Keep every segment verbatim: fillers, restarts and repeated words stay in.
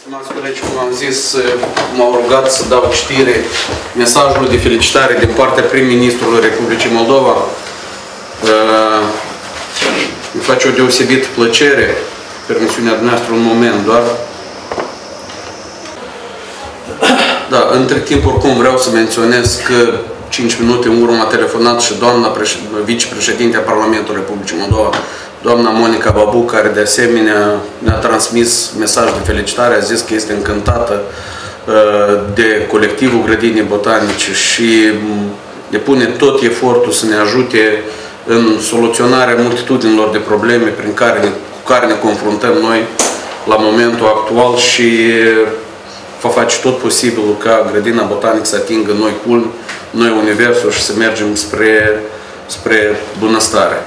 Stimați colegi, cum am zis, m-au rugat să dau citire mesajului de felicitare din partea prim-ministrului Republicii Moldova. Îmi face o deosebită plăcere, permisiunea dumneavoastră un moment doar. Da, între timp, oricum, vreau să menționez că cinci minute în urmă a telefonat și doamna vicepreședinte a Parlamentului Republicii Moldova, doamna Monica Babu, care de asemenea ne-a transmis mesaj de felicitare, a zis că este încântată de colectivul Grădinii Botanice și depune tot efortul să ne ajute în soluționarea multitudinilor de probleme prin care ne, cu care ne confruntăm noi la momentul actual și va face tot posibilul ca Grădina Botanică să atingă noi culmi, noi universul și să mergem spre, spre bunăstare.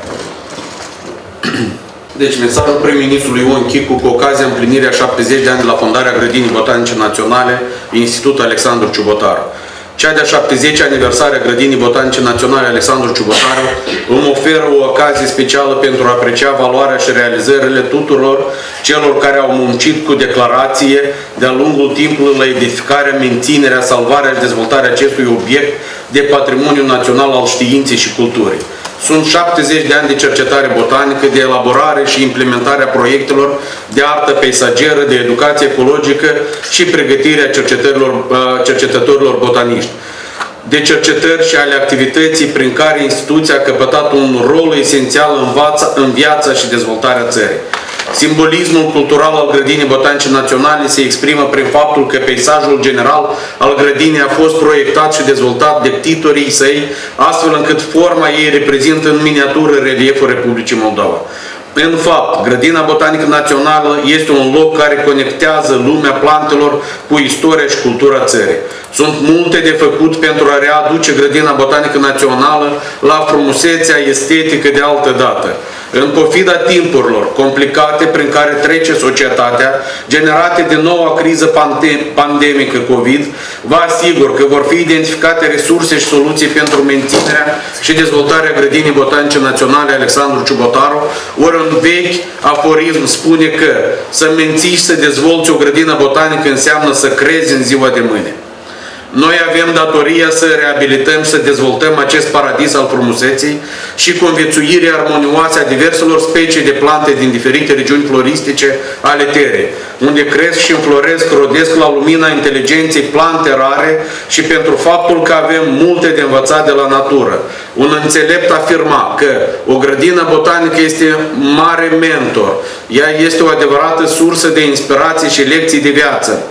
Deci, mesajul prim-ministrului Ion Chicu cu ocazia împlinirii a șaptezeci de ani de la fondarea Grădinii Botanice Naționale, Institutul Alexandru Ciubotaru. Cea de-a șaptezecea aniversare a Grădinii Botanice Naționale Alexandru Ciubotaru îmi oferă o ocazie specială pentru a aprecia valoarea și realizările tuturor celor care au muncit cu declarație de-a lungul timpului la edificarea, menținerea, salvarea și dezvoltarea acestui obiect de patrimoniu național al științei și culturii. Sunt șaptezeci de ani de cercetare botanică, de elaborare și implementarea proiectelor de artă peisageră, de educație ecologică și pregătirea cercetătorilor, cercetătorilor botaniști. De cercetări și ale activității prin care instituția a căpătat un rol esențial în, vața, în viața și dezvoltarea țării. Simbolismul cultural al Grădinii Botanice Naționale se exprimă prin faptul că peisajul general al grădinii a fost proiectat și dezvoltat de titorii săi, astfel încât forma ei reprezintă în miniatură relieful Republicii Moldova. În fapt, Grădina Botanică Națională este un loc care conectează lumea plantelor cu istoria și cultura țării. Sunt multe de făcut pentru a readuce Grădina Botanică Națională la frumusețea estetică de altă dată. În pofida timpurilor complicate prin care trece societatea, generate de noua criză pandemică COVID, vă asigur că vor fi identificate resurse și soluții pentru menținerea și dezvoltarea Grădinii Botanice Naționale Alexandru Ciubotaru, ori un vechi aforism spune că să menții și să dezvolți o grădină botanică înseamnă să crezi în ziua de mâine. Noi avem datoria să reabilităm și să dezvoltăm acest paradis al frumuseței și conviețuirii armonioase a diverselor specii de plante din diferite regiuni floristice ale terei, unde cresc și înfloresc, rodesc la lumina inteligenței plante rare și pentru faptul că avem multe de învățat de la natură. Un înțelept afirma că o grădină botanică este mare mentor. Ea este o adevărată sursă de inspirație și lecții de viață.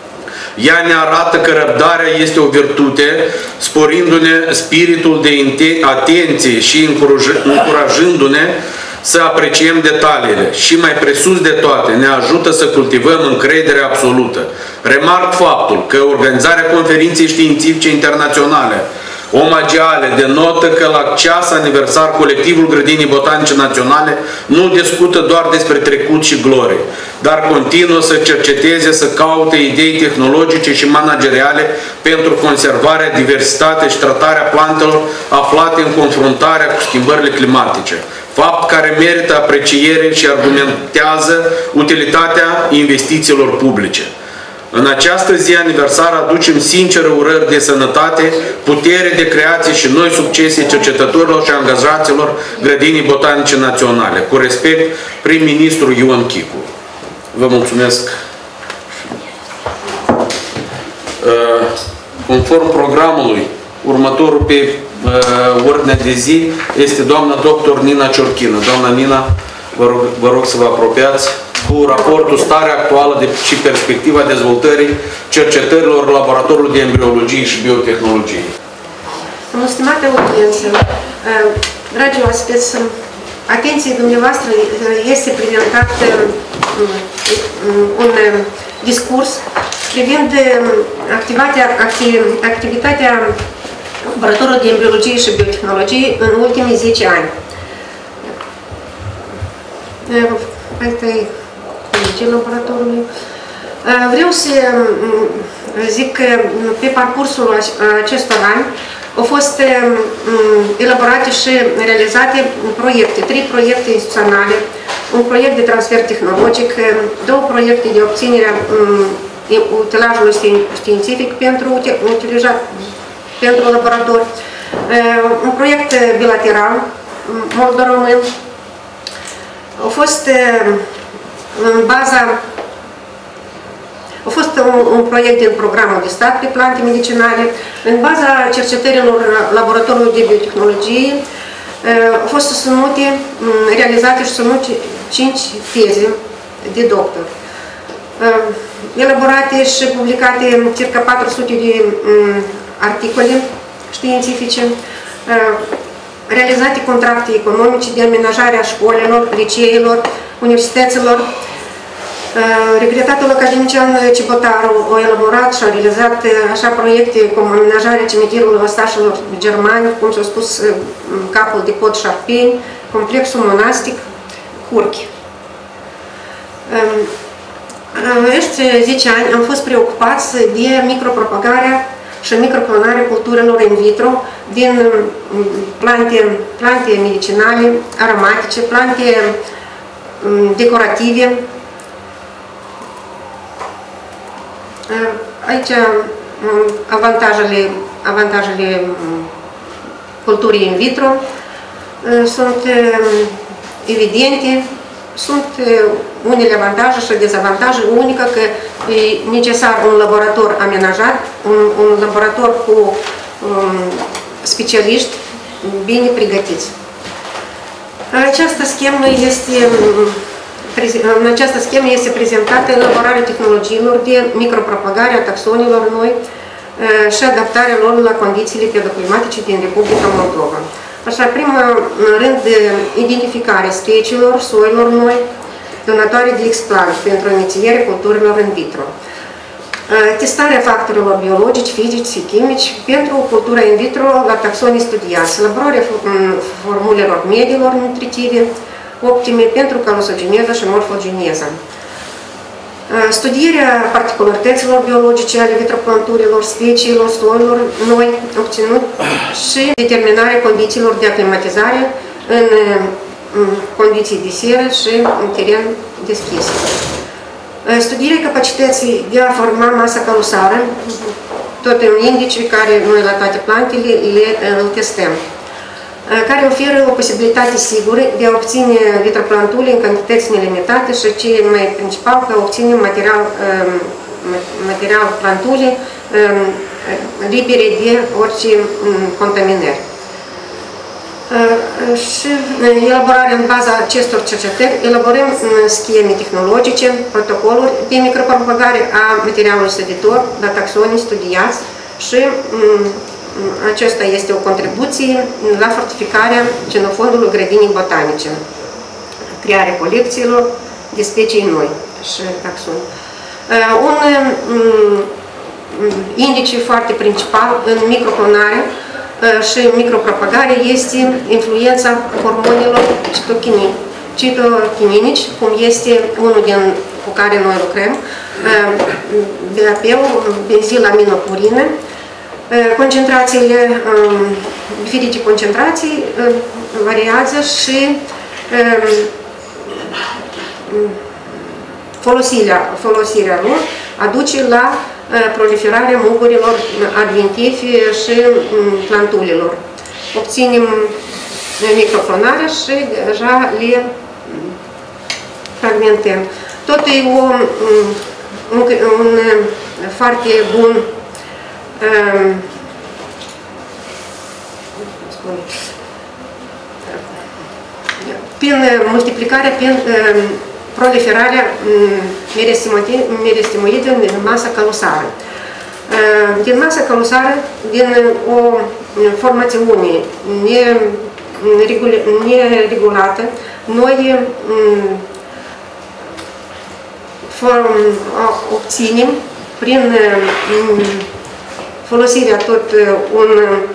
Ea ne arată că răbdarea este o virtute, sporindu-ne spiritul de atenție și încurajându-ne să apreciem detaliile. Și mai presus de toate, ne ajută să cultivăm încredere absolută. Remarc faptul că organizarea conferinței științifice internaționale omagiale denotă că la ceas aniversar colectivul Grădinii Botanice Naționale nu discută doar despre trecut și glorie, dar continuă să cerceteze, să caute idei tehnologice și manageriale pentru conservarea, diversitatea și tratarea plantelor aflate în confruntarea cu schimbările climatice. Fapt care merită apreciere și argumentează utilitatea investițiilor publice. În această zi aniversară aducem sincere urări de sănătate, putere de creație și noi succese cercetătorilor și angajaților Grădinii Botanice Naționale. Cu respect, prim-ministru Ion Chicu. Vă mulțumesc. Conform programului, următorul pe ordinea de zi este doamna doctor Nina Ciorchină. Doamna Nina, vă rog, vă rog să vă apropiați cu raportul Starea actuală de, și perspectiva dezvoltării cercetărilor laboratorului de embriologie și biotehnologie. Stimate audiență, dragi oaspeți, atenției dumneavoastră este prezentat un discurs privind activitatea, activitatea laboratorului de embriologie și biotehnologie în ultimii zece ani. Asta e colegii laboratorului. Vreau să zic că pe parcursul acestor ani au fost elaborate și realizate proiecte, trei proiecte instituționale, un proiect de transfer tehnologic, două proiecte de obținere utilajului științific pentru, pentru laborator. Un proiect bilateral moldo-român. A fost în baza A fost un, un proiect din programul de stat pe plante medicinale. În baza cercetărilor laboratorului de biotehnologie au fost susținute, realizate și susținute cinci teze de doctor. Elaborate și publicate circa patru sute de articole științifice, realizate contracte economice de amenajare a școlilor, liceilor, universităților. Regretatul academician Cibotaru a elaborat și a realizat așa proiecte cum amenajarea cimitirului ostașilor germani, cum s-a spus, capul de pod Șarpeni, complexul monastic Curchi. În zece ani am fost preocupați de micropropagarea și microclonarea culturilor in vitro din plante, plante medicinale, aromatice, plante decorative. Aici avantajele, avantajele culturii in vitro sunt evidente, sunt unele avantaje și dezavantaje, unica că e necesar un laborator amenajat, un, un laborator cu um, specialiști bine pregătiți. Această schemă este În această schemă este prezentată elaborarea tehnologiilor de micropropagare a taxonilor noi și adaptarea lor la condițiile pedoclimatice din Republica Moldova. Așa, primul rând, identificarea speciilor, soilor noi, donatoare de explant pentru inițierea culturilor in vitro. Testarea factorilor biologici, fizici și chimici pentru cultura in vitro la taxonii studiați, elaborarea formulelor mediilor nutritive, optime pentru calusogeneză și morfogeneză. Studierea particularităților biologice ale vitroplanturilor, speciilor, soilor noi obținut și determinarea condițiilor de aclimatizare în condiții de seră și în teren deschis. Studierea capacității de a forma masa calusară, tot în indice care noi la toate plantele le testăm, care oferă o posibilitate sigură de a obține vitroplantule în cantități nelimitate și, ce mai principal, că obținem material, material plantule libere de orice contaminări. Și elaborarea în baza acestor cercetări, elaborăm scheme tehnologice, protocoluri de micropropagare a materialului săditor la taxonii studiați și aceasta este o contribuție la fortificarea genofondului grădinii botanice, crearea colecțiilor de specii noi și taxoni. Un indice foarte principal în microclonare și micropropagare este influența hormonilor citochininici, cum este unul din cu care noi lucrăm, B A P-ul, benzilaminopurină. Concentrațiile, diferite concentrații variază și folosirea, folosirea lor aduce la proliferarea mugurilor adventivi și plantulelor. Obținem microclonarea și deja le fragmentăm. Tot e o, un, un foarte bun prin multiplicarea, prin proliferarea meristimoidă în masa calusară. Din masa calusară, din o formațiune neregulată, noi obținem prin folosirea tot un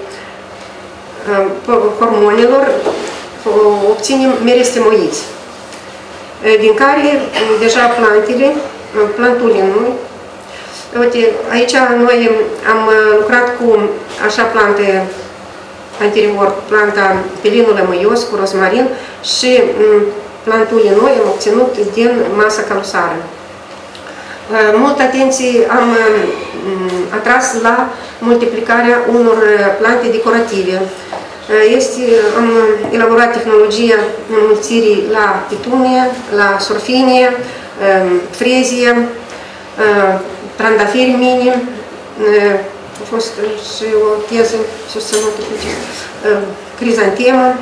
hormonilor, obținem meristimoizi, din care deja plantele, plantule noi. Uite, aici noi am lucrat cu așa plante anterior, planta pelinul lămâios cu rozmarin și plantule noi am obținut din masa calusară. Multă atenție am atras la multiplicarea unor plante decorative. Este, am elaborat tehnologia înmulțirii la pitunie, la surfinie, frezie, trandafiri mini. A fost și o teză susținută cu crizantemă.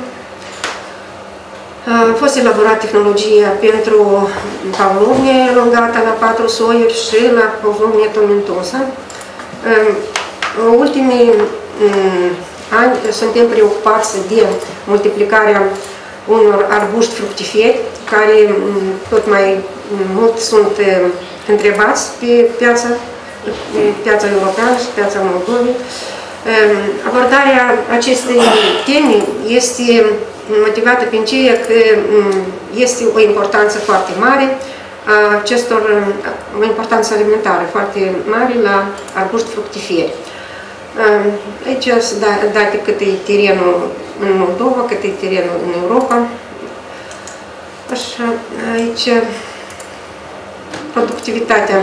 A fost elaborat tehnologia pentru pavlovnie elongată la patru soiuri și la pavlovnie tomentosă. Ultimii ani suntem preocupați de multiplicarea unor arbuști fructiferi, care tot mai mult sunt întrebați pe piața, pe piața europeană și piața Moldovei. Abordarea acestei teme este motivată prin ceea că este o importanță foarte mare a acestor, o importanță alimentară foarte mare la arbuști fructiferi. Aici sunt date cât e terenul în Moldova, cât e terenul în Europa. Așa, aici productivitatea.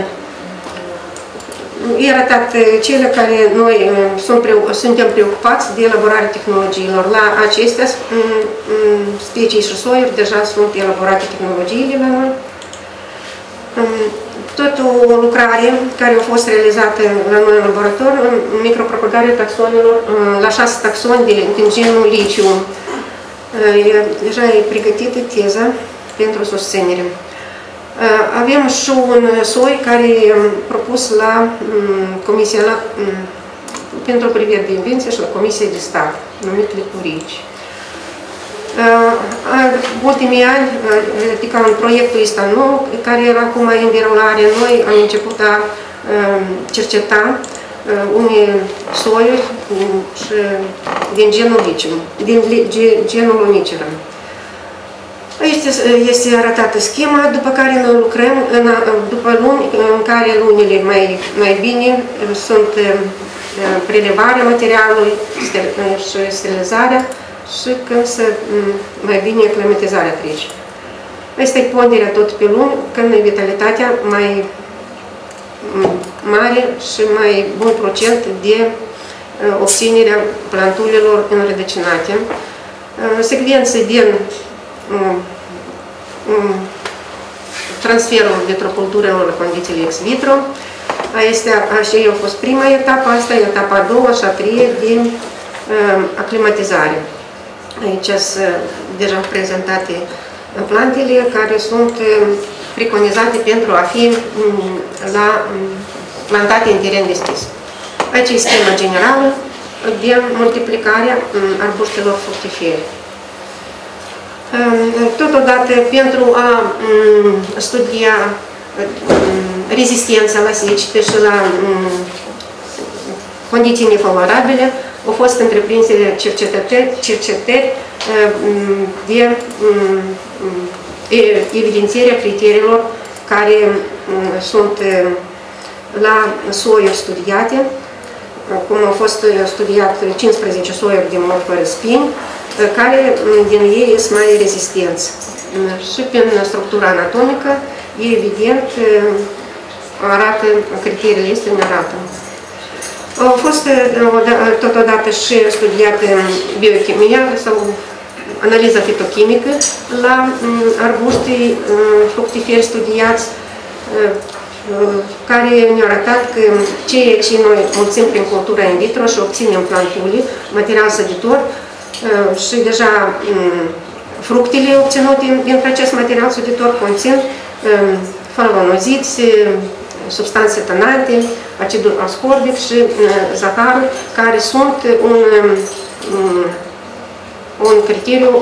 E arătat cele care noi sunt, suntem preocupați de elaborarea tehnologiilor. La acestea specii și soiuri deja sunt elaborate tehnologiile la noi. Tot o lucrare care a fost realizată la noi în laborator, micropropagarea taxonilor la șase taxoni de, din genul licium. Deja e pregătită teza pentru susținere. Avem și un soi care e propus la Comisia la, pentru Brevet de Invenție și la Comisia de Stat, numit Licurici. În ultimii ani, adică în proiectul ăsta nou, care era acum în derulare, noi am început a cerceta unele soiuri și din genul licium, din genul lunicerăm. Aici este arătată schema, după care noi lucrăm, în, după luni, în care lunile mai, mai bine sunt prelevarea materialului și sterilizarea și când să mai bine climatizarea trece. Asta e ponderea tot pe luni, când e vitalitatea mai mare și mai bun procent de obținerea plantulelor înrădăcinate. Secvențe din transferul vitroculturilor la condițiile ex vitro. Așa a fost prima etapă, asta e etapa a doua și a treia din aclimatizare. Aici sunt deja prezentate plantele care sunt preconizate pentru a fi la, plantate în teren deschis. Aici e schema generală de multiplicarea arbuștilor fructiferi. Totodată, pentru a studia rezistența la secetă și la condiții nefavorabile, au fost întreprinse cercetări, cercetări de evidențierea criteriilor care sunt la soiuri studiate, cum au fost studiat cincisprezece soiuri de mult fără spini, care din ei sunt mai rezistenți. Și prin structura anatomică, e evident, arată, criteriile este ne arată. Au fost totodată și studiată biochimia sau analiza fitochimică la arbuștii fructiferi studiați, care ne-au arătat că ceea ce noi mulțim prin cultura in vitro și obținem plantule, material săditor, și deja fructele obținute din acest material săditor conțin flavonoziți, substanțe tănante, acidul ascorbic și zaharul, care sunt un, un criteriu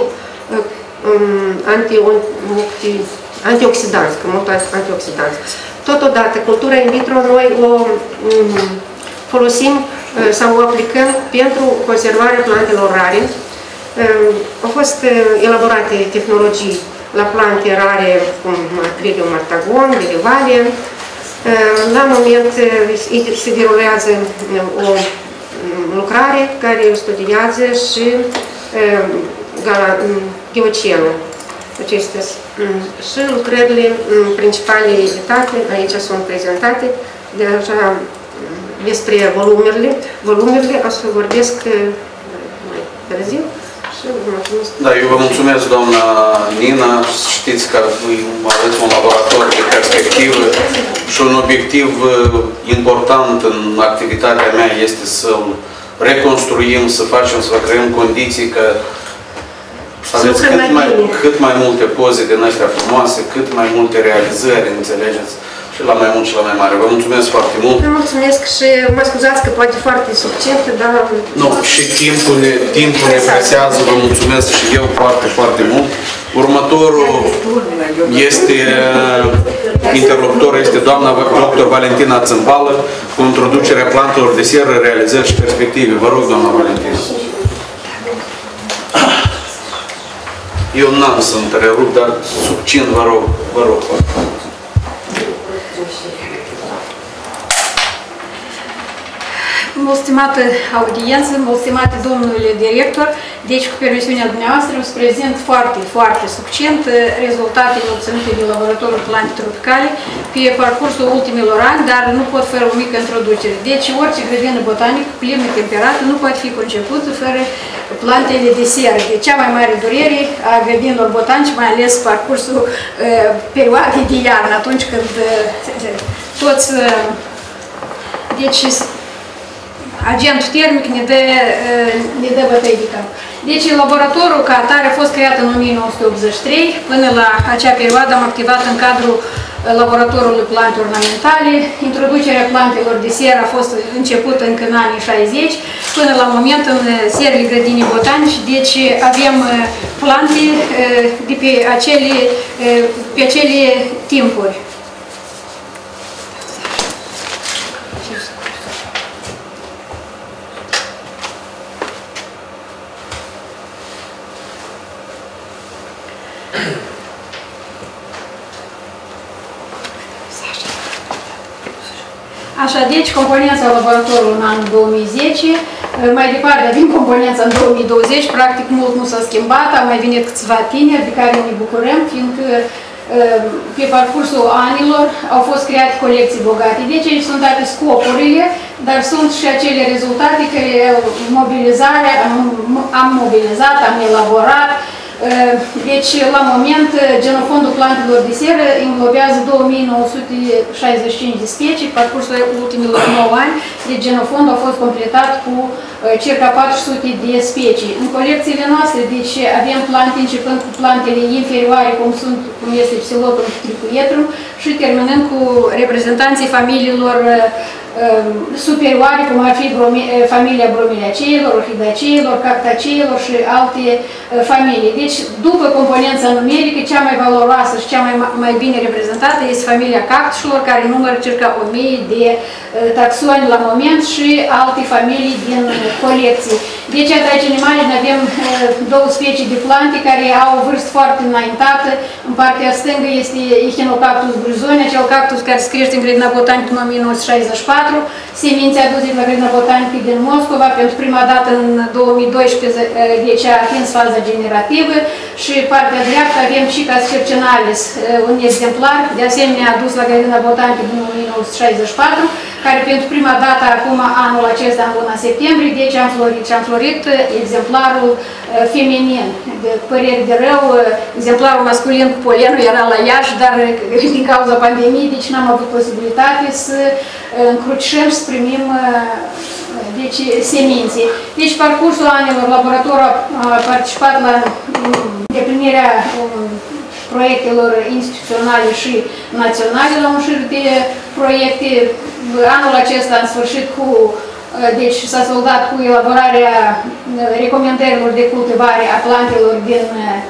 antioxidant, că mult antioxidanți. Totodată, cultura in vitro noi o folosim sau o aplicăm pentru conservarea plantelor rare. Au fost elaborate tehnologii la plante rare cum Lilium martagon, Lilivalia. La moment se derulează o lucrare care studiază și Diocenul. acestea. Și lucrările principale editate, aici sunt prezentate, deja despre volumele, volumele o să vorbesc mai târziu. Da, eu vă mulțumesc, doamna Nina. Știți că aveți un laborator de perspectivă și un obiectiv important în activitatea mea este să-l reconstruim, să facem, să vă creăm condiții că să aveți cât mai, cât mai multe poze din astea frumoase, cât mai multe realizări, înțelegeți? Și la mai mult și la mai mare. Vă mulțumesc foarte mult. Vă mulțumesc și mă scuzați că poate foarte succint, dar... Nu, și timpul ne, timpul ne presează. Vă mulțumesc și eu foarte, foarte mult. Următorul este, interlocutor este doamna doctor Valentina Țâmpală, cu introducerea plantelor de seră, realizări și perspective. Vă rog, doamna Valentina. Eu n-am să întrerup, dar succint, vă rog, vă rog. Mult stimată audiență, mult stimate domnule director, deci cu permisiunea dumneavoastră îți prezint foarte, foarte succint rezultatele obținute de laboratorul plante tropicale pe parcursul ultimilor ani, dar nu pot fără o mică introducere. Deci orice grădină botanică plină temperată nu poate fi concepută fără plantele de seră. De cea mai mare durere a grădinilor botanice, mai ales parcursul uh, perioadei de iarnă, atunci când uh, toți uh, deci agentul termic ne dă, ne dă bătăi de cap. Deci laboratorul ca atare a fost creat în o mie nouă sute optzeci și trei. Până la acea perioadă am activat în cadrul laboratorului plante ornamentale. Introducerea plantelor de seră a fost începută încă în anii șaizeci, până la moment în serile grădinii botanice. Deci avem plante de pe acele, pe acele timpuri. Așa, deci, componența laboratorului în anul două mii zece, mai departe, din componența în două mii douăzeci, practic mult nu s-a schimbat, au mai venit câțiva tineri de care ne bucurăm, fiindcă pe parcursul anilor au fost create colecții bogate. Deci, aici sunt toate scopurile, dar sunt și acele rezultate care mobilizarea, am mobilizat, am elaborat. Deci, la moment, genofondul plantelor de seră englobează două mii nouă sute șaizeci și cinci de specii. Parcursul ultimilor nouă ani, deci genofondul a fost completat cu circa patru sute de specii. În colecțiile noastre, deci avem plante începând cu plantele inferioare, cum sunt, cum este Psilotum tricoetrum, și terminând cu reprezentanții familiilor superioare, cum ar fi familia bromeliaceilor, orhidaceilor, cactaceilor și alte familii. Deci, după componența numerică, cea mai valoroasă și cea mai, mai bine reprezentată este familia cactușilor, care numără circa o mie de taxoni la moment și alte familii din colecții. Deci, aici în imagine avem două specii de plante care au o vârstă foarte înaintată. În partea stângă este Echinocactus bruzoni, acel cactus care se crește în grădina botanică în o mie nouă sute șaizeci și patru, semințe aduse la grădina botanică din Moscova, pentru prima dată în două mii doisprezece, deci a atins faza generativă, și partea dreaptă avem Chicas cercinalis, un exemplar, de asemenea adus la grădina botanică din o mie nouă sute șaizeci și patru, care pentru prima dată acum anul acesta, în luna septembrie, deci am florit și am florit exemplarul feminin. De păreri de rău, exemplarul masculin cu polenul era la Iași, dar din cauza pandemiei, deci n-am avut posibilitate să încrucișăm, să primim deci, semințe. Deci, parcursul anilor, laboratorul a participat la îndeplinirea proiectelor instituționale și naționale, la un șir de proiecte. Anul acesta, în sfârșit, cu, deci s-a soldat cu elaborarea recomandărilor de cultivare a plantelor din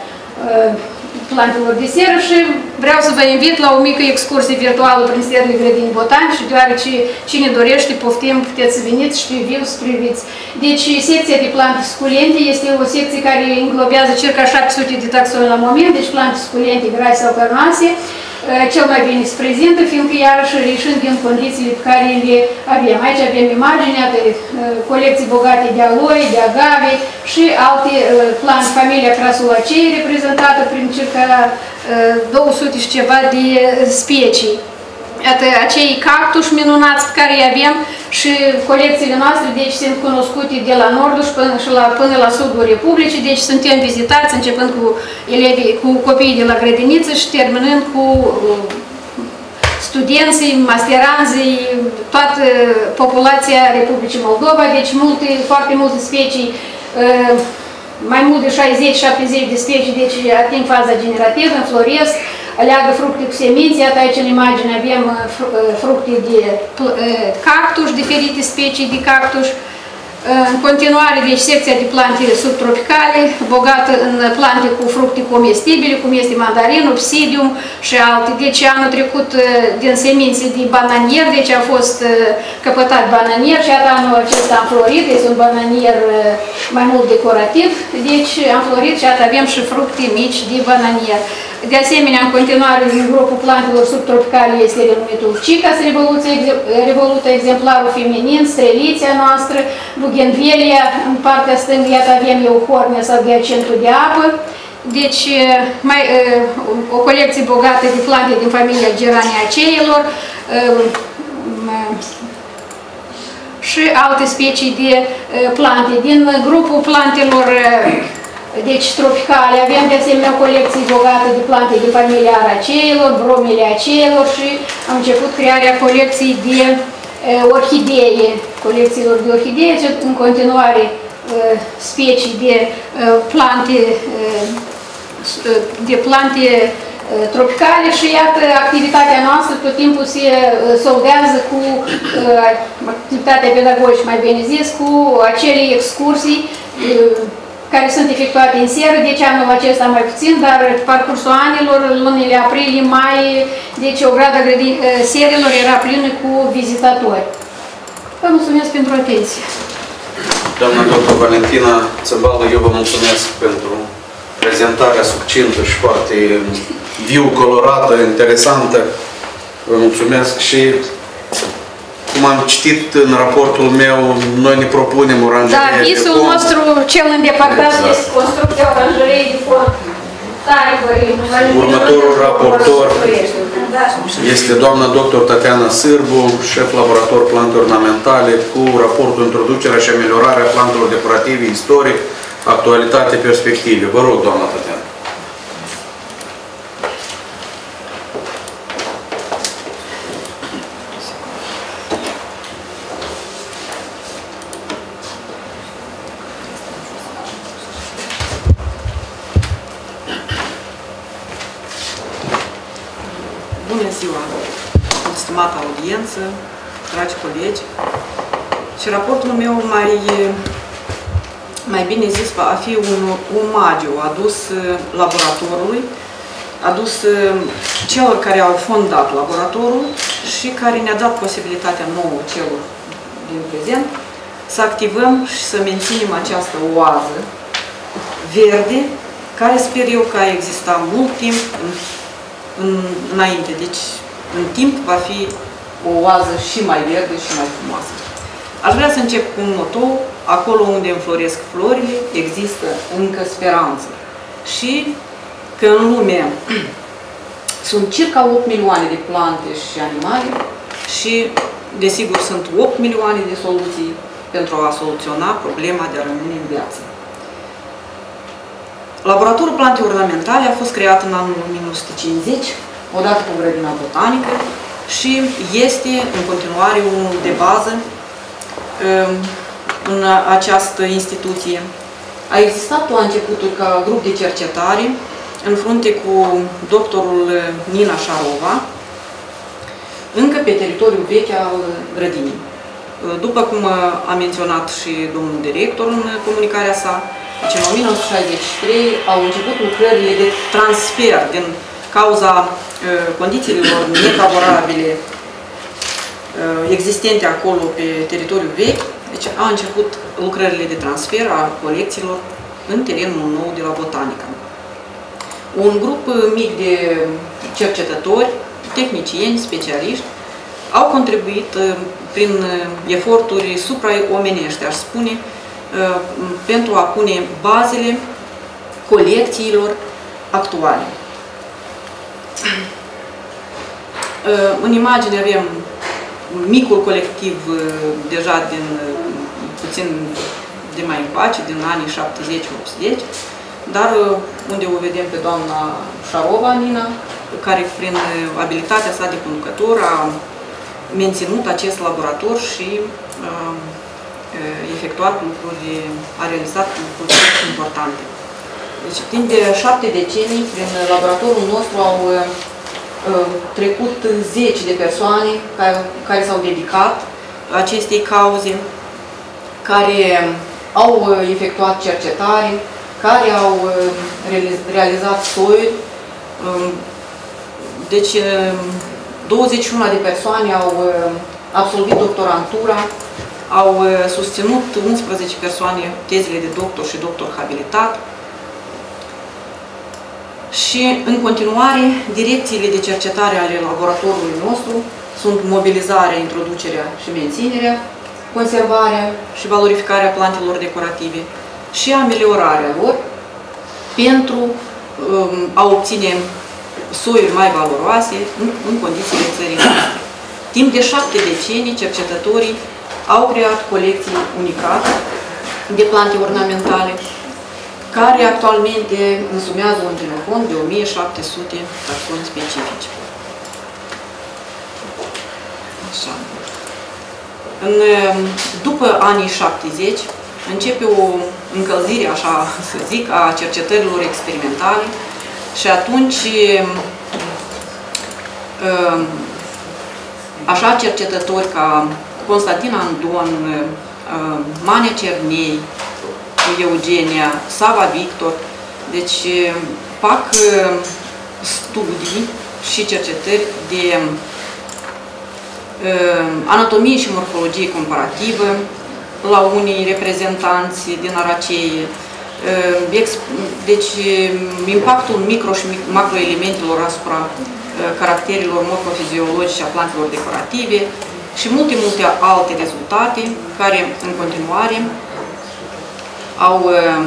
plantelor de seră, și vreau să vă invit la o mică excursie virtuală prin serile grădini botanice, deoarece cine dorește, poftim, puteți să veniți și pe viu să priviți. Deci, secția de plante suculente este o secție care englobează circa șapte sute de taxoni la moment, deci plante suculente, grase sau carnoase, cel mai bine se prezintă, fiindcă iarăși reieșind din condițiile pe care le avem. Aici avem imaginea de colecții bogate de aloi, de agave, și alte plante, familia Crasulaceae, reprezentată prin circa două sute și ceva de specii. Iată, acei cactus minunați pe care îi avem și colecțiile noastre, deci sunt cunoscute de la nordul și până, și la, până la sudul Republicii, deci suntem vizitați începând cu elevii, cu copiii de la grădiniță și terminând cu studenții, masteranzii, toată populația Republicii Moldova, deci multe, foarte multe specii, mai mult de șaizeci șaptezeci de specii, deci ating faza generativă, înfloresc, aleagă fructe cu semințe. Iată aici în imagine avem fructe de cactus, diferite specii de cactus. În continuare, deci secția de plante subtropicale, bogată în plante cu fructe comestibile, cum este mandarinul, obsidium și alte. Deci anul trecut din semințe de bananier, deci a fost căpătat bananier și iată anul acesta am florit, este un bananier mai mult decorativ, deci am florit și iată avem și fructe mici de bananier. De asemenea, în continuare, din grupul plantelor subtropicale este renumitul Cicas revoluta, exemplarul feminin, streliția noastră, bugenvelia, în partea stângă, iată avem euhornia sau giacintul de apă. Deci, mai, o colecție bogată de plante din familia Geraniaceilor și alte specii de plante. Din grupul plantelor deci tropicale, avem de asemenea o colecție bogată de plante de familia Araceilor, Bromeliaceilor și am început crearea colecției de uh, orhidee, colecțiilor de orhidee, în continuare uh, specii de uh, plante, uh, de plante uh, tropicale și iată activitatea noastră tot timpul se uh, soldează cu uh, activitatea pedagogică, mai bine zis, cu acele excursii uh, care sunt efectuate în seră, deci anul acesta mai puțin, dar pe parcursul anilor, lunile aprilie, mai, deci o gradă serilor era plină cu vizitatori. Vă mulțumesc pentru atenție. Doamna doctor Valentina Țăbală, eu vă mulțumesc pentru prezentarea succintă și foarte viu, colorată, interesantă. Vă mulțumesc și cum am citit în raportul meu, noi ne propunem oranjerie de fond. Da, visul nostru cel îndepărtat exact. Este construcția oranjeriei de fond. Următorul raportor este doamna doctor Tatiana Sârbu, șef laborator plante ornamentale, cu raportul Introducerea și ameliorarea plantelor decorative istoric, actualitate, perspective. Vă rog, doamna Tatiana. Bună ziua, stimată audiență, dragi colegi. Și raportul meu mai, mai bine zis va fi un omagiu adus laboratorului, adus celor care au fondat laboratorul și care ne-a dat posibilitatea nouă celor din prezent să activăm și să menținem această oază verde, care sper eu că a existat mult timp în În, înainte, deci în timp va fi o oază și mai verde și mai frumoasă. Aș vrea să încep cu un motou: acolo unde înfloresc florile, există încă speranță. Și că în lume sunt circa opt milioane de plante și animale și, desigur, sunt opt milioane de soluții pentru a soluționa problema de a rămâne în viață. Laboratorul plante ornamentale a fost creat în anul o mie nouă sute cincizeci, odată cu grădina botanică, și este în continuare unul de bază în această instituție. A existat la începutul ca grup de cercetare, în frunte cu doctorul Nina Șarova, încă pe teritoriul vechi al grădinii. După cum a menționat și domnul director în comunicarea sa, deci în o mie nouă sute șaizeci și trei au început lucrările de transfer din cauza uh, condițiilor nefavorabile uh, existente acolo pe teritoriul vechi. Deci au început lucrările de transfer a colecțiilor în terenul nou de la botanică. Un grup mic de cercetători, tehnicieni, specialiști, au contribuit uh, prin eforturi supraomenești, aș spune, pentru a pune bazele colecțiilor actuale. În imagine avem micul colectiv deja din puțin de mai încoace, din anii șaptezeci optzeci, dar unde o vedem pe doamna Șarova Nina, care prin abilitatea sa de conducător a menținut acest laborator și a efectuat lucruri, a realizat lucruri importante. Deci, timp de șapte decenii, prin laboratorul nostru au trecut zeci de persoane care, care s-au dedicat acestei cauze, care au efectuat cercetare, care au realizat soiuri. Deci, douăzeci și unu de persoane au absolvit doctorantura, au susținut unsprezece persoane tezele de doctor și doctor habilitat. Și, în continuare, direcțiile de cercetare ale laboratorului nostru sunt mobilizarea, introducerea și menținerea, conservarea și valorificarea plantelor decorative și ameliorarea lor pentru um, a obține soiuri mai valoroase în, în condițiile țării noastre. Timp de șapte decenii, cercetătorii au creat colecții unicate de plante ornamentale, care actualmente însumează un genofond de o mie șapte sute taxoni specifici. Așa. În, după anii șaptezeci, începe o încălzire, așa să zic, a cercetărilor experimentale și atunci așa cercetători ca Constantin Andon, Mania Cernei, Eugenia, Sava Victor, deci fac studii și cercetări de anatomie și morfologie comparativă la unii reprezentanți din Aracei. Deci impactul micro și macroelementelor asupra caracterilor morfofiziologice a plantelor decorative și multe, multe alte rezultate care în continuare au,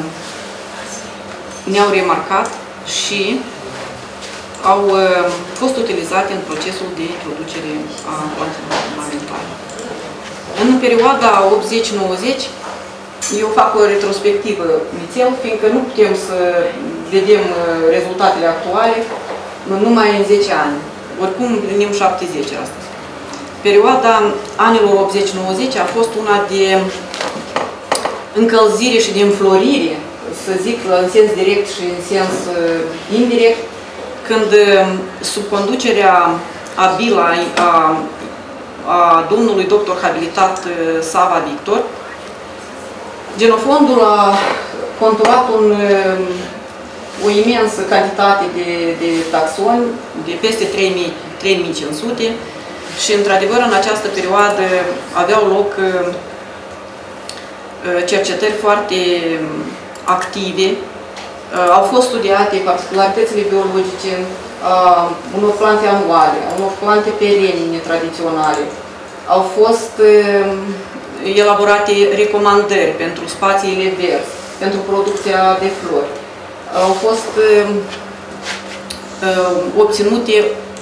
ne-au remarcat și au fost utilizate în procesul de introducere a plantelor ornamentale. În perioada optzeci nouăzeci, eu fac o retrospectivă nițel, fiindcă nu putem să vedem rezultatele actuale numai în zece ani. Oricum împlinim șaptezeci astăzi. Perioada anilor optzeci nouăzeci a fost una de încălzire și de înflorire, să zic, în sens direct și în sens indirect, când sub conducerea abilă a, a domnului doctor habilitat Sava Victor, genofondul a conturat un, o imensă cantitate de, de taxoni, de peste trei mii cinci sute, și, într-adevăr, în această perioadă aveau loc cercetări foarte active. Au fost studiate particularitățile biologice a unor plante anuale, a unor plante perene netradiționale. Au fost elaborate recomandări pentru spațiile verzi, pentru producția de flori. Au fost obținute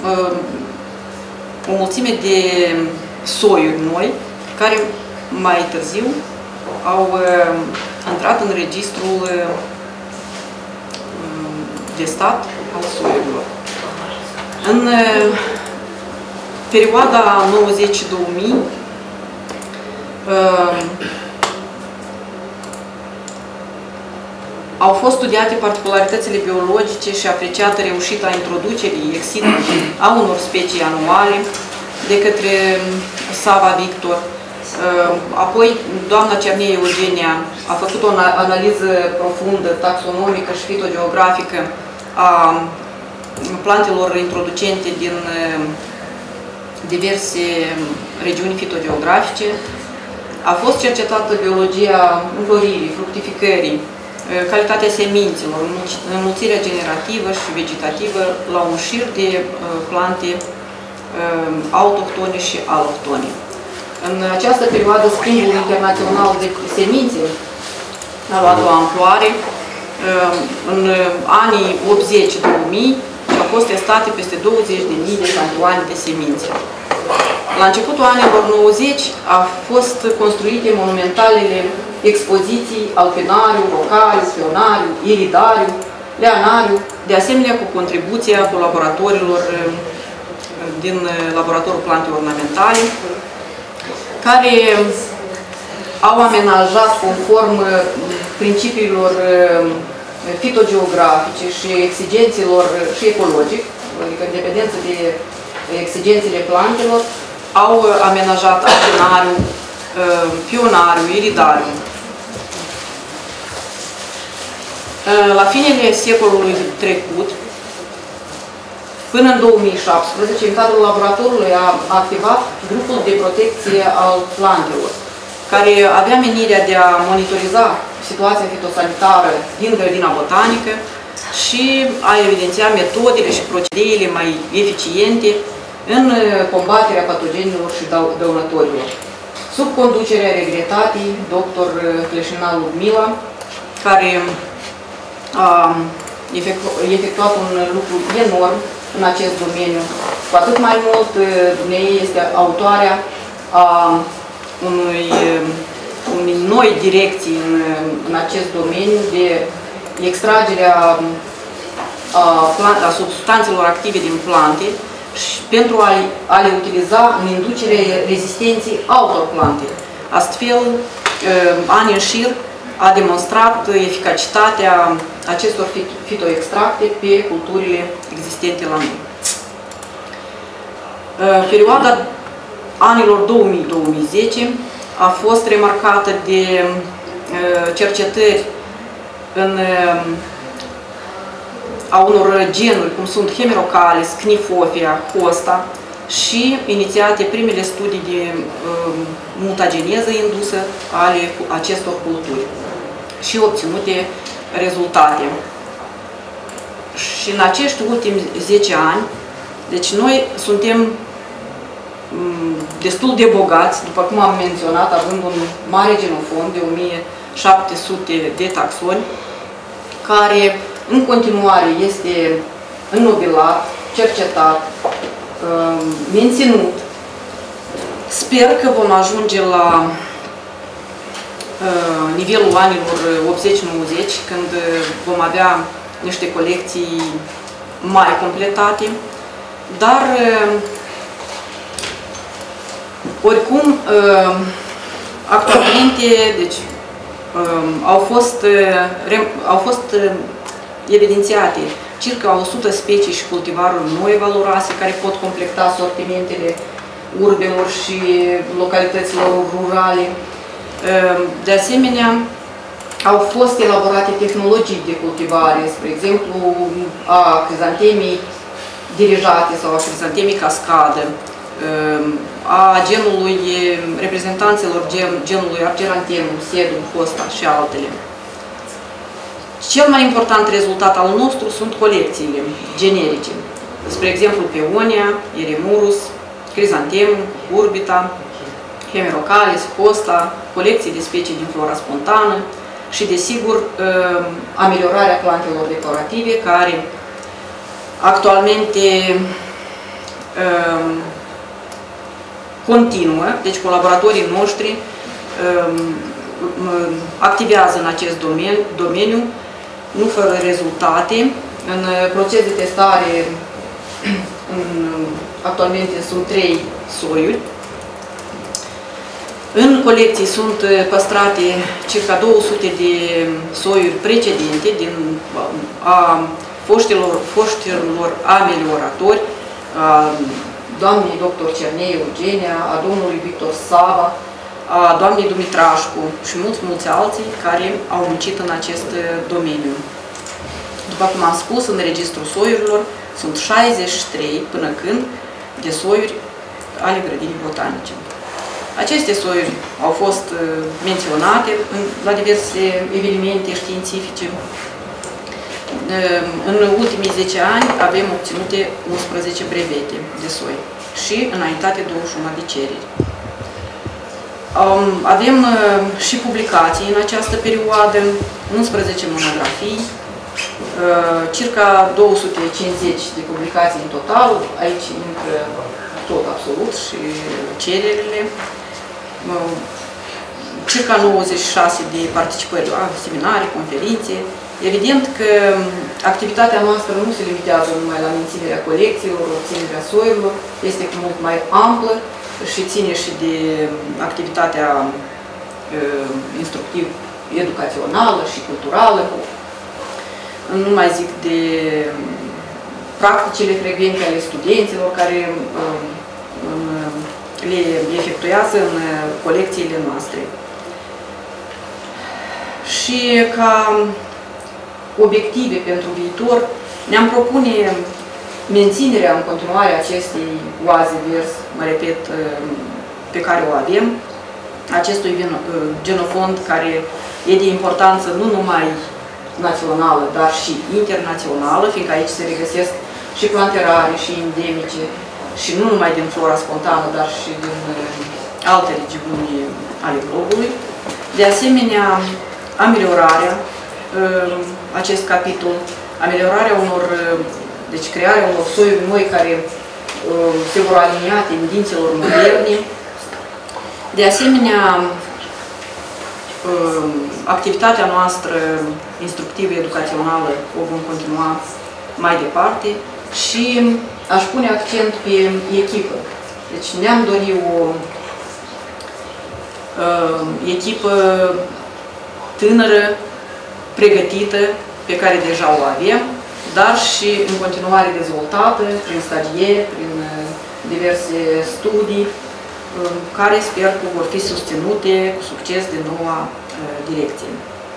o mulțime de soiuri noi, care mai târziu au intrat în registrul de stat al soiurilor. În perioada nouăzeci două mii, au fost studiate particularitățile biologice și apreciată reușita introducerii exit a unor specii anuale de către Sava Victor. Apoi, doamna Cernei Eugenia a făcut o analiză profundă, taxonomică și fitogeografică a plantelor introducente din diverse regiuni fitogeografice. A fost cercetată biologia înfloririi, fructificării, calitatea semințelor, înmulțirea generativă și vegetativă la un șir de plante autohtone și aloctone. În această perioadă, schimbul internațional de semințe a luat o amploare în anii optzeci două mii și au fost testate peste douăzeci de mii de șampioane de semințe. La începutul anilor nouăzeci au fost construite monumentalele expoziții Alpinariu, Rocariu, Pionariu, Iridariu, Leanariu, de asemenea cu contribuția colaboratorilor din Laboratorul Plante Ornamentale, care au amenajat conform principiilor fitogeografice și exigențelor și ecologic, adică în dependență de exigențele plantelor, au amenajat Alpinariu, Pionariu, Iridariu. La finele secolului trecut, până în două mii șaptesprezece, în cadrul laboratorului a activat grupul de protecție al plantelor, care avea menirea de a monitoriza situația fitosanitară din grădina botanică și a evidenția metodele și procedeile mai eficiente în combaterea patogenilor și dăunătorilor. Sub conducerea regretatei doctor Cleșina Ludmila, care a efectuat un lucru enorm în acest domeniu. Cu atât mai mult, dumneavoastră este autoarea a unui, unui noi direcții în, în acest domeniu de extragerea a, plant, a substanțelor active din plante și pentru a, a le utiliza în inducerea rezistenței altor plante. Astfel, ani în șir, a demonstrat eficacitatea acestor fitoextracte pe culturile existente la noi. Perioada anilor două mii - două mii zece a fost remarcată de cercetări în, a unor genuri, cum sunt Hemerocallis, Cnifofia, Hosta, și inițiate primele studii de uh, mutageneză indusă ale acestor culturi și obținute rezultate. Și în acești ultimi zece ani, deci noi suntem um, destul de bogați, după cum am menționat, având un mare genofond de o mie șapte sute de taxoni, care în continuare este înnobilat, cercetat, menținut. Sper că vom ajunge la nivelul anilor optzeci - nouăzeci, când vom avea niște colecții mai completate, dar oricum actualmente deci, au fost, au fost evidențiate circa o sută specii și cultivaruri noi valoroase care pot completa sortimentele urbelor și localităților rurale. De asemenea, au fost elaborate tehnologii de cultivare, spre exemplu, a crizantemii dirijate sau a crizantemii cascadă, a genului, reprezentanțelor genului Argerantemum, Sedum, Hosta și altele. Cel mai important rezultat al nostru sunt colecțiile generice. Spre exemplu, Peonia, Eremurus, Crizantemum, Urbita, Hemerocallis, Hosta, colecții de specii din flora spontană și, desigur, ameliorarea plantelor decorative, care actualmente continuă, deci colaboratorii noștri activează în acest domeniu, nu fără rezultate. În proces de testare actualmente sunt trei soiuri. În colecții sunt păstrate circa două sute de soiuri precedente din a foștilor, foștilor amelioratori, a doamnei doctor Cernei Eugenia, a domnului Victor Sava, a doamnei Dumitrașcu și mulți, mulți alții care au muncit în acest domeniu. După cum am spus, în registrul soiurilor sunt șaizeci și trei până când de soiuri ale grădinii botanice. Aceste soiuri au fost menționate la diverse evenimente științifice. În ultimii zece ani avem obținute unsprezece brevete de soi și înaintate douăzeci și unu de cereri. Avem și publicații în această perioadă, unsprezece monografii, circa două sute cincizeci de publicații în total, aici intră tot absolut și cererile, circa nouăzeci și șase de participări la seminarii, conferințe. Evident că activitatea noastră nu se limitează numai la menținerea colecțiilor, obținerea soiurilor, este mult mai amplă și ține și de activitatea uh, instructiv-educațională și culturală. Nu mai zic de practicile frecvente ale studenților care uh, le efectuează în colecțiile noastre. Și ca obiective pentru viitor ne-am propune menținerea în continuare acestei oaze vers, mă repet, pe care o avem, acestui genofond care e de importanță nu numai națională, dar și internațională, fiindcă aici se regăsesc și plante rare și endemice, și nu numai din flora spontană, dar și din alte regiuni ale globului. De asemenea, ameliorarea, acest capitol, ameliorarea unor, deci crearea unor soiuri noi care se vor alinia tendințelor moderne. De asemenea, activitatea noastră instructivă, educațională o vom continua mai departe și aș pune accent pe echipă. Deci ne-am dorit o uh, echipă tânără, pregătită, pe care deja o avem, dar și în continuare dezvoltată prin stagieri, prin diverse studii, uh, care sper că vor fi susținute cu succes de noua uh, direcție.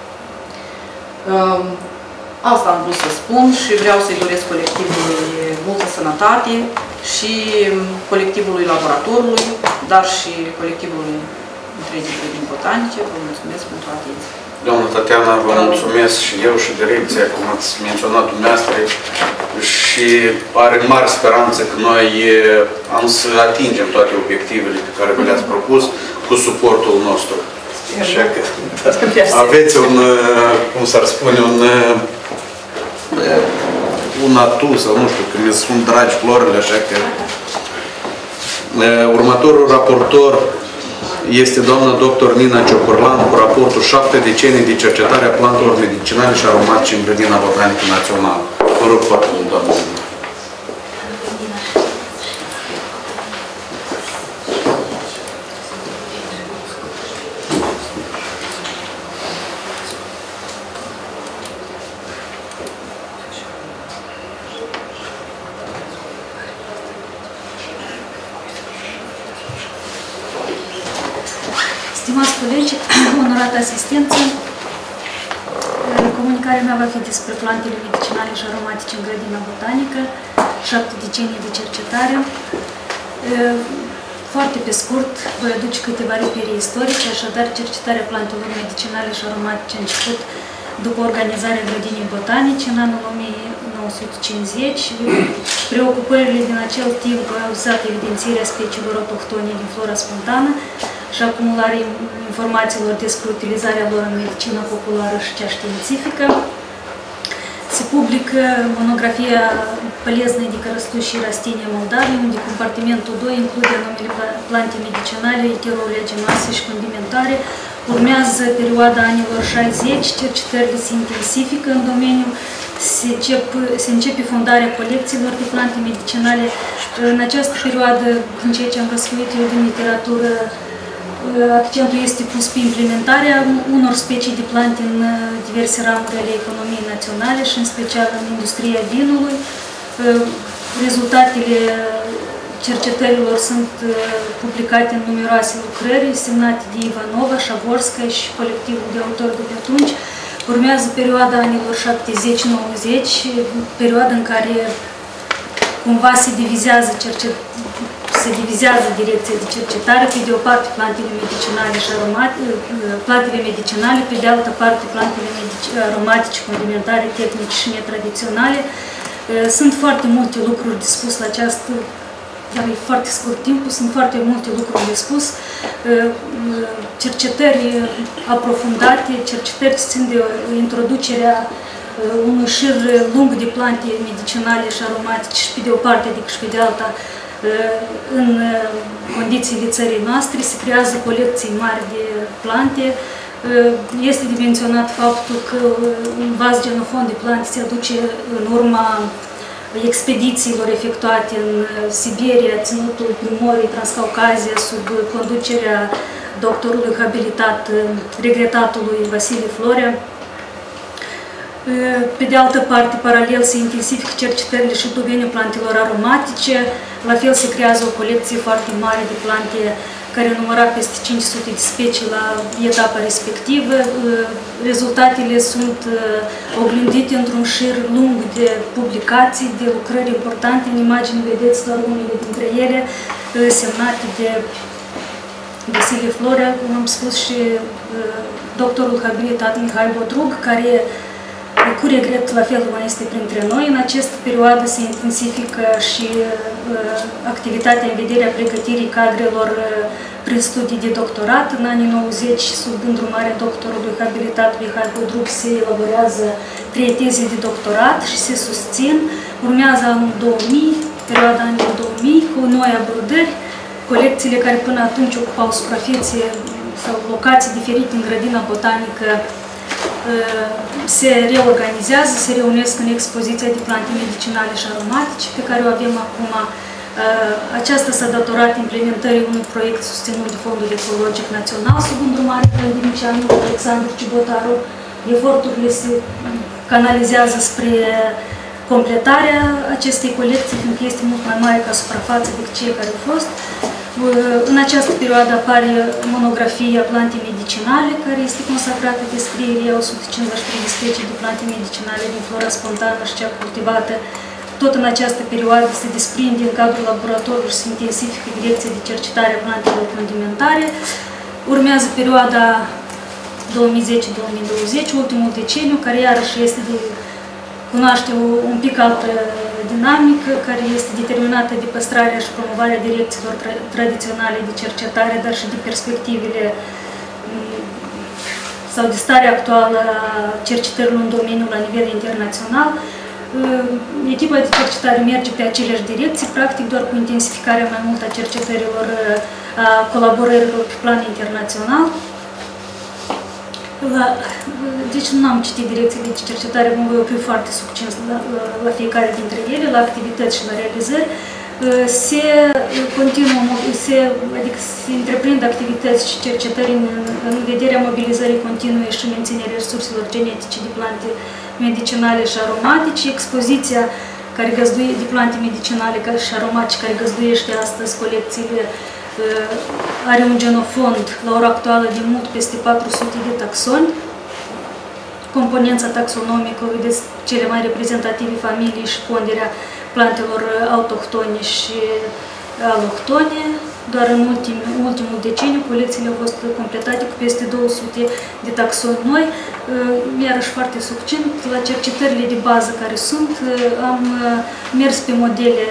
Uh, Asta am vrut să spun și vreau să-i doresc colectivului multă sănătate și colectivului laboratorului, dar și colectivului întregii grădini botanice. Vă mulțumesc pentru atenție. Doamna Tatiana, vă mulțumesc și eu și direcția, cum ați menționat dumneavoastră, și are mare speranță că noi am să atingem toate obiectivele pe care vi le-ați propus cu suportul nostru. Așa că aveți un, cum s-ar spune, un un atu, sau nu știu, că mi sunt dragi florile, așa că... Următorul raportor este doamna doctor Nina Ciocurlan cu raportul șapte decenii de cercetare a plantelor medicinale și aromatice în Grădina Botanică Națională. Vă rog foarte mult, doamna. Stimați colegi, onorată asistență, comunicarea mea va fi despre plantele medicinale și aromatice în Grădina Botanică, șapte decenii de cercetare. Foarte pe scurt, voi aduce câteva repere istorice, așadar cercetarea plantelor medicinale și aromatice a început după organizarea Grădinii Botanice în anul o mie nouă sute cincizeci. Preocupările din acel timp au vizat evidențierea speciilor autohtone din flora spontană și acumularea informațiilor despre utilizarea lor în medicină populară și cea științifică. Se publică monografia Полезные дикорастущие растения Молдавии, unde compartimentul doi include anumele plante medicinale, heteroleaginoase și condimentare. Urmează perioada anilor șaizeci, cercetările se intensifică în domeniu, se, încep, se începe fondarea colecțiilor de plante medicinale. În această perioadă, în ceea ce am răscuit eu din literatură, accentul este pus pe implementarea unor specii de plante în diverse ramuri ale economiei naționale și în special în industria vinului. Rezultatele cercetărilor sunt publicate în numeroase lucrări semnate de Ivanova, Șavorska și colectivul de autori de pe atunci. Urmează perioada anilor șaptezeci nouăzeci, perioada în care cumva se divizează cercetările, se divizează direcția de cercetare, pe de o parte plantele medicinale și aromatice, plantele medicinale, pe de altă parte plantele aromatice, condimentare, tehnice și netradiționale. Sunt foarte multe lucruri de spus la această dar e foarte scurt timpul, sunt foarte multe lucruri de spus. Cercetări aprofundate, cercetări țin de introducerea unui șir lung de plante medicinale și aromatice și pe de o parte, adică și pe de alta, în condițiile țării noastre, se creează colecții mari de plante. Este de menționat faptul că un vas genofond de plante se aduce în urma expedițiilor efectuate în Siberia, ținutul Primorii, Transcaucazia, sub conducerea doctorului habilitat, regretatului Vasile Florea. Pe de altă parte, paralel se intensifică cercetările și în domeniul plantelor aromatice, la fel se creează o colecție foarte mare de plante care număra peste cinci sute de specii la etapa respectivă. Rezultatele sunt oglindite într-un șir lung de publicații, de lucrări importante. În imagine vedeți doar unele dintre ele, semnate de Vasile Florea, cum am spus, și doctorul habilitat Mihai Botrug, care cu regret, la fel, mai este printre noi. În această perioadă se intensifică și uh, activitatea în vederea pregătirii cadrelor uh, prin studii de doctorat. În anii nouăzeci, sub îndrumarea doctorului habilitat Mihai Botrug, se elaborează trei teze de doctorat și se susțin. Urmează anul două mii, perioada anului două mii, cu noi abordări. Colecțiile care până atunci ocupau suprafețe sau locații diferite în grădina botanică se reorganizează, se reunesc în expoziția de plante medicinale și aromatice pe care o avem acum. Aceasta s-a datorat implementării unui proiect susținut de Fondul Ecologic Național sub îndrumarea grădinicianului Alexandru Ciubotaru. Eforturile se canalizează spre completarea acestei colecții, fiindcă este mult mai mare ca suprafață decât cei care au fost. În această perioadă apare monografia plante medicinale, care este consacrată descrierii o sută cincizeci și trei de specii de plante medicinale din flora spontană și cea cultivată. Tot în această perioadă se desprinde în cadrul laboratorului și se intensifică direcția de cercetare a plantelor condimentare. Urmează perioada două mii zece două mii douăzeci, ultimul deceniu, care iarăși este de cunoaște un pic altă dinamică, care este determinată de păstrarea și promovarea direcțiilor tra tradiționale de cercetare, dar și de perspectivele sau de starea actuală a cercetărilor în domeniul la nivel internațional. Echipa de cercetare merge pe aceleași direcții, practic doar cu intensificarea mai mult a cercetărilor, a colaborărilor pe plan internațional. La, deci nu am citit direcțiile de cercetare, mă voi opri foarte succint la, la, la fiecare dintre ele, la activități și la realizări. Se continuă, se, adică se întreprind activități și cercetări în, în vederea mobilizării continue și menținerea resurselor genetice de plante medicinale și aromatice. Expoziția care găzduie, de plante medicinale și aromatice care găzduiește astăzi colecțiile are un genofond la ora actuală de mult peste patru sute de taxoni. Componența taxonomică, vedeți cele mai reprezentative familii și ponderea plantelor autohtone și aloctone. Doar în ultim, ultimul deceniu, colecțiile au fost completate cu peste două sute de taxoni noi. Iarăși foarte succint, la cercetările de bază care sunt, am mers pe modele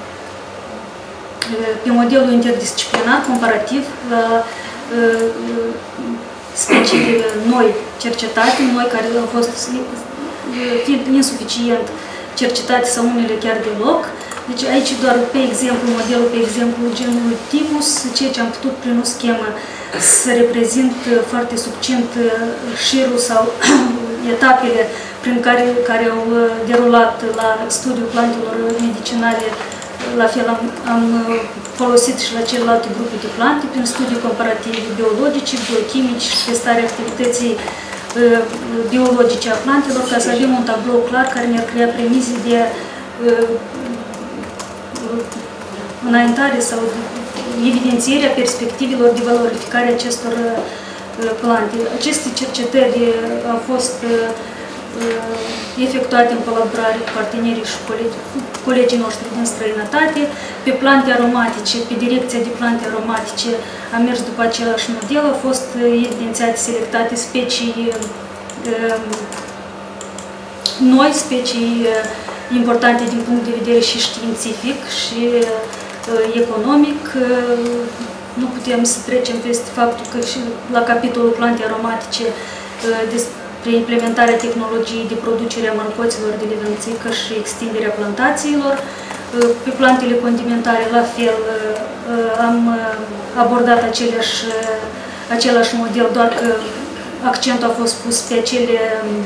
pe modelul interdisciplinar, comparativ, la uh, speciile noi cercetate, noi care au fost fiind insuficient cercetate sau unele chiar deloc. Deci aici doar pe exemplu, modelul pe exemplu genului Thymus, ceea ce am putut prin o schemă să reprezint foarte succint șirul sau etapele prin care, care au derulat la studiul plantelor medicinale. La fel am, am folosit și la celelalte grupe de plante prin studii comparative biologice, biochimice și testarea activității uh, biologice a plantelor, ca să avem un tablou clar care ne-ar crea premize de uh, înaintare sau evidențierea perspectivelor de valorificare a acestor uh, plante. Aceste cercetări au fost uh, efectuate în colaborare cu partenerii și colegi, colegii noștri din străinătate. Pe plante aromatice, pe direcția de plante aromatice, am mers după același model, au fost evidențiate, selectate specii um, noi, specii importante din punct de vedere și științific și economic. Nu putem să trecem peste faptul că și la capitolul plante aromatice despre implementarea tehnologiei de producere a mărcoților de levențică și extinderea plantațiilor. Pe plantele condimentare, la fel, am abordat aceleași, același model, doar că accentul a fost pus pe acele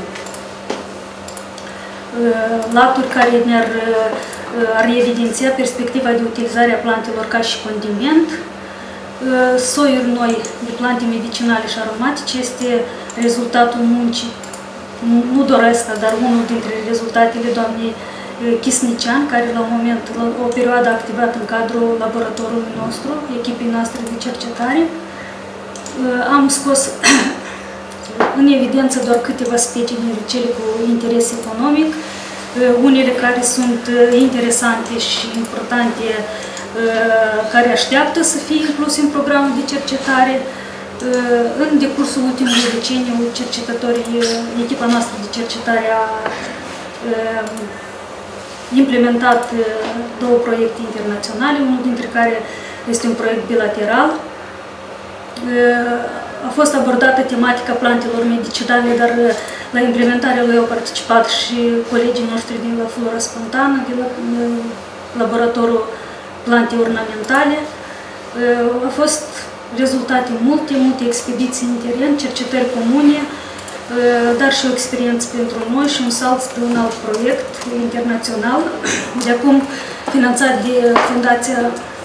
laturi care ne-ar ar evidenția perspectiva de utilizare a plantelor ca și condiment. Soiuri noi de plante medicinale și aromatice este rezultatul muncii, nu doar ăsta, dar unul dintre rezultatele doamnei Chisnician, care la un moment, la o perioadă a activat în cadrul laboratorului nostru, echipei noastre de cercetare. Am scos în evidență doar câteva specii din cele cu interes economic, unele care sunt interesante și importante, care așteaptă să fie incluse în programul de cercetare. În decursul ultimului deceniu, cercetătorii, echipa noastră de cercetare a implementat două proiecte internaționale, unul dintre care este un proiect bilateral. A fost abordată tematica plantelor medicinale, dar la implementarea lui au participat și colegii noștri din la Flora Spontană, de la laboratorul plante ornamentale. Au fost rezultate multe, multe expediții în teren, cercetări comune, dar și o experiență pentru noi și un salt spre un alt proiect internațional, de acum finanțat de Fundația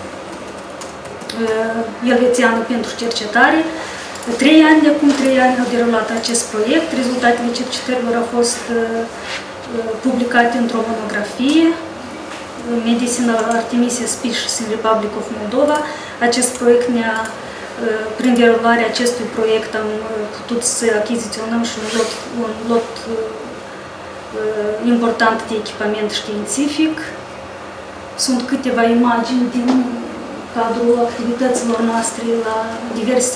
Elvețiană pentru Cercetare. Trei ani, de acum trei ani au derulat acest proiect. Rezultatele cercetărilor au fost publicate într-o monografie, Medicinal Artemisia Species in Republic of Moldova. Acest proiect ne-a, prin derularea acestui proiect am putut să achiziționăm și un lot, un lot important de echipament științific. Sunt câteva imagini din cadrul activităților noastre la diverse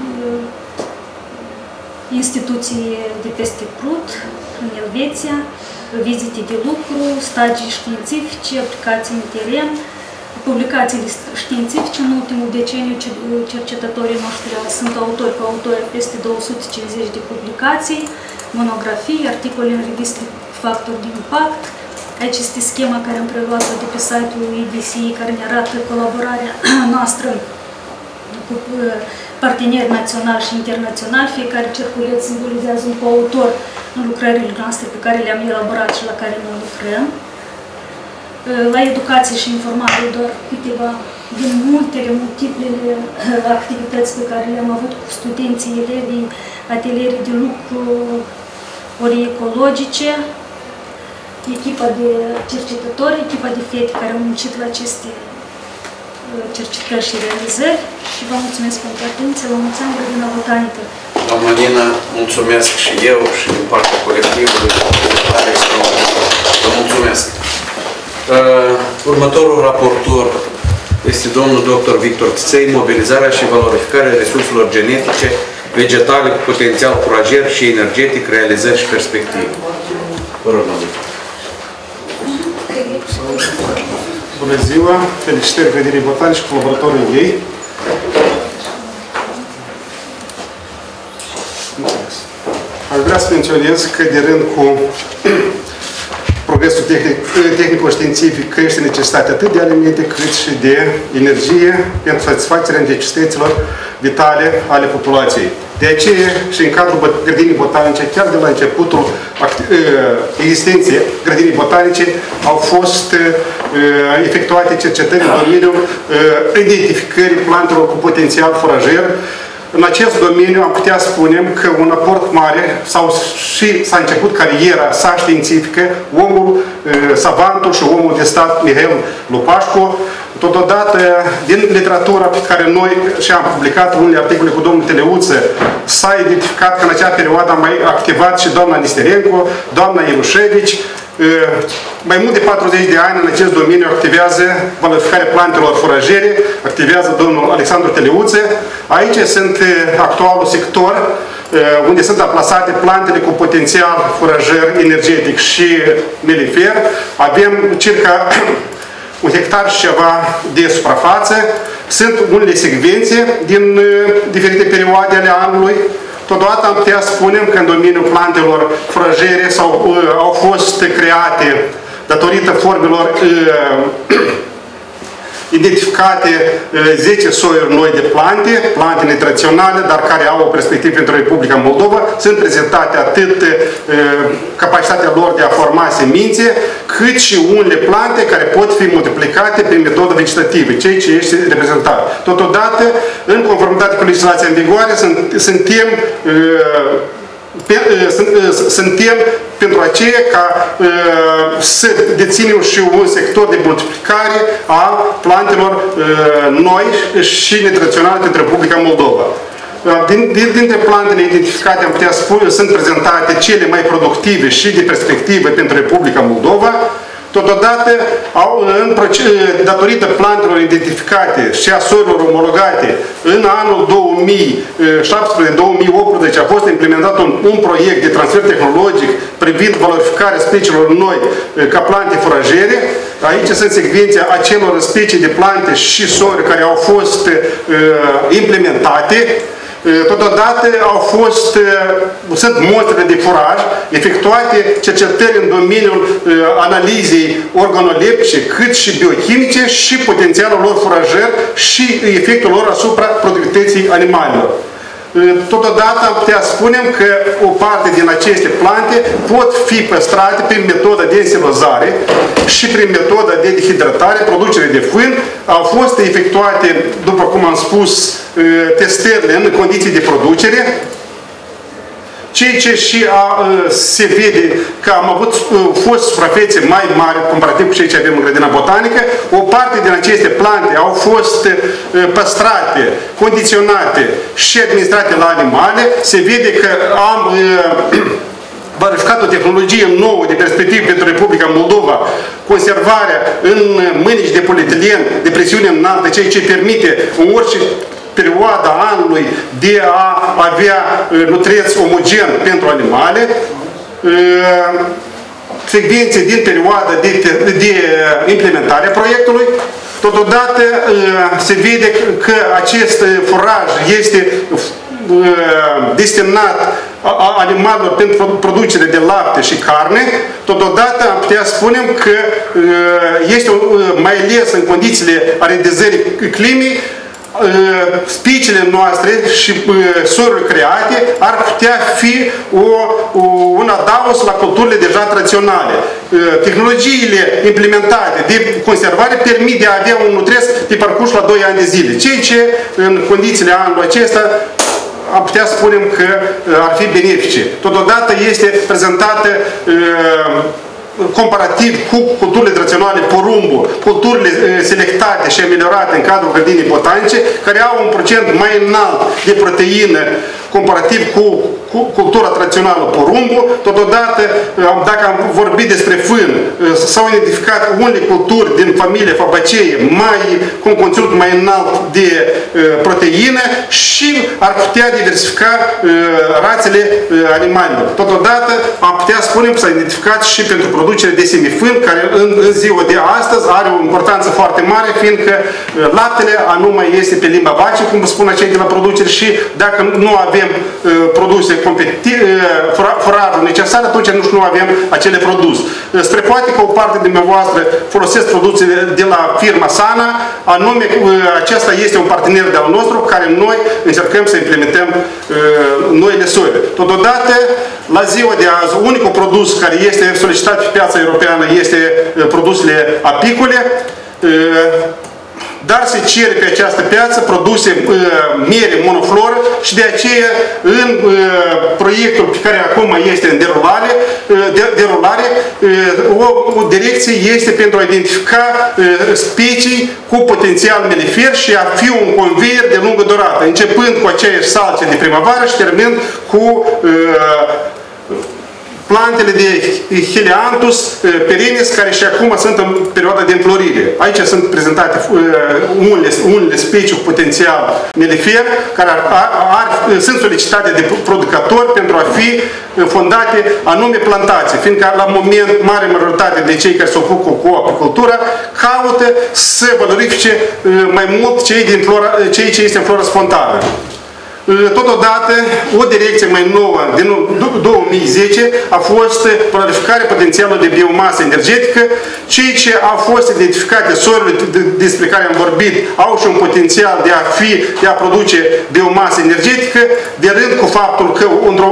instituții de peste Prut, în Elveția, vizite de lucru, stagii științifice, aplicații în teren, publicațiile științifice. În ultimul deceniu, cercetătorii noștri sunt autori cu autori peste două sute cincizeci de publicații, monografii, articole în reviste factori de impact. Aici este schema care am preluat-o de pe site-ul E D C, care ne arată colaborarea noastră cu parteneri naționali și internaționali. Fiecare cerculeț simbolizează un coautor în lucrările noastre pe care le-am elaborat și la care noi lucrăm. La educație și informare doar câteva din multele, multiplele activități pe care le-am avut cu studenții, elevii, ateliere de lucru, ori ecologice, echipa de cercetători, echipa de fete care au muncit la aceste cercetări și realizări și vă mulțumesc pentru atenție. Vă mulțumesc, Grădina Botanică. Doamna Nina, mulțumesc și eu și din partea colectivului. Vă mulțumesc. Uh, următorul raportor este domnul doctor Victor Țiței, mobilizarea și valorificarea resurselor genetice, vegetale cu potențial furager și energetic, realizări și perspective. Vă rog, domnule. Bună ziua! Felicitări Grădinii Botanice și colaboratorii ei. Aș vrea să menționez că de rând cu progresul tehnic, tehnico-științific crește necesitatea atât de alimente cât și de energie pentru satisfacerea necesităților vitale ale populației. De aceea și în cadrul Grădinii Botanice, chiar de la începutul existenței Grădinii Botanice, au fost efectuate cercetări în domeniul identificării plantelor cu potențial furajer. În acest domeniu am putea spune că un aport mare, sau și s-a început cariera sa științifică, omul, savantul și omul de stat Mihail Lupașcu. Totodată, din literatura pe care noi și-am publicat unele articole cu domnul Teleuță, s-a identificat că în acea perioadă a mai activat și doamna Nisterenko, doamna Irușevici. Mai mult de patruzeci de ani în acest domeniu activează valorificarea plantelor furajere, activează domnul Alexandru Teleuță. Aici sunt actualul sector unde sunt aplasate plantele cu potențial furajer energetic și melifer. Avem circa un hectar și ceva de suprafață. Sunt unele secvențe din uh, diferite perioade ale anului. Totodată am putea spune că în domeniul plantelor furajere sau, uh, au fost create, datorită formelor uh, identificate zece soiuri noi de plante, plante netradiționale, dar care au o perspectivă pentru Republica Moldova. Sunt prezentate atât capacitatea lor de a forma semințe, cât și unele plante care pot fi multiplicate prin metodă vegetativă, ceea ce este reprezentat. Totodată, în conformitate cu legislația în vigoare, suntem Suntem pentru aceea ca uh, să deținem și un sector de multiplicare a plantelor uh, noi și netradiționale pentru Republica Moldova. Uh, din, din, dintre plantele identificate, am putea spune, sunt prezentate cele mai productive și de perspectivă pentru Republica Moldova. Totodată, au, în, datorită plantelor identificate și a soiurilor omologate, în anul două mii șaptesprezece două mii optsprezece a fost implementat un, un proiect de transfer tehnologic privind valorificarea speciilor noi ca plante furajere. Aici sunt secvențe acelor specii de plante și soiuri care au fost uh, implementate. Totodată au fost, sunt mostre de furaj, efectuate cercetări în domeniul analizei organoleptice, cât și biochimice și potențialul lor furajer și efectul lor asupra productivității animalelor. Totodată am putea spune că o parte din aceste plante pot fi păstrate prin metoda de însilozare și prin metoda de dehidratare, producere de fân. Au fost efectuate, după cum am spus, testările în condiții de producere, ceea ce și a, se vede că am avut fost suprafețe mai mari comparativ cu ceea ce avem în grădina botanică. O parte din aceste plante au fost păstrate, condiționate și administrate la animale. Se vede că am verificat o tehnologie nouă de perspectivă pentru Republica Moldova, conservarea în mânici de polietilen de presiune înaltă, ceea ce permite în orice perioada anului de a avea nutrienți omogen pentru animale, secvențe din perioada de, de implementare a proiectului. Totodată se vede că acest furaj este destinat animalelor pentru producere de lapte și carne. Totodată am putea spune că este, mai ales în condițiile aridizării climei, speciile noastre și soiurile create ar putea fi o, o, un adaos la culturile deja tradiționale. Tehnologiile implementate de conservare permit de a avea un nutresc de parcurs la doi ani de zile, ceea ce în condițiile anului acesta am putea spune că ar fi benefice. Totodată este prezentată comparativ cu culturile tradiționale porumbul, culturile selectate și ameliorate în cadrul grădinii botanice, care au un procent mai înalt de proteină comparativ cu, cu cultura tradițională porumbul. Totodată, dacă am vorbit despre fân, s-au identificat unele culturi din familie Fabaceae mai, cu un conținut mai înalt de uh, proteină și ar putea diversifica uh, rațele uh, animalelor. Totodată, am putea spune că s-a identificat și pentru producere de semifân, care în, în ziua de astăzi are o importanță foarte mare, fiindcă uh, laptele anume este pe limba vace, cum spun acei de la producere, și dacă nu avem Uh, produse competitive, uh, furajul necesar, atunci nu, nu avem acele produse. Uh, spre poate că o parte din dumneavoastră folosesc produse de la firma Sana, anume uh, acesta este un partener de-al nostru, care noi încercăm să implementăm uh, noile soiuri. Totodată, la ziua de azi, unicul produs care este solicitat pe piața europeană este uh, produsele apicole. Uh, Dar se cere pe această piață produse uh, miere monofloră și de aceea în uh, proiectul pe care acum este în derulare, uh, de, derulare uh, o, o direcție este pentru a identifica uh, specii cu potențial melifer și a fi un conveier de lungă durată, începând cu aceeași salce de primăvară și terminând cu uh, plantele de Helianthus perennis, care și acum sunt în perioada de înflorire. Aici sunt prezentate unele, unele specii cu potențial melifer, care ar, ar, sunt solicitate de producători pentru a fi fondate anume plantații, fiindcă la moment mare majoritate de cei care se ocupă cu apicultura caută să valorifice mai mult cei, din flora, cei ce este în flora spontană. Totodată, o direcție mai nouă din două mii zece a fost valorificarea potențialului de biomasă energetică. Cei ce au fost identificate solurile despre care am vorbit au și un potențial de a fi, de a produce biomasă energetică, de rând cu faptul că într-o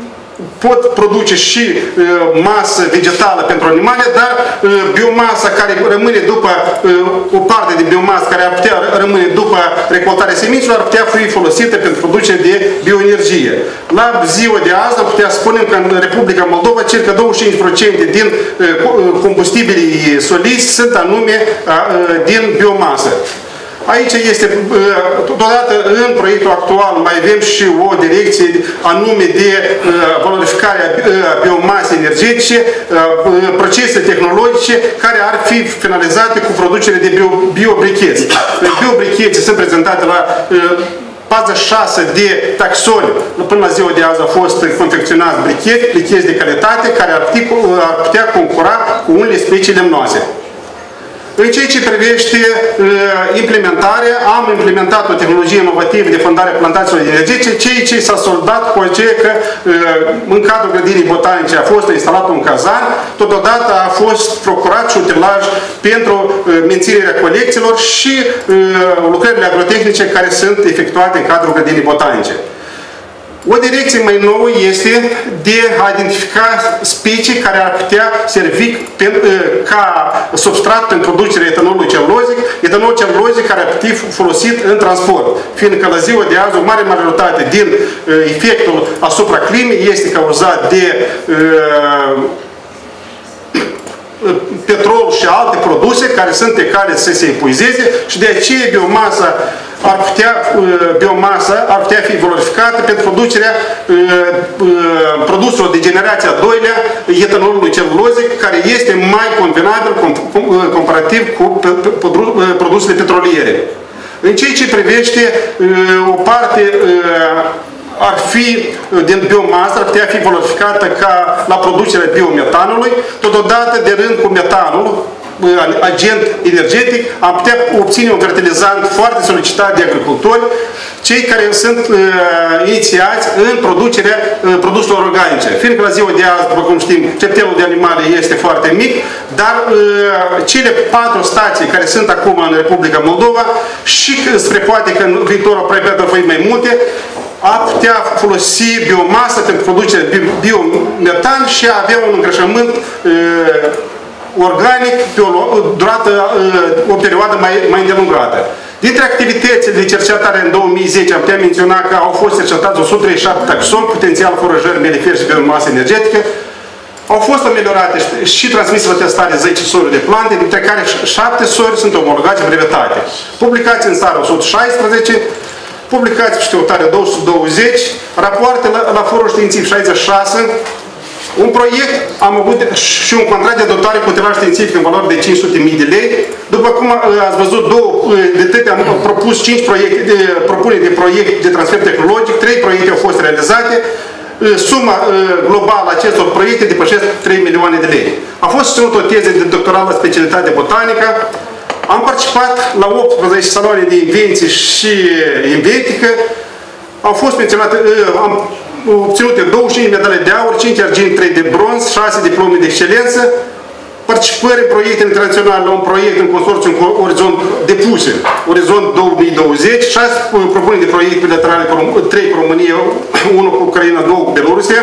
pot produce și uh, masă vegetală pentru animale, dar uh, biomasa care rămâne după, uh, o parte din biomasă care ar putea rămâne după recoltarea semințelor, ar putea fi folosită pentru producerea de bioenergie. La ziua de azi, am putea spune că în Republica Moldova, circa douăzeci și cinci la sută din uh, combustibilii solizi sunt anume uh, din biomasă. Aici este, totodată, în proiectul actual mai avem și o direcție anume de valorificare a biomasei energetice, procese tehnologice care ar fi finalizate cu producerea de bio, biobricheți. Biobricheții sunt prezentate la patruzeci și șase de taxoni. Până la ziua de azi au fost confecționați bricheți, bricheți de calitate care ar putea, ar putea concura cu unele specii lemnoase. În ceea ce privește uh, implementarea, am implementat o tehnologie inovativă de fondare a plantațiilor energetice, ceea ce s-a soldat cu aceea că uh, în cadrul grădinii botanice a fost instalat un cazan, totodată a fost procurat și utilaj pentru uh, menținerea colecțiilor și uh, lucrările agrotehnice care sunt efectuate în cadrul grădinii botanice. O direcție mai nouă este de a identifica specii care ar putea servi ca substrat pentru producerea etanolului celulozic, etanol celulozic care ar putea fi folosit în transport, fiindcă la ziua de azi o mare majoritate din efectul asupra climei este cauzat de petrol și alte produse care sunt pe cale să se epuizeze și de aceea biomasa ar putea, biomasa ar putea fi valorificată pentru producerea produselor de generația a doilea, etanolului celulozic, care este mai convenabil comparativ cu produsele petroliere. În ceea ce privește o parte ar fi din biomasă, ar putea fi valorificată ca la producerea biometanului, totodată de rând cu metanul, agent energetic, am putea obține un fertilizant foarte solicitat de agricultori, cei care sunt uh, inițiați în producerea uh, produselor organice. Fiindcă la ziua de azi, după cum știm, ceptelul de animale este foarte mic, dar uh, cele patru stații care sunt acum în Republica Moldova și spre poate că în viitorul apropiat vor fi mai multe, ar putea folosi biomasă pentru producerea biometan și a avea un îngrășământ uh, organic pe o, durată, o perioadă mai, mai îndelungată. Dintre activitățile de cercetare în două mii zece am putea menționa că au fost cercetați o sută treizeci și șapte taxoni, potențial forajări, meliferi și biomasă energetică. Au fost ameliorate și transmise la testare zece sori de plante, dintre care șapte sori sunt omologate brevetate. Publicați în țară o sută șaisprezece, publicați pe știutare două sute douăzeci, rapoarte la, la forul științific șaizeci și șase, un proiect, am avut și un contract de dotare cu utilaj științific în valoare de cinci sute de mii de lei. După cum ați văzut, două, de tăte am propus cinci proiecte, de, propuneri de proiect de transfer tehnologic, trei proiecte au fost realizate. Suma globală acestor proiecte depășesc trei milioane de lei. A fost susținut o teză de doctorat la specialitate botanică. Am participat la optsprezece saloane de invenții și inventică. Au fost menționate, am obținute douăzeci și cinci medalii de aur, cinci argint, trei de bronz, șase diplome de excelență, participări în proiecte internaționale la un proiect în consorțiu cu Orizont depuse, Orizont două mii douăzeci, șase propuneri de proiecte bilaterale, trei cu România, unul cu Ucraina, două cu Belorusia.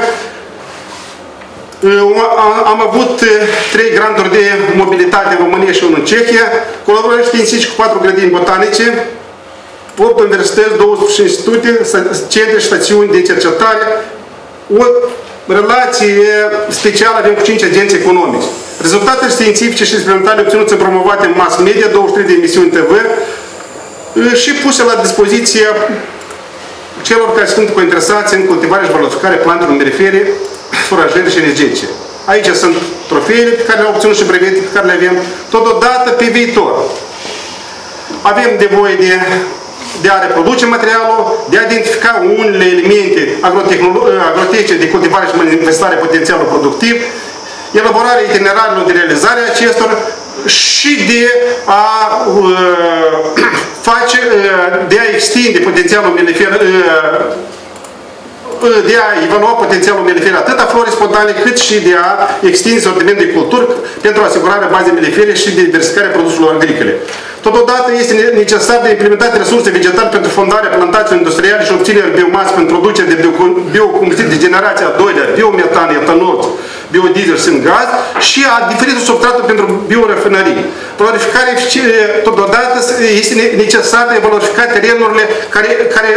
Am avut trei granturi de mobilitate în România și unul în Cehia, colaborări științifice cu patru grădini botanice, opt universități, douăsprezece institute, centre și stațiuni de cercetare, o relație specială avem cu cinci agenți economici. Rezultatele științifice și experimentale obținute sunt promovate în mass media, douăzeci și trei de emisiuni T V și puse la dispoziția celor care sunt cointeresați în cultivarea și valorificarea plantelor melifere furajere și energetice. Aici sunt trofeele pe care le-au obținut și brevete pe care le avem. Totodată, pe viitor, avem nevoie de, de a reproduce materialul, de a identifica unele elemente agrotehnice de cultivare și manifestare potențialul productiv, elaborarea itinerariilor de realizare a acestor și de a uh, face, uh, de a extinde potențialul melifera, uh, de a evalua potențialul melifera atât a florii spontane, cât și de a extinde sortimentul de culturi pentru asigurarea bazei melifere și de diversificarea produselor agricole. Totodată este necesar de implementat resurse vegetale pentru fondarea plantațiilor industriale și obținerea biomasă pentru producerea de biocombustibil de generația a doilea, biometan, etanol, biodiesel și gaz și a diferite substrate pentru biorafinării. Valorificarea totodată este necesară de valorifica terenurile care, care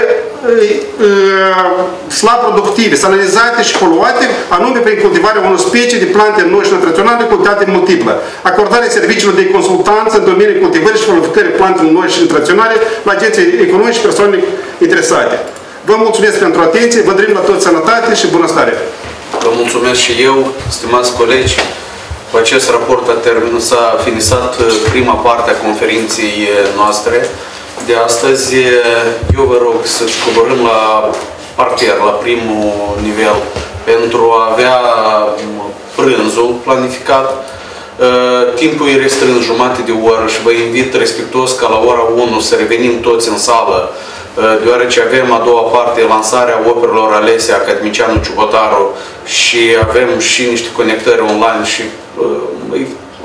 uh, slab productive, salinizate și poluate, anume prin cultivarea unor specii de plante noi și nutriționale cu calitate multiplă. Acordarea serviciilor de consultanță în domeniul cultivării și valorificării plantelor noi și nutriționale la agenții economice și persoane interesate. Vă mulțumesc pentru atenție, vă dorim la toți sănătate și bunăstare. Vă mulțumesc și eu, stimați colegi. Cu acest raport a terminat, s-a finisat prima parte a conferinței noastre de astăzi. Eu vă rog să coborâm la parter, la primul nivel, pentru a avea prânzul planificat. Timpul e restrâns, jumate de oră, și vă invit respectuos ca la ora unu să revenim toți în sală, deoarece avem a doua parte, lansarea operelor alese Academicianu Ciubotaru și avem și niște conectări online și uh,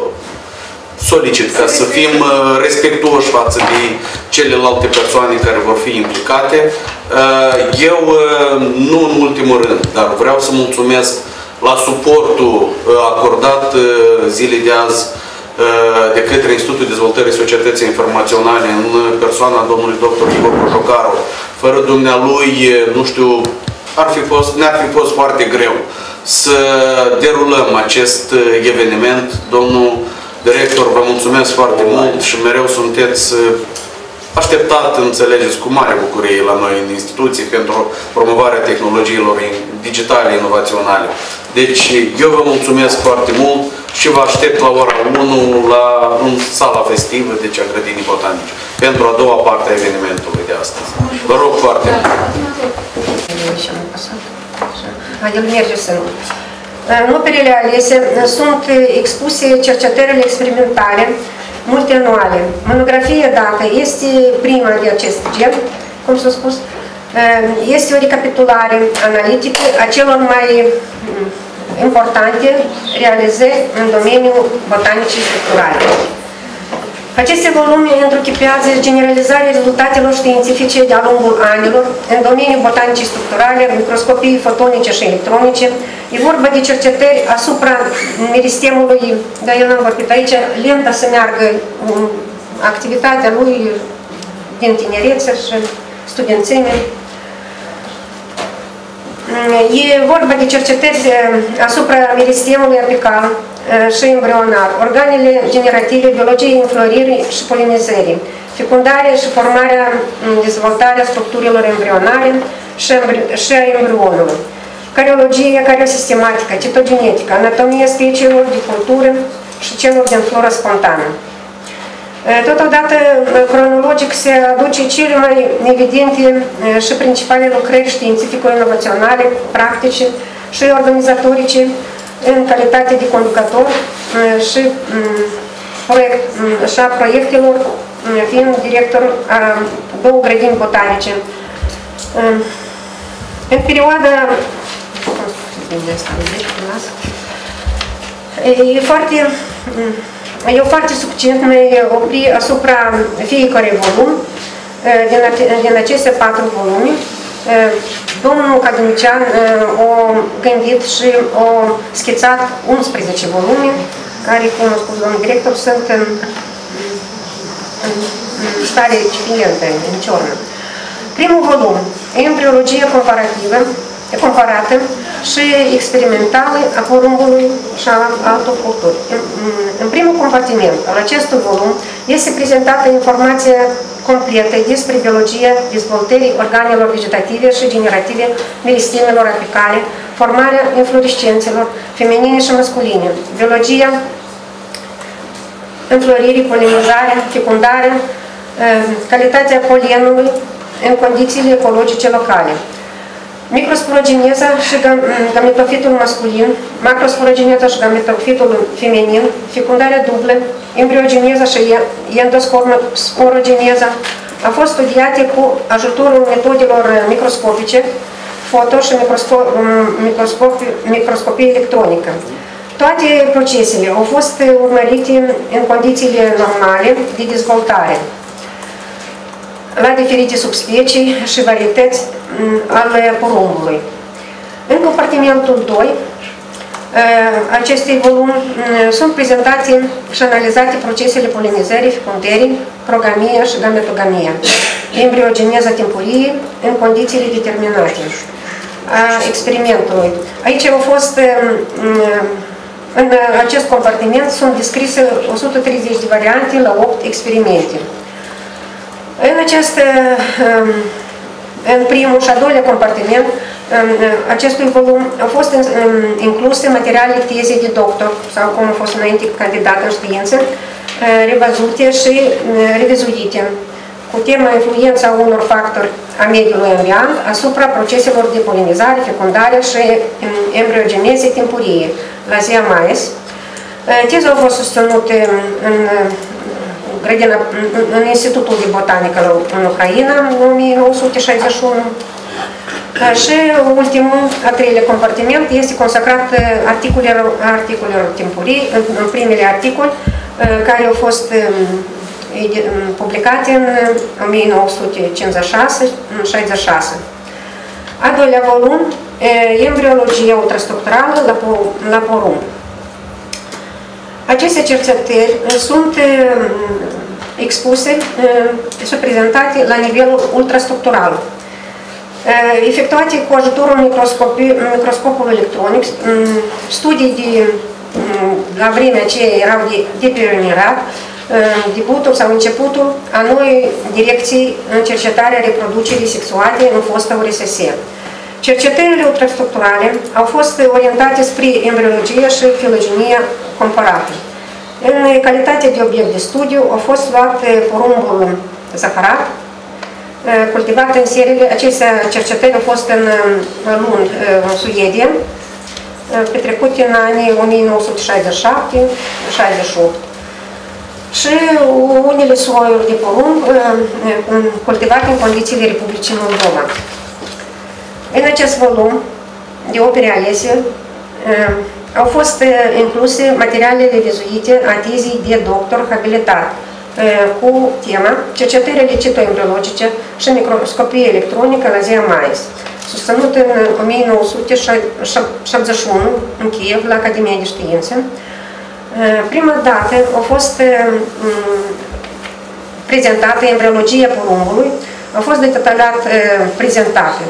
solicit ca să fim uh, respectuoși față de celelalte persoane care vor fi implicate. Uh, eu, uh, nu în ultimul rând, dar vreau să mulțumesc la suportul uh, acordat uh, zilei de azi de către Institutul Dezvoltării Societății Informaționale în persoana domnului doctor Igor Cojocaru. Fără dumnealui, nu știu, ar fi fost, ne-ar fi fost foarte greu să derulăm acest eveniment. Domnul director, vă mulțumesc foarte mult și mereu sunteți așteptat, înțelegeți, cu mare bucurie la noi în instituții pentru promovarea tehnologiilor digitale, inovaționale. Deci, eu vă mulțumesc foarte mult și vă aștept la ora unu la, în sala festivă, deci a Grădinii Botanice, pentru a doua parte a evenimentului de astăzi. Vă rog foarte mult. El merge să nu. În operele alese sunt expuse cercetările experimentale multianuale. Monografia dată este prima de acest gen, cum s-a spus, este o recapitulare analitică a celor mai importante realizări în domeniul botanicii structurale. Aceste volume întruchipează generalizarea rezultatelor științifice de-a lungul anilor în domeniul botanicii structurale, microscopii fotonice și electronice. E vorba de cercetări asupra meristemului, dar eu n-am vorbit aici, lenta să meargă activitatea lui din tinerețe și studențime. E vorba de cercetări asupra meristemului apical și embrionar, organele generative, biologiei înfloririi și polinizării, fecundarea și formarea, dezvoltarea structurilor embrionare și a embrionului, cariologie, cariosistematică, citogenetică, anatomia speciilor de cultură și celor din flora spontană. Totodată, cronologic, se aduce cele mai evidente și principale lucrări științifico-inovaționale, practice și organizatorice în calitate de conducător și, proiect, și a proiectelor, fiind director a două grădini botanice. În perioada e foarte Eu foarte succint mai opri asupra fiecare volum din, din aceste patru volume. Domnul academician a gândit și a schițat unsprezece volume, care, cum a spus domnul director, sunt în, în stare recipientă, în ciornă. Primul volum, embriologie comparativă, comparată și experimentală a porumbului și a altor culturi. În, în primul compartiment al acestui volum este prezentată informația completă despre biologia dezvoltării organelor vegetative și generative meristemelor apicale formarea inflorescențelor feminine și masculine, biologia înfloririi, polinizarea, fecundarea, calitatea polenului în condițiile ecologice locale. Microsporogeneza și gametofitul masculin, macrosporogeneza și gametofitul feminin, fecundarea dublă, embriogeneza și endosporogeneza au fost studiate cu ajutorul metodelor microscopice, foto și microscopie, microscopie electronică. Toate procesele au fost urmărite în condițiile normale de dezvoltare, la diferite subspecii și varietăți ale porumbului. În compartimentul doi, acestei volumi sunt prezentate și analizate procesele polinizării, fecundării, progamia și gametogamia, embriogeneza timpurie în condițiile determinate a experimentului. Aici au fost, în acest compartiment sunt descrise o sută treizeci de variante la opt experimente. În acest, în primul și al doilea compartiment acestui volum au fost incluse materiale teze de doctor sau cum a fost înainte candidat în știință, revăzute și revizuite cu tema influența unor factori a mediului ambient asupra proceselor de polinizare, fecundare și embriogeneze timpurie la Zia Mais. Teza a fost susținută în grădina, în Institutul de Botanică în Ucraina, în o mie nouă sute șaizeci și unu. Și ultimul, al treilea compartiment, este consacrat articolelor, articolelor timpurii, în primele articole, care au fost publicate în o mie nouă sute cincizeci și șase șaizeci și șase. A doilea volum, embriologia ultrastructurală la porumb. Aceste cercetări sunt expuse și prezentate la nivelul ultrastructural, efectuate cu ajutorul microscopului electronic, studii de, la vremea aceea erau de, de pionierat, debutul sau începutul a noi direcții în cercetarea reproducerii sexuate în fosta U R S S. Cercetările ultrastructurale au fost orientate spre embriologie și filogenia comparată. În calitate de obiect de studiu au fost luat porumbul zaharat, cultivat în seriile. Aceste cercetări au fost în Lund, în Suedia, petrecute în anii o mie nouă sute șaizeci și șapte șaizeci și opt. Și unele soiuri de porumb cultivate în condițiile Republicii Moldova. În acest volum de opere alese au fost incluse materialele revizuite a tezii de doctor habilitat cu tema cercetările citoembriologice și microscopie electronică la Zia Mais, susținută în o mie nouă sute șaptezeci și unu în Kiev, la Academia de Științe. Prima dată a fost prezentată embriologia porumbului, a fost detaliat prezentată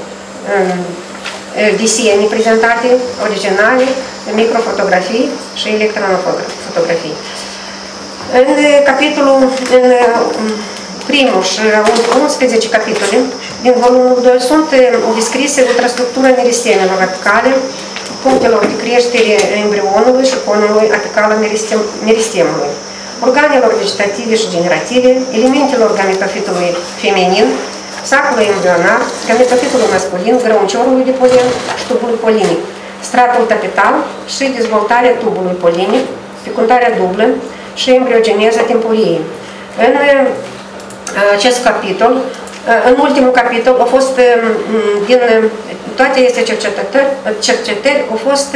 desene prezentate, originale, microfotografii și electronofotografii. În capitolul, în primul și unsprezece capitole din volumul doi sunt descrise ultrastructura meristemelor apicale, punctelor de creștere embrionului și conului apical al meristemului, organelor vegetative și generative, elementelor gametofitului feminin, sacului embrionar, gametofitului masculin, grăunciorului de polen și tubului polinic, stratul tapetal și dezvoltarea tubului polinic, fecundarea dublă și embriogeneza timpurie. În acest capitol, în ultimul capitol, au fost, din toate aceste cercetări, cercetări au fost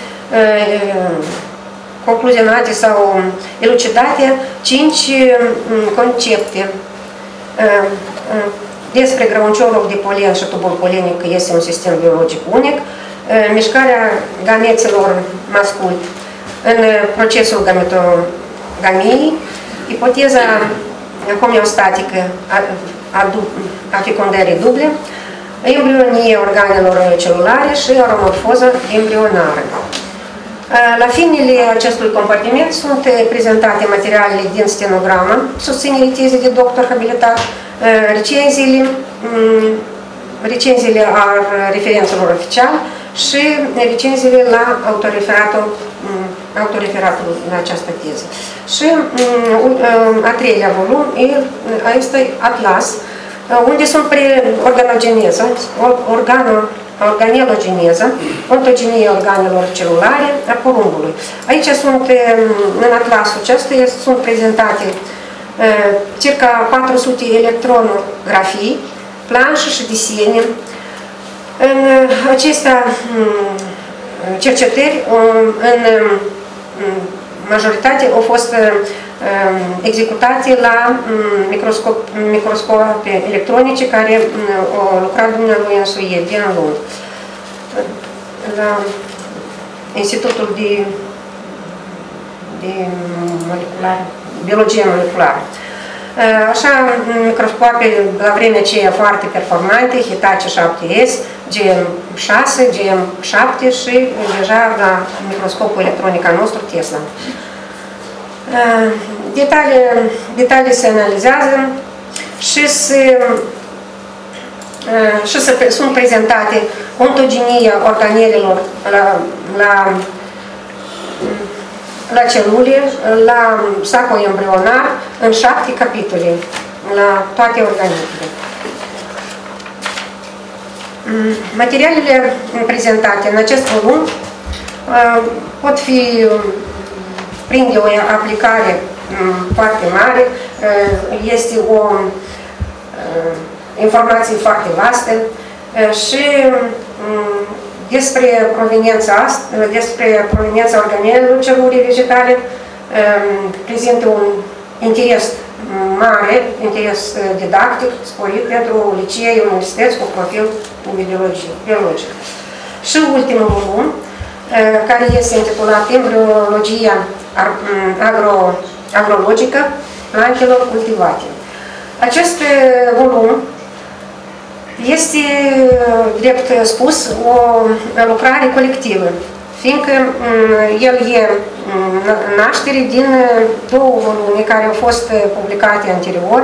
concluzionate sau elucidate cinci concepte despre grăunciorul de polen și tubul polinic, că este un sistem biologic unic, mișcarea gameților masculi în procesul gametogamiei, ipoteza homeostatică a, a, a fecundării duble, embrionie organelor celulare și aromorfoză embrionară. La finele acestui compartiment sunt prezentate materialele din stenogramă, susținerii teze de doctor habilitat, recenziile, recenziile a referențelor oficiale și recenzile la autoreferatul, autoreferatul la această teză. Și a treilea volum este Atlas, unde sunt pre organogeneza, organo, organelogeneza, ontogenie organelor celulare a porumbului. Aici sunt, în atlasul acesta, sunt prezentate circa patru sute electronografii, planșe și desene. În acestea cercetări, în majoritate, au fost executate la microscop, microscope electronice care au lucrat dumnealui în Suedia, în Lund, la Institutul de, de molecular, biologie moleculară. Așa, microscope la vremea aceea foarte performante, Hitachi șapte S, G M șase, G M șapte și deja la microscopul electronic al nostru Tesla. Detalii, detalii se analizează și, se, și se, sunt prezentate ontogenia organelelor la, la, la celule, la sacul embrionar, în șapte capitole, la toate organismele. Materialele prezentate în acest volum pot fi prinde o aplicare foarte mare, este o informație foarte vastă și despre proveniența, despre proveniența organelelor celulei vegetale prezintă un interes mare, interes didactic sporit pentru licee, universități cu profil biologic. Și ultimul volum, care este intitulat Embriologia agro, agrologică plantelor cultivate. Acest volum este, drept spus, o lucrare colectivă, fiindcă el e naștere din două volume care au fost publicate anterior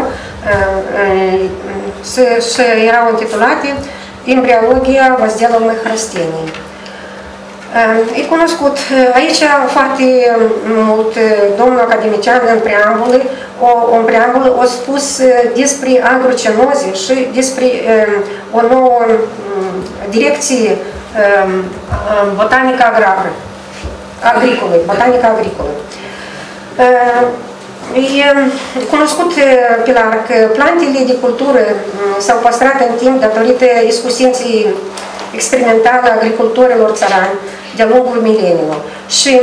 și erau intitulate Embriologia возделываемых растений. E cunoscut aici foarte mult domnul academician în preambulă, o, un preambul a spus despre agrocenoze și despre o nouă direcție botanică agrară, agricolă, botanică agricolă. E cunoscut pe larg că plantele de cultură s-au păstrat în timp datorită iscusinței experimentale a agricultorilor țărani de-a lungul mileniilor. Și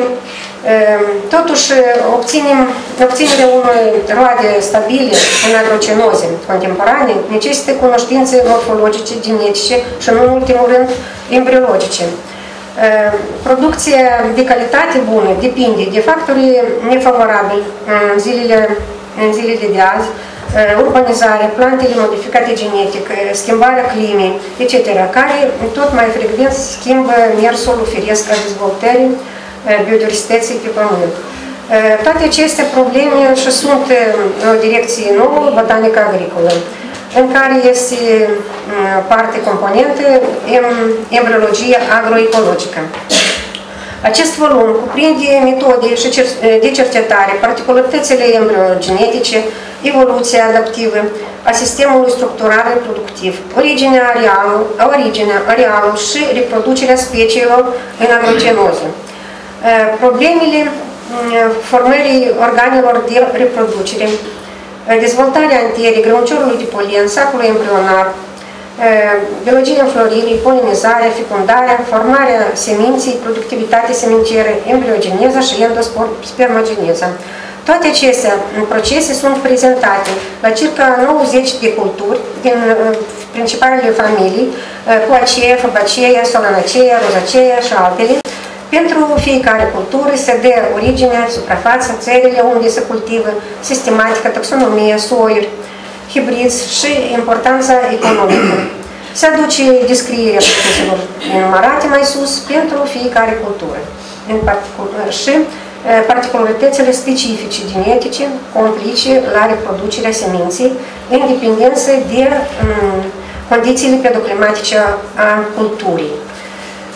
totuși obținem, obținerea unei roade stabile în agrocenoze contemporane necesită cunoștințe morfologice, genetice și, în ultimul rând, embriologice. Producția de calitate bună depinde de factori nefavorabili în zilele, în zilele de azi, urbanizarea, plantele modificate genetic, schimbarea climei, et cetera, care tot mai frecvent schimbă mersul firesc al dezvoltării biodiversității pe Pământ. Toate aceste probleme și sunt o direcție nouă, botanica agricolă, în care este parte componentă embriologia agroecologică. Acest volum cuprinde metode de cercetare, particularitățile embriogenetice, evoluția adaptivă a sistemului structural reproductiv, originea arealul, originea arealul și reproducerea speciilor în agrogenoză. Problemele formării organelor de reproducere, dezvoltarea anterie, grăunciorului de polen, sacului embrionar, biologia înfloririi, polinizarea, fecundarea, formarea seminței, productivitatea seminceră, embriogeneza și endospermogeneza. Toate aceste procese sunt prezentate la circa nouăzeci de culturi din principalele familii, Poaceea, Fabaceea, Solanaceea, Rozaceea și altele. Pentru fiecare cultură se dă originea, suprafața, țările unde se cultivă, sistematică, taxonomie, soiuri, hibrizi și importanța economică. Se aduce descrierea proceselor enumerate mai sus pentru fiecare cultură. În particular, și particularitățile specifice genetice complice la reproducerea seminței în dependență de um, condițiile pedoclimatice a culturii.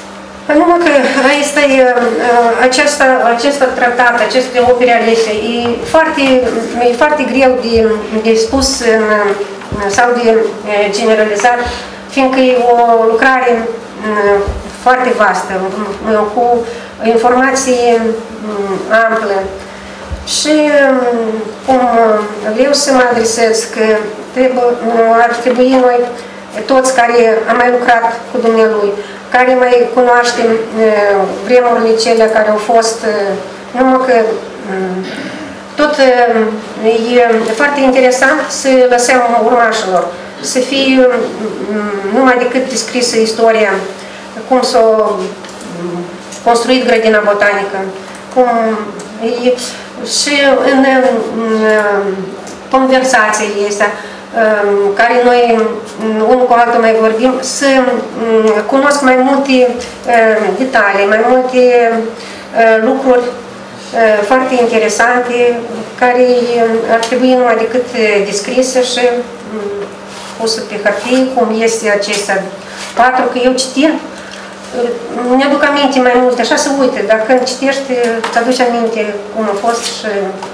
Numai că este acesta, acest tratat, aceste opere alese, e foarte, e foarte greu de, de spus sau de generalizat, fiindcă e o lucrare foarte vastă, cu informații ample. Și cum vreau să mă adresez, că trebuie, ar trebui noi, toți care am mai lucrat cu dumnealui, care mai cunoaștem vremurile cele care au fost, numai că tot e foarte interesant să lăsăm urmașilor, să fie numai decât descrisă istoria, cum s-a construit grădina botanică, cum e, și în, în conversațiile astea, care noi unul cu altul mai vorbim, să cunosc mai multe detalii, mai multe lucruri foarte interesante, care ar trebui numai decât descrise și pusă pe hârtie, cum este acestea patru, că eu citind, mi-aduc aminte mai multe, așa se uite, dar când citești, îți aduci aminte cum a fost și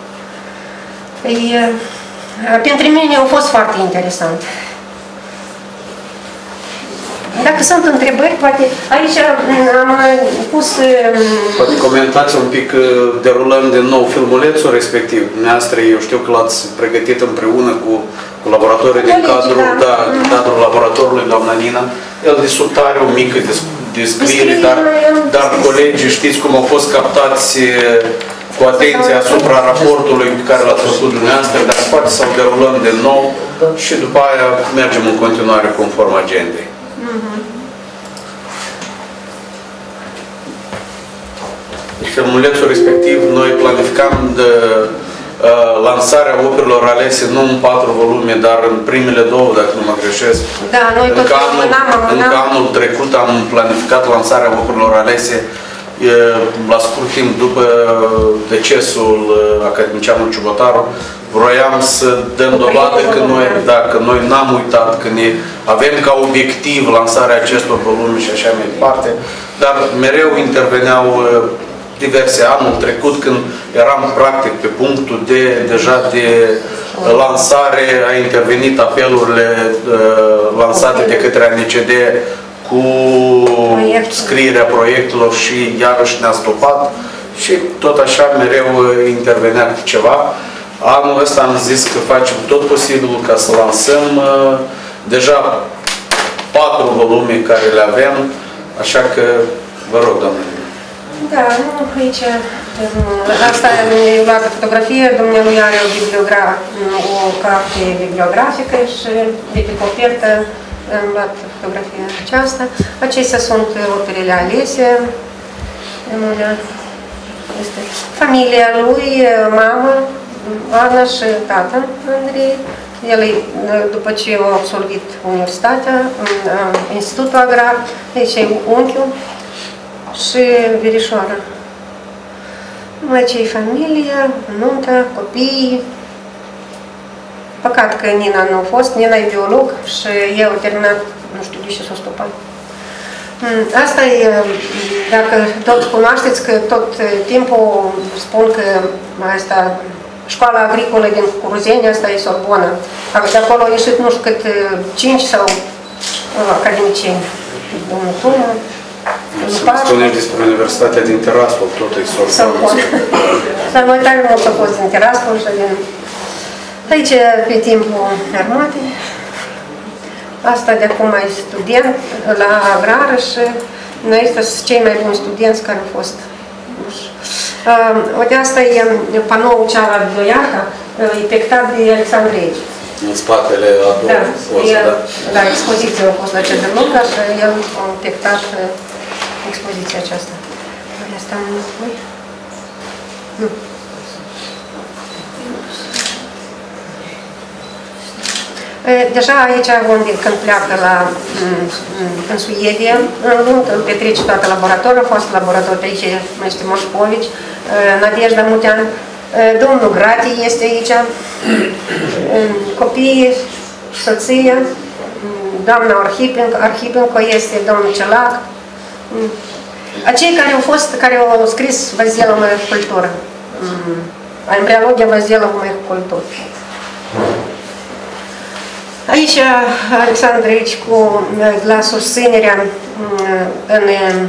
e, pentru mine a fost foarte interesant. Dacă sunt întrebări, poate aici am pus... Poate comentați un pic, derulăm din nou filmulețul respectiv. Dumneavoastră, eu știu că l-ați pregătit împreună cu colaboratorii din cadrul, da. Da, din cadrul laboratorului, doamna Nina. El de sub are o mică descriere, dar, dar colegii știți cum au fost captați cu atenție asupra raportului pe care l-ați făcut dumneavoastră, dar poate să-l derulăm din nou și după aia mergem în continuare conform agendei. Deci filmulețul respectiv, noi planificam de, uh, lansarea operelor alese nu în patru volume, dar în primele două, dacă nu mă greșesc. Da, noi tot încă anul, încă anul trecut am planificat lansarea operelor alese la scurt timp după decesul academicianului Ciubotaru. Vroiam să dăm dovadă că noi, dacă noi n-am uitat, că ne avem ca obiectiv lansarea acestor volume și așa mai departe, dar mereu interveneau diverse. Anul trecut, când eram practic pe punctul de, deja de lansare, a intervenit apelurile uh, lansate de către A N C D cu scrierea proiectelor și iarăși ne-a stopat și tot așa mereu intervenea câte ceva. Anul ăsta am zis că facem tot posibilul ca să lansăm uh, deja patru volume care le avem, așa că vă rog, doamne. Da, nu, aici, asta e luată fotografie, dumnealui are o, o carte bibliografică și de pe copertă am luat fotografia aceasta. Acestea sunt operele alese. Este familia lui, mama, Ana și tata, Andrei. El, după ce a absolvit universitatea, Institutul Agrar, aici e unchiul și verișoara. Numai ce-i familia, nunta, copiii. Păcat că Nina nu a fost, Nina e biolog și eu a terminat, nu știu de ce s-a stopat. Asta e, dacă tot cunoașteți, că tot timpul spun că asta, școala agricolă din Curuzeni, asta e Sorbona. De acolo au ieșit nu știu cât, cinci sau academicieni. Domnul Tună, să spuneți despre Universitatea din Tiraspol, tot e Sorbona. Dar noi tare mult a fost din Tiraspol și din... Aici, pe timpul armatei, asta de acum e student la agrară și noi sunt cei mai buni studenți care au fost. Uh, uite, asta e panoul ceara de Doiarca, e pectat de Alexandreici. În spatele a două da, poze, el, da? La expoziție a fost la Cederluca și el a pectat expoziția aceasta. Asta nu voi? Nu. Deja aici, unde, când pleacă la, în Suedia, în luni, când petrece toată laboratorul, a fost laborator pe aici, este Moșpovici, Nadejda Mutean, domnul Grati este aici, copiii, soția, doamna Arhipenco, Arhipenco este domnul Celac. Acei care au fost, care au scris Văzelul meu cultură. Embriologia Văzelul meu cultură. Aici Alexandrici cu la susținerea în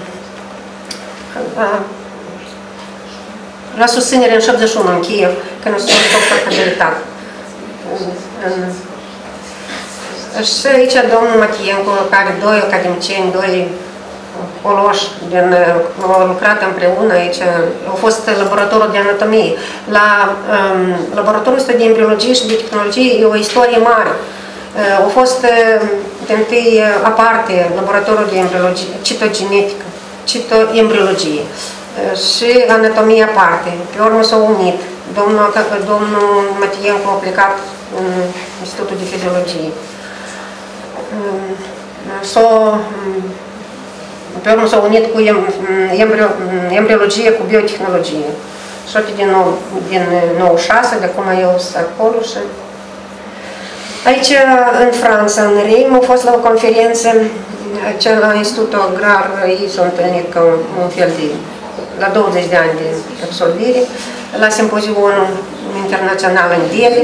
la susținerea în șaptezeci și unu în Kiev, când sunt doctor habilitat. Și aici domnul Matienco, care doi academicieni, doi oloși, din, au lucrat împreună aici, au fost laboratorul de anatomie. La um, laboratorul ăsta de embriologie și biotehnologie e o istorie mare. Uh, au fost uh, de întâi uh, aparte laboratorul de embriologie, citogenetică, citoembriologie uh, și anatomie aparte. Pe urmă s-au unit. Domnul, domnul Matienco a plecat în Institutul de Fiziologie. Um, s-au Pe urmă s-au unit cu embrio, embriologie, cu biotehnologie. Și din, nou, din nouăzeci și șase, de acum eu sunt acolo. Și... Aici, în Franța, în Reims, au fost la o conferință, cea la Institutul Agrar, ei s-au întâlnit ca un, un fel de, la douăzeci de ani de absolvire, la simpozionul internațional în Delhi.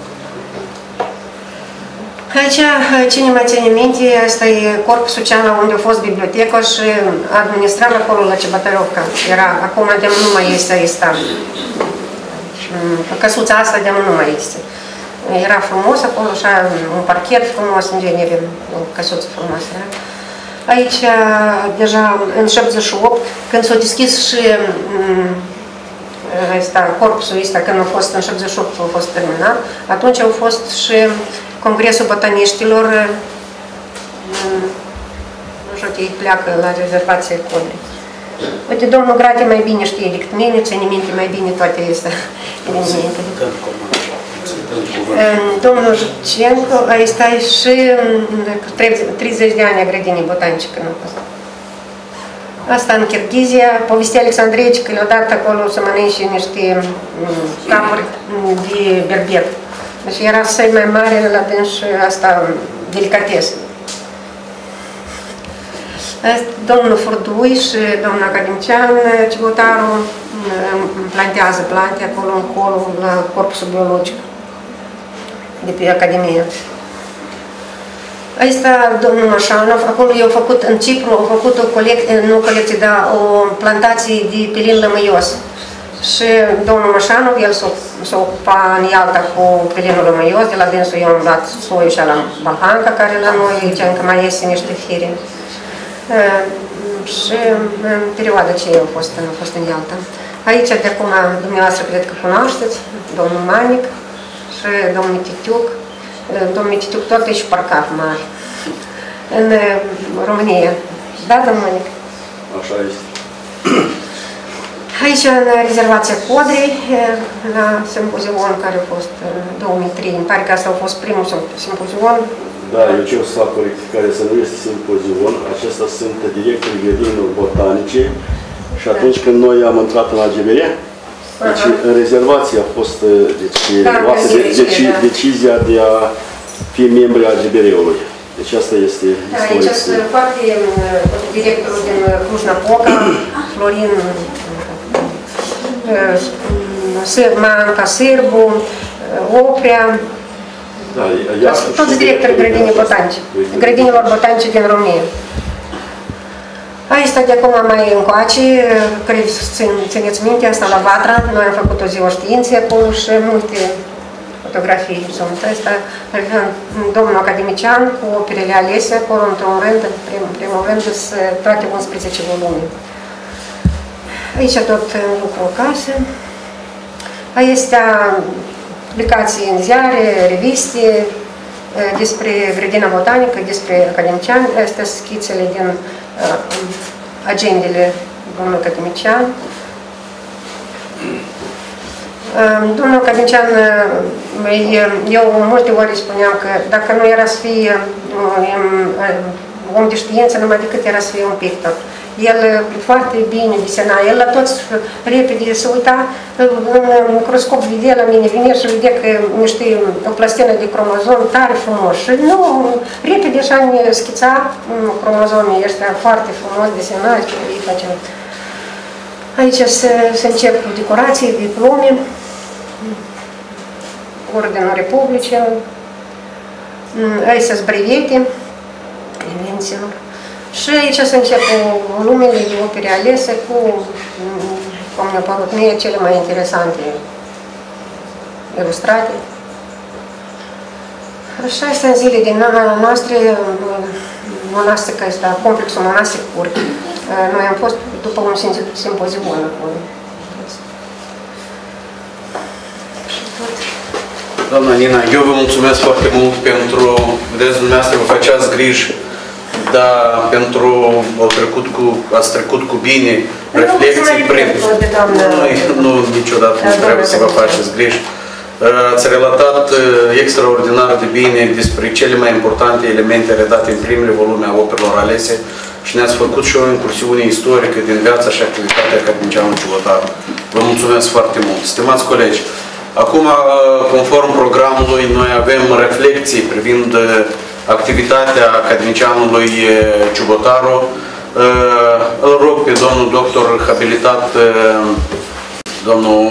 Aici, cine mai ține minte, asta e corpul social unde a fost biblioteca și administram acolo la Cebătărovca. Era, acum de nu mai este asta. Căsuța asta de nu mai este. Era frumos acolo, așa, un parchet frumos, în genere, o căsuță frumoasă. Aici, deja în șaptezeci și opt, când s-a deschis și asta, corpusul ăsta, când a fost în șaptezeci și opt, a fost terminat, atunci au fost și Congresul Botaniștilor, nu știu, ei pleacă la rezervație Codri. Uite, domnul Grate mai bine știe decât mine, ține minte mai bine toate astea evenimente. Domnul Jucenco, aici stai și treizeci de ani a grădinii botanice când a fost. Asta în Kirghizia, povestea Alexandrici că le-au dat acolo să mănânce niște capuri de berbec. Deci era săi mai mare la dâns și asta delicates. Domnul Furdui și domnul academician Cibotaru plantează plante acolo încolo la corpusul biologic de pe Academie. Aici sta domnul Mașanov, acolo eu au făcut în Cipru, au făcut o colecție, nu o colecție, dar o plantație de pelin lămâios. Și domnul Mașanov, el s-a ocupat în Ialta cu pelinul lămâios, de la dânsul eu am dat soiul și la Balhanca, care la noi aici încă mai iese niște fire. Și în perioada ce eu am fost, am fost în Ialta. Aici, de acum, dumneavoastră cred că cunoașteți, domnul Manic și domnul Titiuc. Domnul Titiuc tot e și parcat mare în România. Da, domnul Manic? Așa este. Aici, în rezervația Codrei, la simpozion care a fost în două mii trei, îmi pare că asta a fost primul simpozion. Da, eu cer să fac o rectificare, să nu este simpozion, acestea sunt directorii grădinilor botanice și atunci când noi am intrat în A G B R, deci în rezervație a fost deci, luată de, deci, decizia de a fi membri A G B R-ului. Deci asta este istoric. Aici sunt foarte directorul din Cluj-Napoca, Florin Manca Sârbu, Oprea, da, toți directorii grădinii botanice, grădinilor botanice din România. Aici stă de acum mai încoace, cred să țineți minte, asta la Vatra, noi am făcut o zi o științe acolo și multe fotografii sunt astea. Domnul academician cu operele alese acolo, într-un rând, în prim, primul rând, sunt toate unsprezece volume. Aici tot lucru acasă. Aici publicații în ziare, reviste, despre grădina botanică, despre academician. Astea sunt schițele din uh, agendele domnului academician. Uh, domnul academician, uh, eu multe ori spuneam că dacă nu era să fie uh, om de știință, numai decât era să fie un pictor. El foarte bine desena, el la toți repede se uita în microscop, vedea la mine, vine și vedea că niște, o plastină de cromozom tare frumos. Și nu, repede așa ne schița cromozomii ăștia foarte frumos desenați, ce îi facem. Aici se, se încep cu decorații, diplome, Ordenul Republicii, aici sunt brevete, invențiilor. Și aici se încep volumele de opere alese cu, cum mi-a părut mie, cele mai interesante ilustrate. Așa este în zile din noastre, monastică, este complexul monastic Curchi. Noi am fost după un simpozion acolo. Doamna Nina, eu vă mulțumesc foarte mult pentru, vedeți, dumneavoastră vă faceați griji, dar pentru, au trecut cu, ați trecut cu bine, reflexii prin... Nu, niciodată nu trebuie să vă faceți griji. Ați relatat extraordinar de bine despre cele mai importante elemente redate în primele volume a operelor alese și ne-ați făcut și o incursiune istorică din viața și activitatea academicianului Ciubotaru. Vă mulțumesc foarte mult. Stimați colegi, acum, conform programului, noi avem reflexii privind activitatea academicianului Ciubotaru. Îl rog pe domnul doctor habilitat, domnul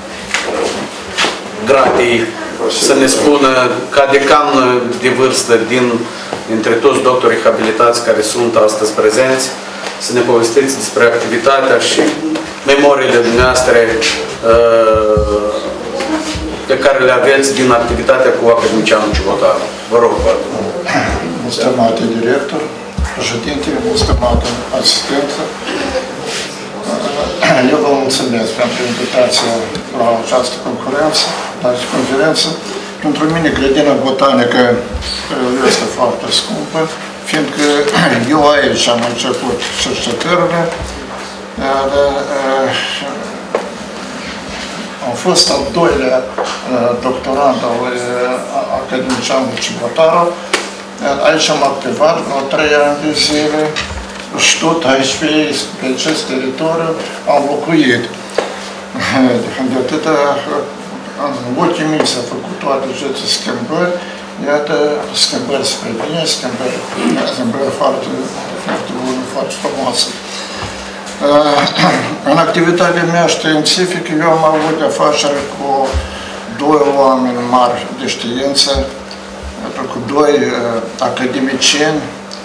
Gratei, să ne spună, ca decan de vârstă din, dintre toți doctorii habilitați care sunt astăzi prezenți, să ne povestiți despre activitatea și memoriile dumneavoastră pe care le aveți din activitatea cu academicianul Ciubotaru. Vă rog, vă rog. Stimate director, președinte, stimată asistență, eu vă mulțumesc pentru invitația la această concurență, la această conferință. Pentru mine, grădina botanică este foarte scumpă, fiindcă eu aici am început cercetările. Am fost al doilea doctorand al academicianului Ciubotaru. Aici am activat vreo trei ani de zile și tot aici pe, pe acest teritoriu am locuit. De atâta, în ultimii s-au făcut toate aceste schimbări. Iată, schimbări spre bine, schimbări, schimbări foarte, foarte bune, foarte frumoase. În activitatea mea științifică, eu am avut de-a face cu doi oameni mari de știință, cu doi academicieni,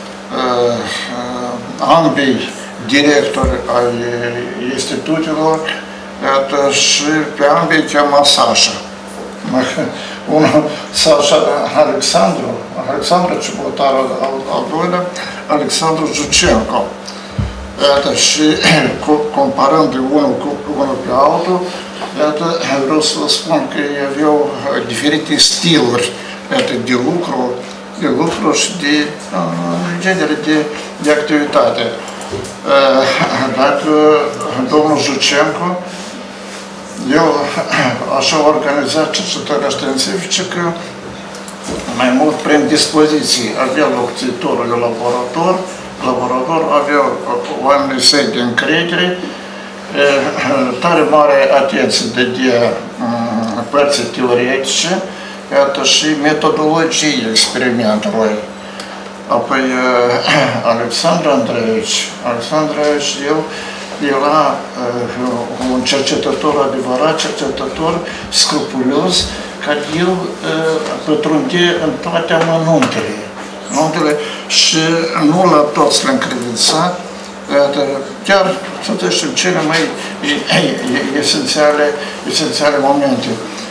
ambii directori ai institutelor, și pe ambii chema Sasha. Unul, Sasha Alexandru, Alexandru Ciubotaru, al doilea, Alexandru Jucenco. Iată, și comparând de unul cu unul pe altul, iată, vreau să vă spun că aveau diferite stiluri, iată, de lucru, de lucru și de genere de, de activitate. Dacă domnul Jucenco, eu așa organizat cercetarea științifică că mai mult prin dispoziții avea locțitorul de laborator, laborator avea oamenii săi de încredere, tare mare atenție dădea părții teoretice, iată și metodologie experimentului. Apoi Alexandru Andreevici, Alexandru Andreevici, el era un cercetător adevărat, cercetător scrupulos, care el pătrunde în toate amănuntele. Amănuntele și nu la toți le încredința, chiar sunt și cele mai esențiale, esențiale momente.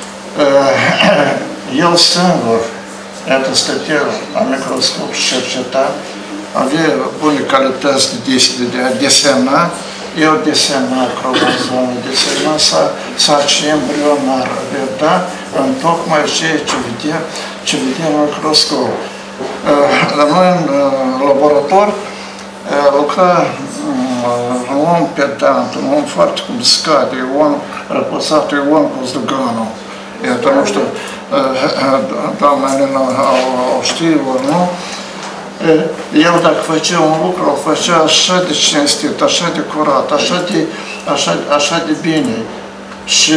El singur, iată, stătea la microscop și cerceta, avea bune calități de, de a desena, eu desena cromozome, desena sarci embrionar, vedea în tocmai ceea ce vedea, ce vedea în microscop. La noi în laborator lucra un om pedant, un om foarte cum scade, Ion răposat, Ion Pozduganu. Iată, nu știu, doamna Elena o știe, ori nu. El dacă făcea un lucru, îl făcea așa de cinstit, așa de curat, așa de, așa, așa de bine. Și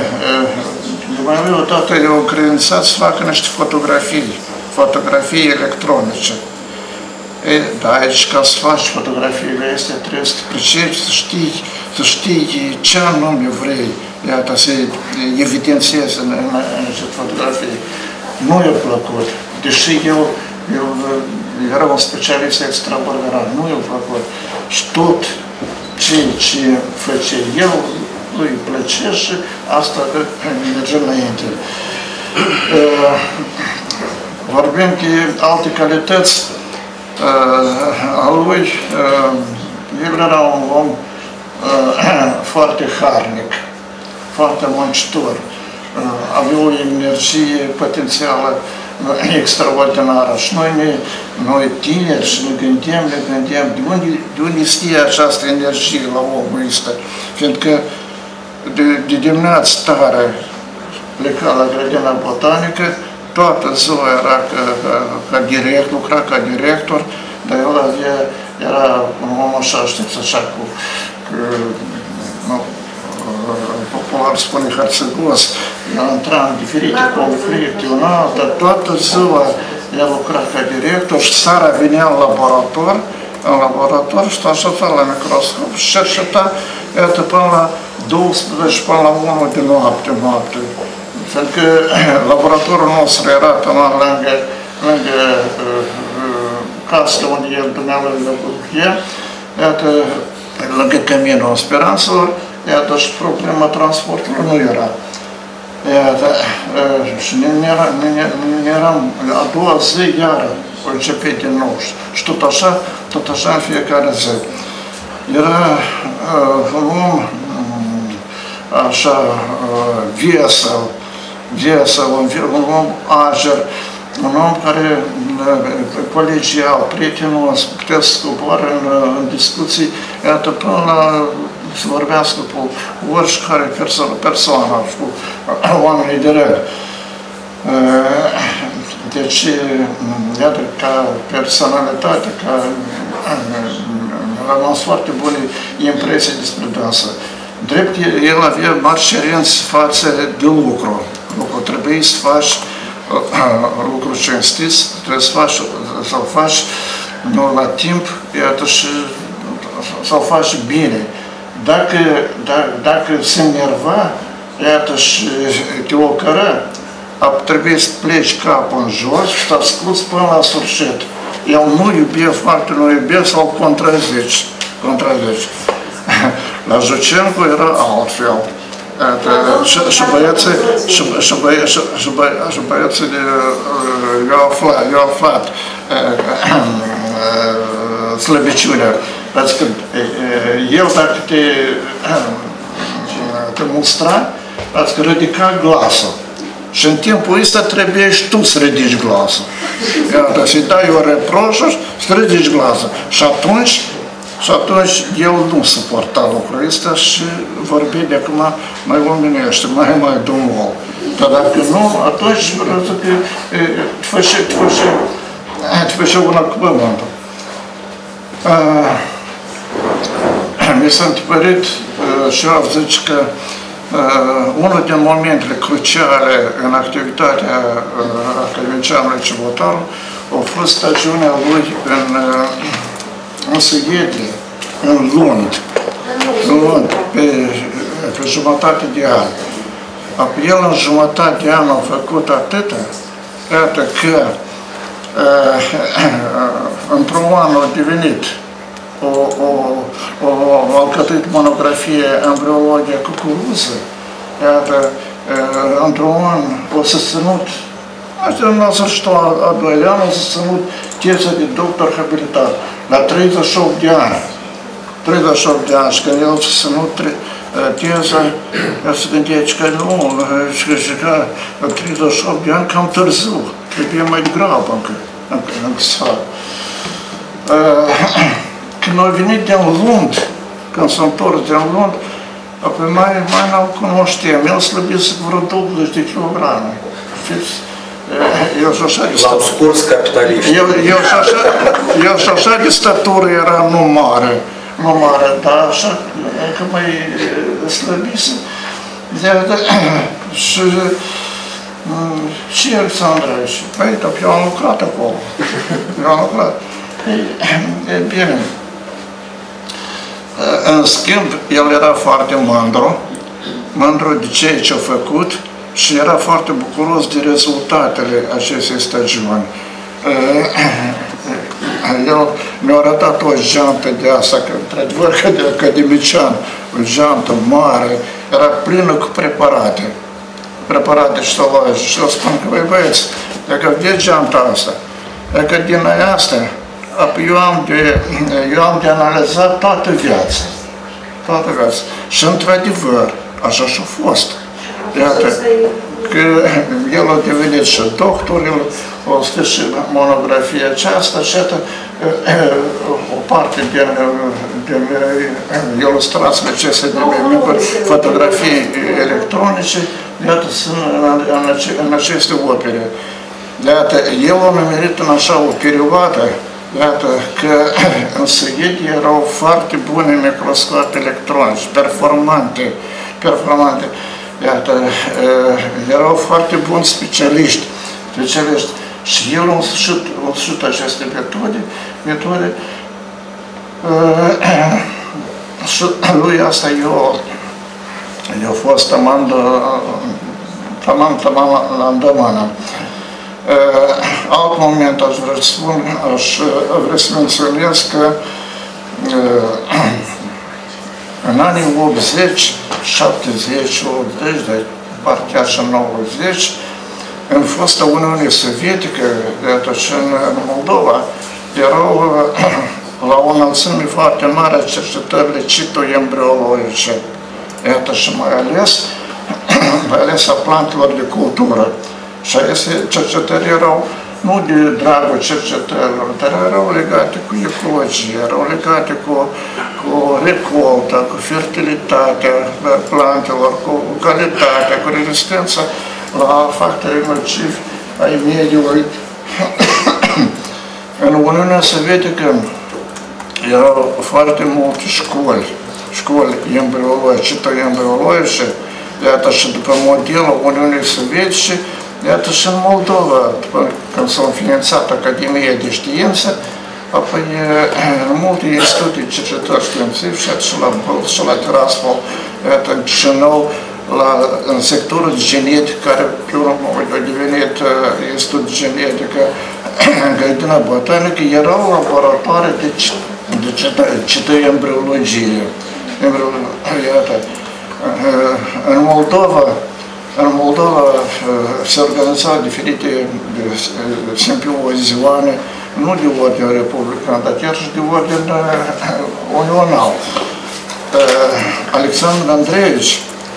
mai mult toată eu încredințat să facă niște fotografii, fotografii electronice. E, da, aici ca să faci fotografiile astea trebuie să te pricepi, să știi, să știi ce anume vrei, iată, să evidențiezi în, în, în aceste fotografii. Nu i-a plăcut, deși eu, eu era un specialist extraordinar, nu i-a plăcut. Și tot ce, ce face el, îi plăcea și asta merge înainte. Uh, vorbim de alte calități uh, a lui. Uh, el era un om uh, foarte harnic, foarte muncitor. Uh, avea o energie potențială uh, extraordinară. Și noi, ne, noi tineri și ne gândim, ne gândim de unde, de unde stie această energie la omul ăsta. Fiindcă de, de dimineață tare pleca la grădina botanică, toată ziua era ca, ca, ca direct, lucra ca director, dar el avea, era un om așa, știți, așa cu, cu nu, popular spune hărțăgos, el intra în diferite conflicte, un alt, dar toată ziua el lucra ca director și seara venea în laborator, în laborator și aștepta la microscop și cerceta, iată, până la douăsprezece, până la unu de noapte, noapte. Fiindcă laboratorul nostru era până lângă, lângă uh, uh, casă unde el dumnealui locuia, iată, lângă Căminul Speranțelor, iată, și problema transportului nu era. Iată, uh, și ne, ne, ne, ne eram, a doua zi iară, începe din nou. Și tot așa, tot așa în fiecare zi. Era uh, un om așa uh, vesel, vesel, un, un om ager, un om care uh, colegial, prietenos, putea să coboare în, în discuții, iată, până la să vorbească cu oricare perso persoană, cu oamenii de rău. Uh, deci, iată, ca personalitate, ca am avut foarte bune impresii despre dânsă. Drept, el avea mari cerințe față de lucru. Lucru trebuie să faci uh, lucru cinstit, trebuie să faci, să-l faci nu la timp, iată, și să-l faci bine. Dacă, dacă, dacă se enerva, iată, și te ocără, trebuie să pleci capul în jos și să asculți până la sfârșit. El nu iubea foarte, nu iubea să-l contrazici. contrazici. La Jucencu era altfel. Și băieții, și băieții i-au aflat, i-au aflat slăbiciunea. Adică el dacă te, te mustra, adică ridica glasul. Și în timpul ăsta trebuie și tu să ridici glasul. Iată, să-i dai o reproșă și să ridici glasul. Și atunci, și atunci el nu suporta lucrul ăsta și vorbi de acum mai omenește, mai mai dumol. Dar dacă nu, atunci vreau să te făcea, te făcea, te făcea una cu pământul. Mi s-a întipărit și eu zice că Uh, unul din momentele cruciale în activitatea uh, academicianului Ciubotaru a fost stagiunea lui în, uh, în Suedie, în Lund, în Lund, pe, pe jumătate de an. Apoi el în jumătate de an a făcut atâta, iată că uh, într-un an a devenit o, o, o, o alcătuit monografie embriologia cucuruză, iată, într-un an o susținut, așa în sfârșitul a doilea an, o susținut teza de doctor habilitat, la treizeci și opt de ani. treizeci și opt de ani, și când el a susținut teza, el se gândea că nu, și că treizeci și opt de ani cam târziu, trebuie mai degrabă încă, încă, încă să fac. Când a venit din Lund, când s-a întors din Lund, apoi mai, mai n-al cunoșteam. El slăbise vreo douăzeci de kilograme. Știți? El și așa de L-au scurs capitaliști. El, el, și așa, el și așa de statură era nu mare, nu mare, dar așa că mai slăbise. Și, și Alexandra, și păi, eu am lucrat acolo. Eu am lucrat. E, e bine. În schimb, el era foarte mândru, mândru de ceea ce a făcut și era foarte bucuros de rezultatele acestei stagiuni. El mi-a arătat o geantă de asta, că într-adevăr că de academician, o geantă mare, era plină cu preparate, preparate ștoloaje. Și eu spun că, băi băieți, dacă vedeți geanta asta, dacă din asta, eu am de, eu am de analizat toată viața, toată viața. Și într-adevăr, așa și-a fost. Iată, că el a devenit și doctor, el a scris și monografia aceasta, și iată, o parte din, din ilustrațiile acestea de fotografii electronice, iată, sunt în, în aceste opere. Iată, el a numerit în așa o perioadă, iată, că în Suedia erau foarte bune microscope electronice, performante, performante. Iată, erau foarte buni specialiști, specialiști. Și el a însușit, a însușit aceste metode, metode și lui asta eu, eu fost tamam, tamam, tamam la îndemână. Alt moment aș vrea să spun, aș vrea să menționez că în anii optzeci, șaptezeci, optzeci, de parcă chiar și nouăzeci, în fosta Uniune Sovietică, iată și în Moldova, erau la o înălțime foarte mare cercetările citoembriologice. Iată și mai ales, mai ales a plantelor de cultură. Și aceste cercetări erau nu de dragul cercetărilor, dar erau legate cu ecologie, erau legate cu, cu recolta, cu fertilitatea plantelor, cu calitatea, cu rezistența la factorii nocivi ai mediului. În Uniunea Sovietică erau foarte multe școli, școli embriologice, citoembriologice, iată și după modelul Uniunii Sovietice, iată și în Moldova, după când s-a înființat Academia de Știință, apoi în multe institute de cercetări științifice, și la Bălți, și la Tiraspol, iată în Chișinău, la, în sectorul de genetică, care pe urmă a devenit institut de genetică, în grădina botanică, erau laboratoare de, de citoembriologie. Iată, în Moldova, În Moldova se organizau diferite simpozione, nu de ordine republican, dar chiar și de ordine unional. Alexandru Andreevici,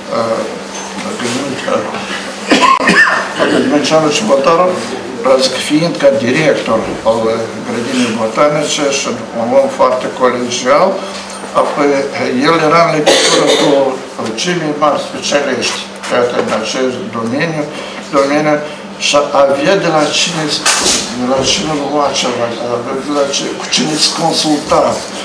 academicianul Ciubotaru, fiind ca director al grădinii botanice și un om foarte colegial, apoi el era în legătură cu cei mai mari specialiști în acest domeniu, domeniu și avea de la cine, de la cine lua ceva, de la cine, cu cine îți consulta.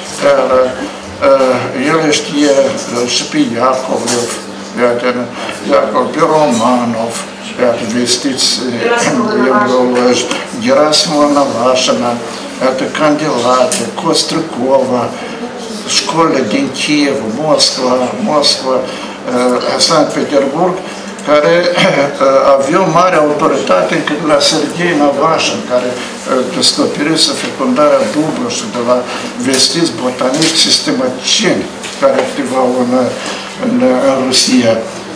El știe și pe Iacovlev, Iacov, pe Romanov, vestiți embriologi, Gerasimov Navașina, Candelate, Kostrikova, școlile din Kiev, Moscova, Moscova, Sankt Petersburg, care aveau mare autoritate încă de la Serghei Navașin, care descoperise fecundarea dublă și de la vestiți botaniști sistematicieni care activau în, în, în Rusia.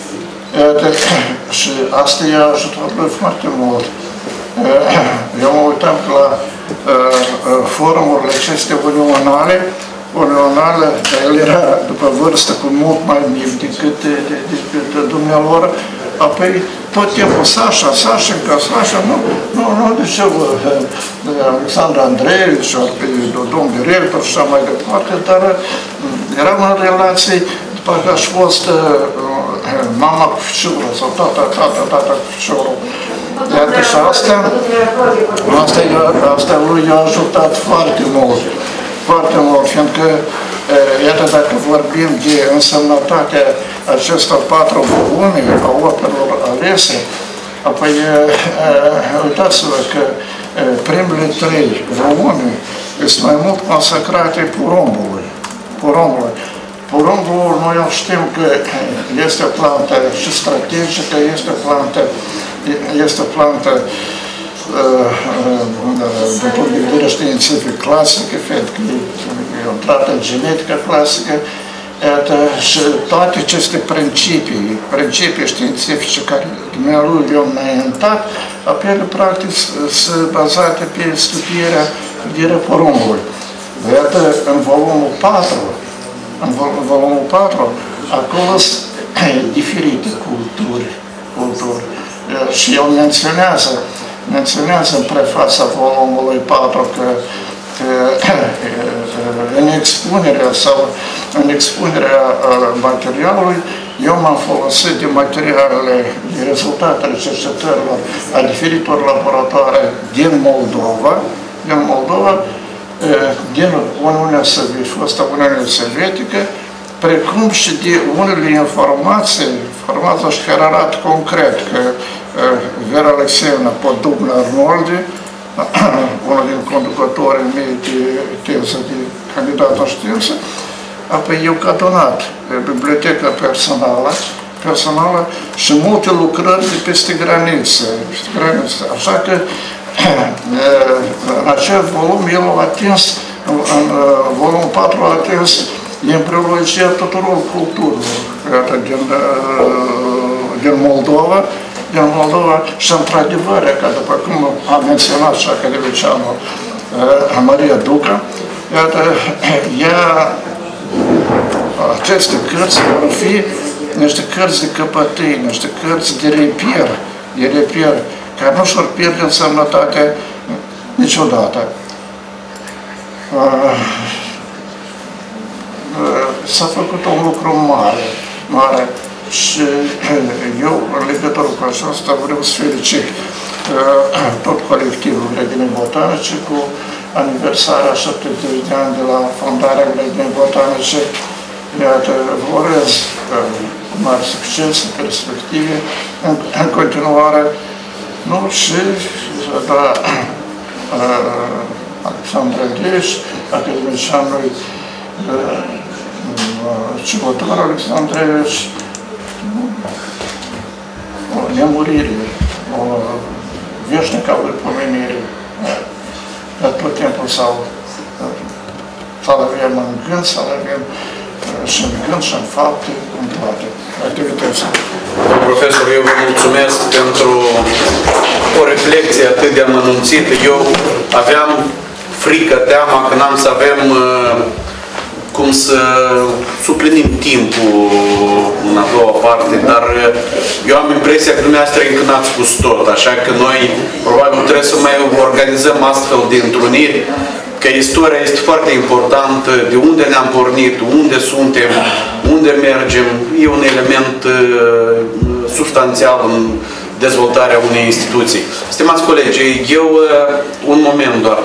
Și asta i-a ajutat lui foarte mult. Eu mă uitam la forumurile acestea unionale, unională, el era după vârstă cu mult mai mic decât, de, de, decât dumnealor, apoi tot timpul Sașa, Sașa, ca Sașa, nu, nu, nu, de ce Alexandru Andreevici, domn director și așa mai departe, dar eram în relații, după că aș fost mama cu fișură, sau tata, tata, tata cu fișură. Iată și asta, asta, asta lui i-a ajutat foarte mult, foarte mult, fiindcă, iată, dacă vorbim de însemnătatea acestor patru volume a operelor alese, apoi uitați-vă că primele trei volume sunt mai mult consacrate porumbului. porumbului. Porumbul, noi știm că este o plantă și strategică, este o plantă, este o plantă din punct de vedere științific clasică, fiindcă e o plată genetică clasică, iată, și toate aceste principii, principii științifice care dumnealui le-au înaintat, apele practic sunt bazate pe studiarea de porumbului. Iată, în volumul patru, în volumul patru, acolo sunt diferite culturi, culturi. Și el menționează, menționează în prefața volumului patru că, că în expunerea sau în expunerea materialului eu m-am folosit de materialele, de rezultatele cercetărilor a diferitor laboratoare din Moldova, din Moldova, din Uniunea Sovietică, fosta Uniune Sovietică, precum și de unele informații, informații care arată concret că Vera Alexeevna Podubna-Arnoldi, unul din conducătorii mei de teză, de candidat în știință, apoi eu ca donat biblioteca personală, personală și multe lucrări de peste granițe, peste granițe. Așa că în acel volum el a atins, în volumul patru a atins embriologia tuturor culturilor din, din Moldova, din Moldova și într-adevăr, ca după cum a menționat și academicianul Maria Duca, iată, ea, aceste cărți vor fi niște cărți de căpătâi, niște cărți de repier, de repier, care nu și-or pierde însemnătatea niciodată. S-a făcut un lucru mare, mare și eu, în legătură cu aceasta, vreau să felicit tot colectivul Grădinii Botanice cu aniversarea șaptezeci de ani de la fondarea Grădinii Botanice. Iată, vă urez mari succes, perspective, în, în continuare, nu și da, Alexandru Andreeș, academicianului Ciubotar Alexandru Andreeș, o nemurire, o veșnică pomenire, dar tot timpul să-l avem în gând, să-l avem și în gând și în fapte, în toate activitățile. Domnul profesor, eu vă mulțumesc pentru o reflecție atât de amănunțită. Eu aveam frică, teama că n-am să avem cum să suplinim timpul în a doua parte, dar eu am impresia că dumneavoastră încă n-ați spus tot, așa că noi probabil trebuie să mai organizăm astfel de întruniri, că istoria este foarte importantă, de unde ne-am pornit, unde suntem, unde mergem, e un element substanțial în dezvoltarea unei instituții. Stimați colegi, eu, un moment doar,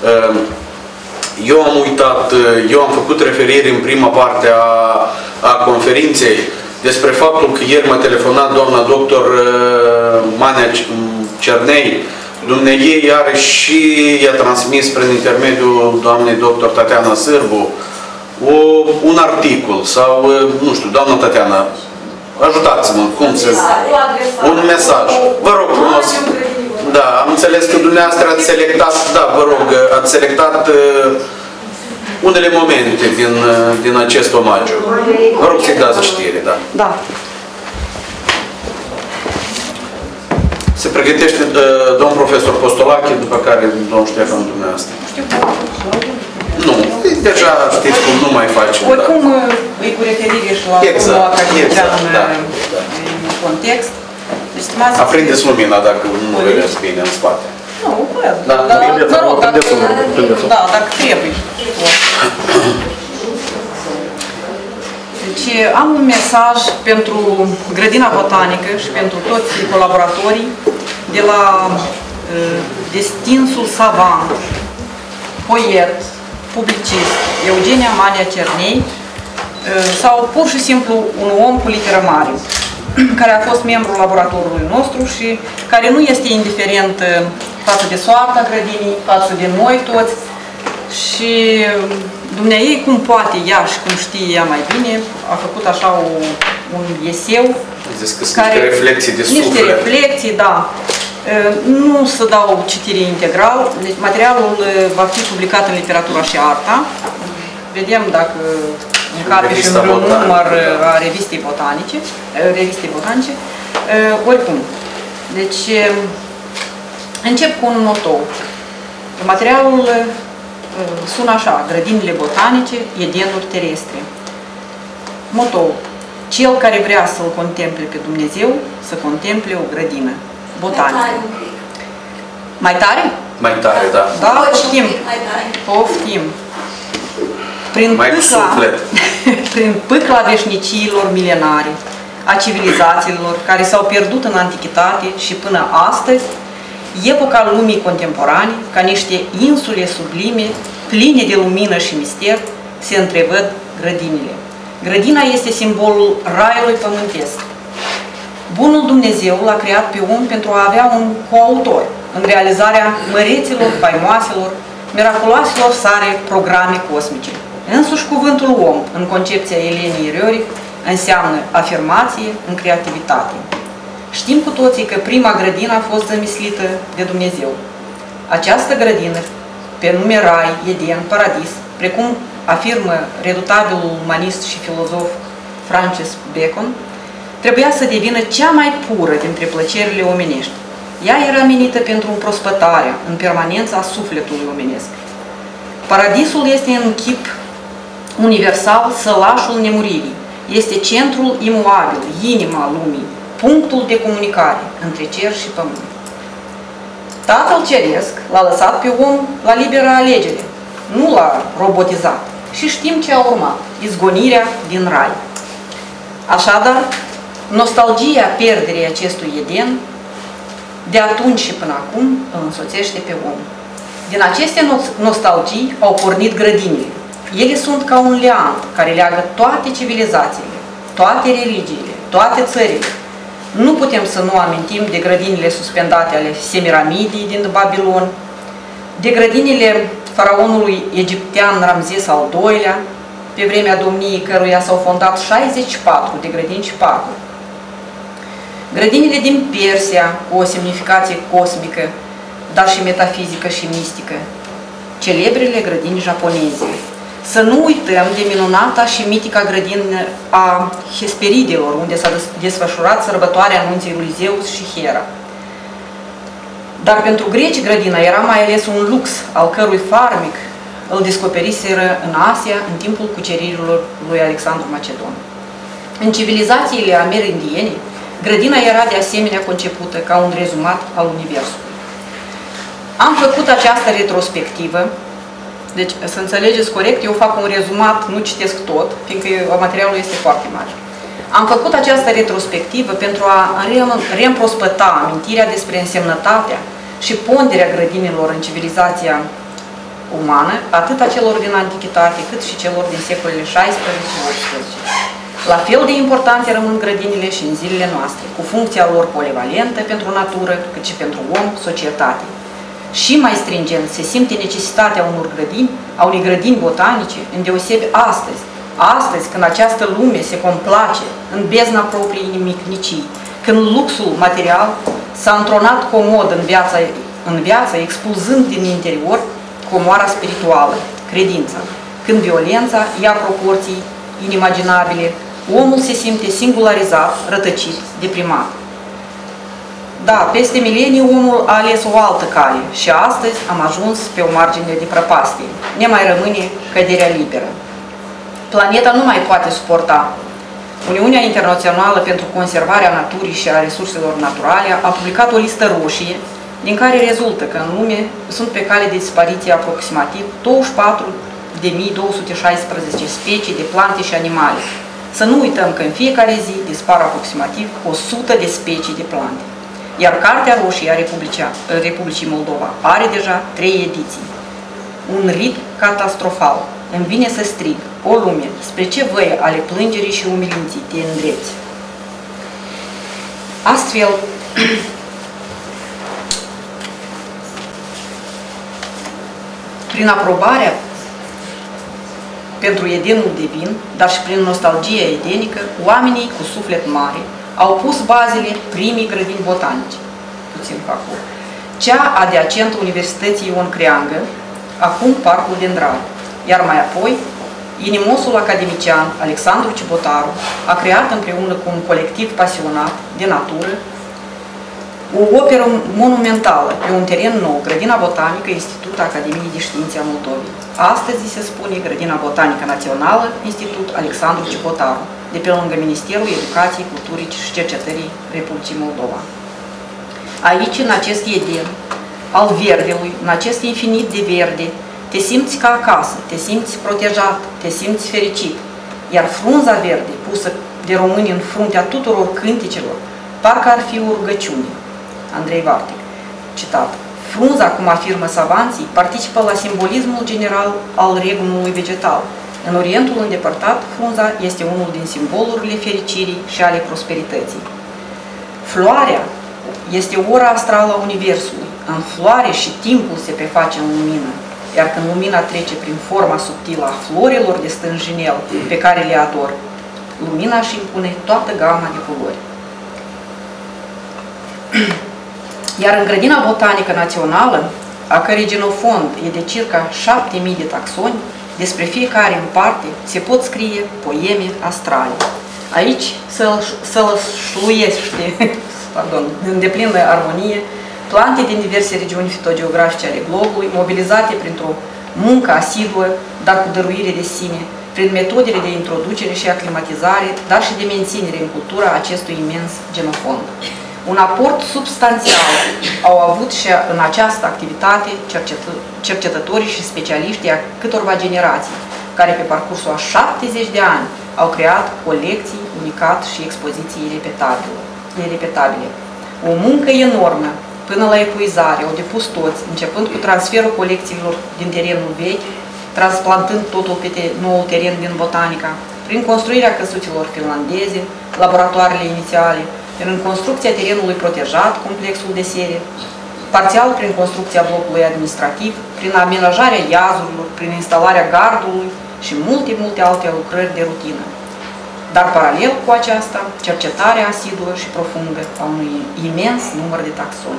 eu am uitat, eu am făcut referire în prima parte a, a conferinței despre faptul că ieri m-a telefonat doamna doctor Mania Cernei. Dumnezeu are și i-a transmis prin intermediul doamnei doctor Tatiana Sârbu o, un articol sau, nu știu, doamna Tatiana, ajutați-mă, cum să... Un mesaj. Vă rog frumos. Da, am înțeles că dumneavoastră ați selectat, da, vă rog, ați selectat uh, unele momente din, uh, din acest omagiu. Vă rog să-i dați citire, da. Da. Se pregătește uh, domnul profesor Postolache, după care domnul Ștefan dumneavoastră. Nu, deja știți cum nu mai facem. Oricum da. E cu referire și la exact, academician exact, da, da. În context. Aprindeți lumina dacă nu vedeți bine în spate. Nu, văd. Da, dar, mă rog, dacă, da, dacă trebuie. Deci am un mesaj pentru Grădina Botanică și pentru toți colaboratorii de la uh, distinsul savant, poet, publicist, Eugenia Mania Cernei, uh, sau pur și simplu un om cu literă mare, care a fost membrul laboratorului nostru și care nu este indiferent uh, față de soarta grădinii, față de noi toți, și dumneaei, cum poate ea și cum știe ea mai bine, a făcut așa o, un eseu. Zis că sunt niște reflexii de suflet. Niște reflexii, da. Nu să dau citire integral, deci materialul va fi publicat în Literatura și Arta. Vedem dacă încape și în vreun număr a revistei botanice, revistei botanice. Oricum, deci încep cu un motou. Materialul sună așa: grădinile botanice, edenuri terestre. Motou: cel care vrea să-L contemple pe Dumnezeu, să contemple o grădină botanică. Mai tare? Mai tare, da. Da, poftim. Poftim. Prin mai pâcla, prin pâcla veșniciilor milenare, a civilizațiilor care s-au pierdut în antichitate și până astăzi, epoca lumii contemporane, ca niște insule sublime, pline de lumină și mister, se întrevăd grădinile. Grădina este simbolul raiului pământesc. Bunul Dumnezeu l-a creat pe om pentru a avea un coautor în realizarea măreților, faimoaselor, miraculoaselor sare programe cosmice. Însuși cuvântul om, în concepția Elenii Röhrig, înseamnă afirmație în creativitate. Știm cu toții că prima grădină a fost zămislită de Dumnezeu. Această grădină, pe nume Rai, Eden, Paradis, precum afirmă redutabilul umanist și filozof Francis Bacon, trebuia să devină cea mai pură dintre plăcerile omenești. Ea era menită pentru împrospătarea în permanență a sufletului omenesc. Paradisul este în chip universal sălașul nemuririi. Este centrul imuabil, inima lumii, punctul de comunicare între cer și pământ. Tatăl Ceresc l-a lăsat pe om la liberă alegere, nu l-a robotizat. Și știm ce a urmat: izgonirea din rai. Așadar, nostalgia pierderii acestui Eden, de atunci și până acum, îl însoțește pe om. Din aceste nostalgii au pornit grădinile. Ele sunt ca un leant care leagă toate civilizațiile, toate religiile, toate țările. Nu putem să nu amintim de grădinile suspendate ale Semiramidii din Babilon, de grădinile faraonului egiptean Ramzes al doilea, pe vremea domniei căruia s-au fondat șaizeci și patru de grădini și parcuri. Grădinile din Persia, cu o semnificație cosmică, dar și metafizică și mistică. Celebrele grădini japoneze. Să nu uităm de minunata și mitica grădină a Hesperidelor, unde s-a desfășurat sărbătoarea anunții lui Zeus și Hera. Dar pentru greci grădina era mai ales un lux, al cărui farmec îl descoperiseră în Asia în timpul cuceririlor lui Alexandru Macedon. În civilizațiile amerindiene, grădina era de asemenea concepută ca un rezumat al Universului. Am făcut această retrospectivă. Deci, să înțelegeți corect, eu fac un rezumat, nu citesc tot, fiindcă materialul este foarte mare. Am făcut această retrospectivă pentru a reîmprospăta amintirea despre însemnătatea și ponderea grădinilor în civilizația umană, atât a celor din Antichitate, cât și celor din secolele șaisprezece și optsprezece. La fel de importante rămân grădinile și în zilele noastre, cu funcția lor polivalentă pentru natură, cât și pentru om, societate. Și mai stringent se simte necesitatea unor grădini, a unei grădini botanice, îndeosebi astăzi, astăzi când această lume se complace în bezna propriei nimicnicii, când luxul material s-a întronat comod în viața, în viață, expulzând din interior comoara spirituală, credința, când violența ia proporții inimaginabile, omul se simte singularizat, rătăcit, deprimat. Da, peste milenii omul a ales o altă cale și astăzi am ajuns pe o margine de prăpastie. Ne mai rămâne căderea liberă. Planeta nu mai poate suporta. Uniunea Internațională pentru Conservarea Naturii și a Resurselor Naturale a publicat o listă roșie din care rezultă că în lume sunt pe cale de dispariție aproximativ douăzeci și patru de mii două sute șaisprezece specii de plante și animale. Să nu uităm că în fiecare zi dispar aproximativ o sută de specii de plante. iar Cartea Roșie a Republicii Moldova are deja trei ediții. Un rit catastrofal. Îmi vine să strig, o lume, spre ce văi ale plângerii și umilinții te îndreți? Astfel, prin aprobarea pentru edenul de vin, dar și prin nostalgia edenică, oamenii cu suflet mare au pus bazele primii grădini botanice, puțin pe acolo, cea adiacentă Universității Ion Creangă, acum Parcul Dendral, iar mai apoi, inimosul academician Alexandru Ciubotaru a creat împreună cu un colectiv pasionat de natură o operă monumentală pe un teren nou, Grădina Botanică, Institut Academiei de Științe a Moldovei. Astăzi se spune Grădina Botanică Națională, Institut Alexandru Ciubotaru, de pe lângă Ministerul Educației, Culturii și Cercetării Republicii Moldova. Aici, în acest eden al verdelui, în acest infinit de verde, te simți ca acasă, te simți protejat, te simți fericit, iar frunza verde pusă de români în fruntea tuturor cânticelor, parcă ar fi o rugăciune. Andrei Vartic, citat. Frunza, cum afirmă savanții, participă la simbolismul general al regnului vegetal. În Orientul îndepărtat, frunza este unul din simbolurile fericirii și ale prosperității. Floarea este ora astrală a Universului. În floare și timpul se preface în lumină, iar când lumina trece prin forma subtilă a florilor de stânjinel pe care le ador, lumina își impune toată gama de culori. Iar în Grădina Botanică Națională, a cărei genofond e de circa șapte mii de taxoni, despre fiecare în parte se pot scrie poeme astrale. Aici se lășluiește, pardon, în deplină armonie, plante din diverse regiuni fitogeografice ale globului, mobilizate printr-o muncă asiduă, dar cu dăruire de sine, prin metodele de introducere și aclimatizare, dar și de menținere în cultura acestui imens genofond. Un aport substanțial au avut și în această activitate cercetă, cercetătorii și specialiștii a câtorva generații, care pe parcursul a șaptezeci de ani au creat colecții, unicat și expoziții irepetabile. O muncă enormă, până la epuizare, au depus toți, începând cu transferul colecțiilor din terenul vechi, transplantând totul pe noul teren din botanica, prin construirea căsuților finlandeze, laboratoarele inițiale, prin construcția terenului protejat, complexul de serie, parțial prin construcția blocului administrativ, prin amenajarea iazurilor, prin instalarea gardului și multe, multe alte lucrări de rutină. Dar paralel cu aceasta, cercetarea asiduă și profundă a unui imens număr de taxoni.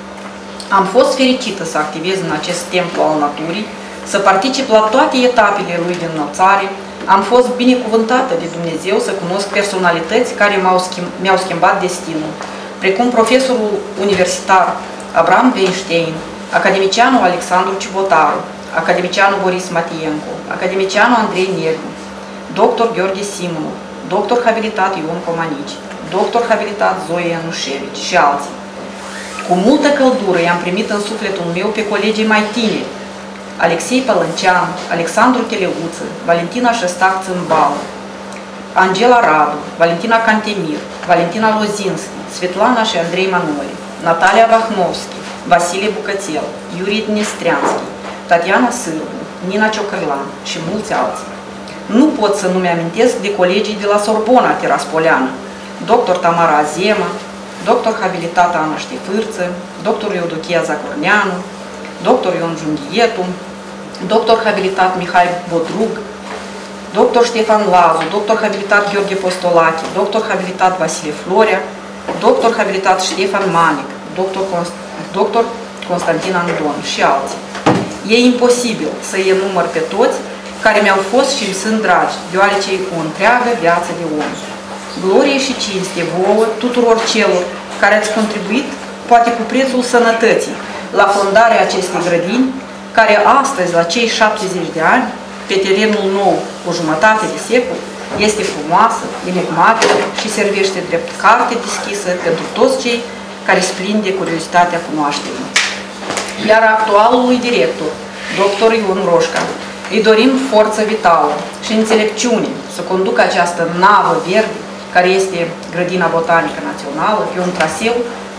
Am fost fericită să activez în acest templu al naturii, să particip la toate etapele lui de înălțare. Am fost binecuvântată de Dumnezeu să cunosc personalități care mi-au schimb, mi-au schimbat destinul, precum profesorul universitar Abraham Weinstein, academicianul Alexandru Ciubotaru, academicianul Boris Matienko, academicianul Andrei Negru, doctor Gheorghe Simonov, doctor habilitat Ion Comanici, doctor habilitat Zoe Ianușevici și alții. Cu multă căldură i-am primit în sufletul meu pe colegii mai tineri, Alexei Pălâncean, Alexandru Teleuță, Valentina Șestac-Țâmbală, Angela Radu, Valentina Cantemir, Valentina Lozinski, Svetlana și Andrei Manole, Natalia Vahnovski, Vasile Bucățel, Yuri Dnestrianski, Tatiana Sârbu, Nina Ciocărlan și mulți alții. Nu pot să nu-mi amintesc de colegii de la Sorbona Tiraspoleană, doctor Tamara Azema, doctor habilitat Ana Ștefârță, doctor Eudochia Zacorneanu, doctor Ion Junghietu, doctor habilitat Mihai Bodrug, doctor Ștefan Lazu, doctor habilitat Gheorghe Postolache, doctor habilitat Vasile Florea, doctor habilitat Ștefan Manic, doctor, Const doctor Constantin Andon și alții. E imposibil să îi enumăr pe toți care mi-au fost și îmi sunt dragi, deoarece o întreagă viață de om. Glorie și cinste vouă tuturor celor care ați contribuit, poate cu prețul sănătății, la fondarea acestei grădini, care astăzi, la cei șaptezeci de ani, pe terenul nou, cu jumătate de secol, este frumoasă, enigmatică și servește drept carte deschisă pentru toți cei care splin de curiozitatea cunoașterii. Iar actualului director, doctor Ion Roșca, îi dorim forță vitală și înțelepciune să conducă această navă verde, care este Grădina Botanică Națională, pe un traseu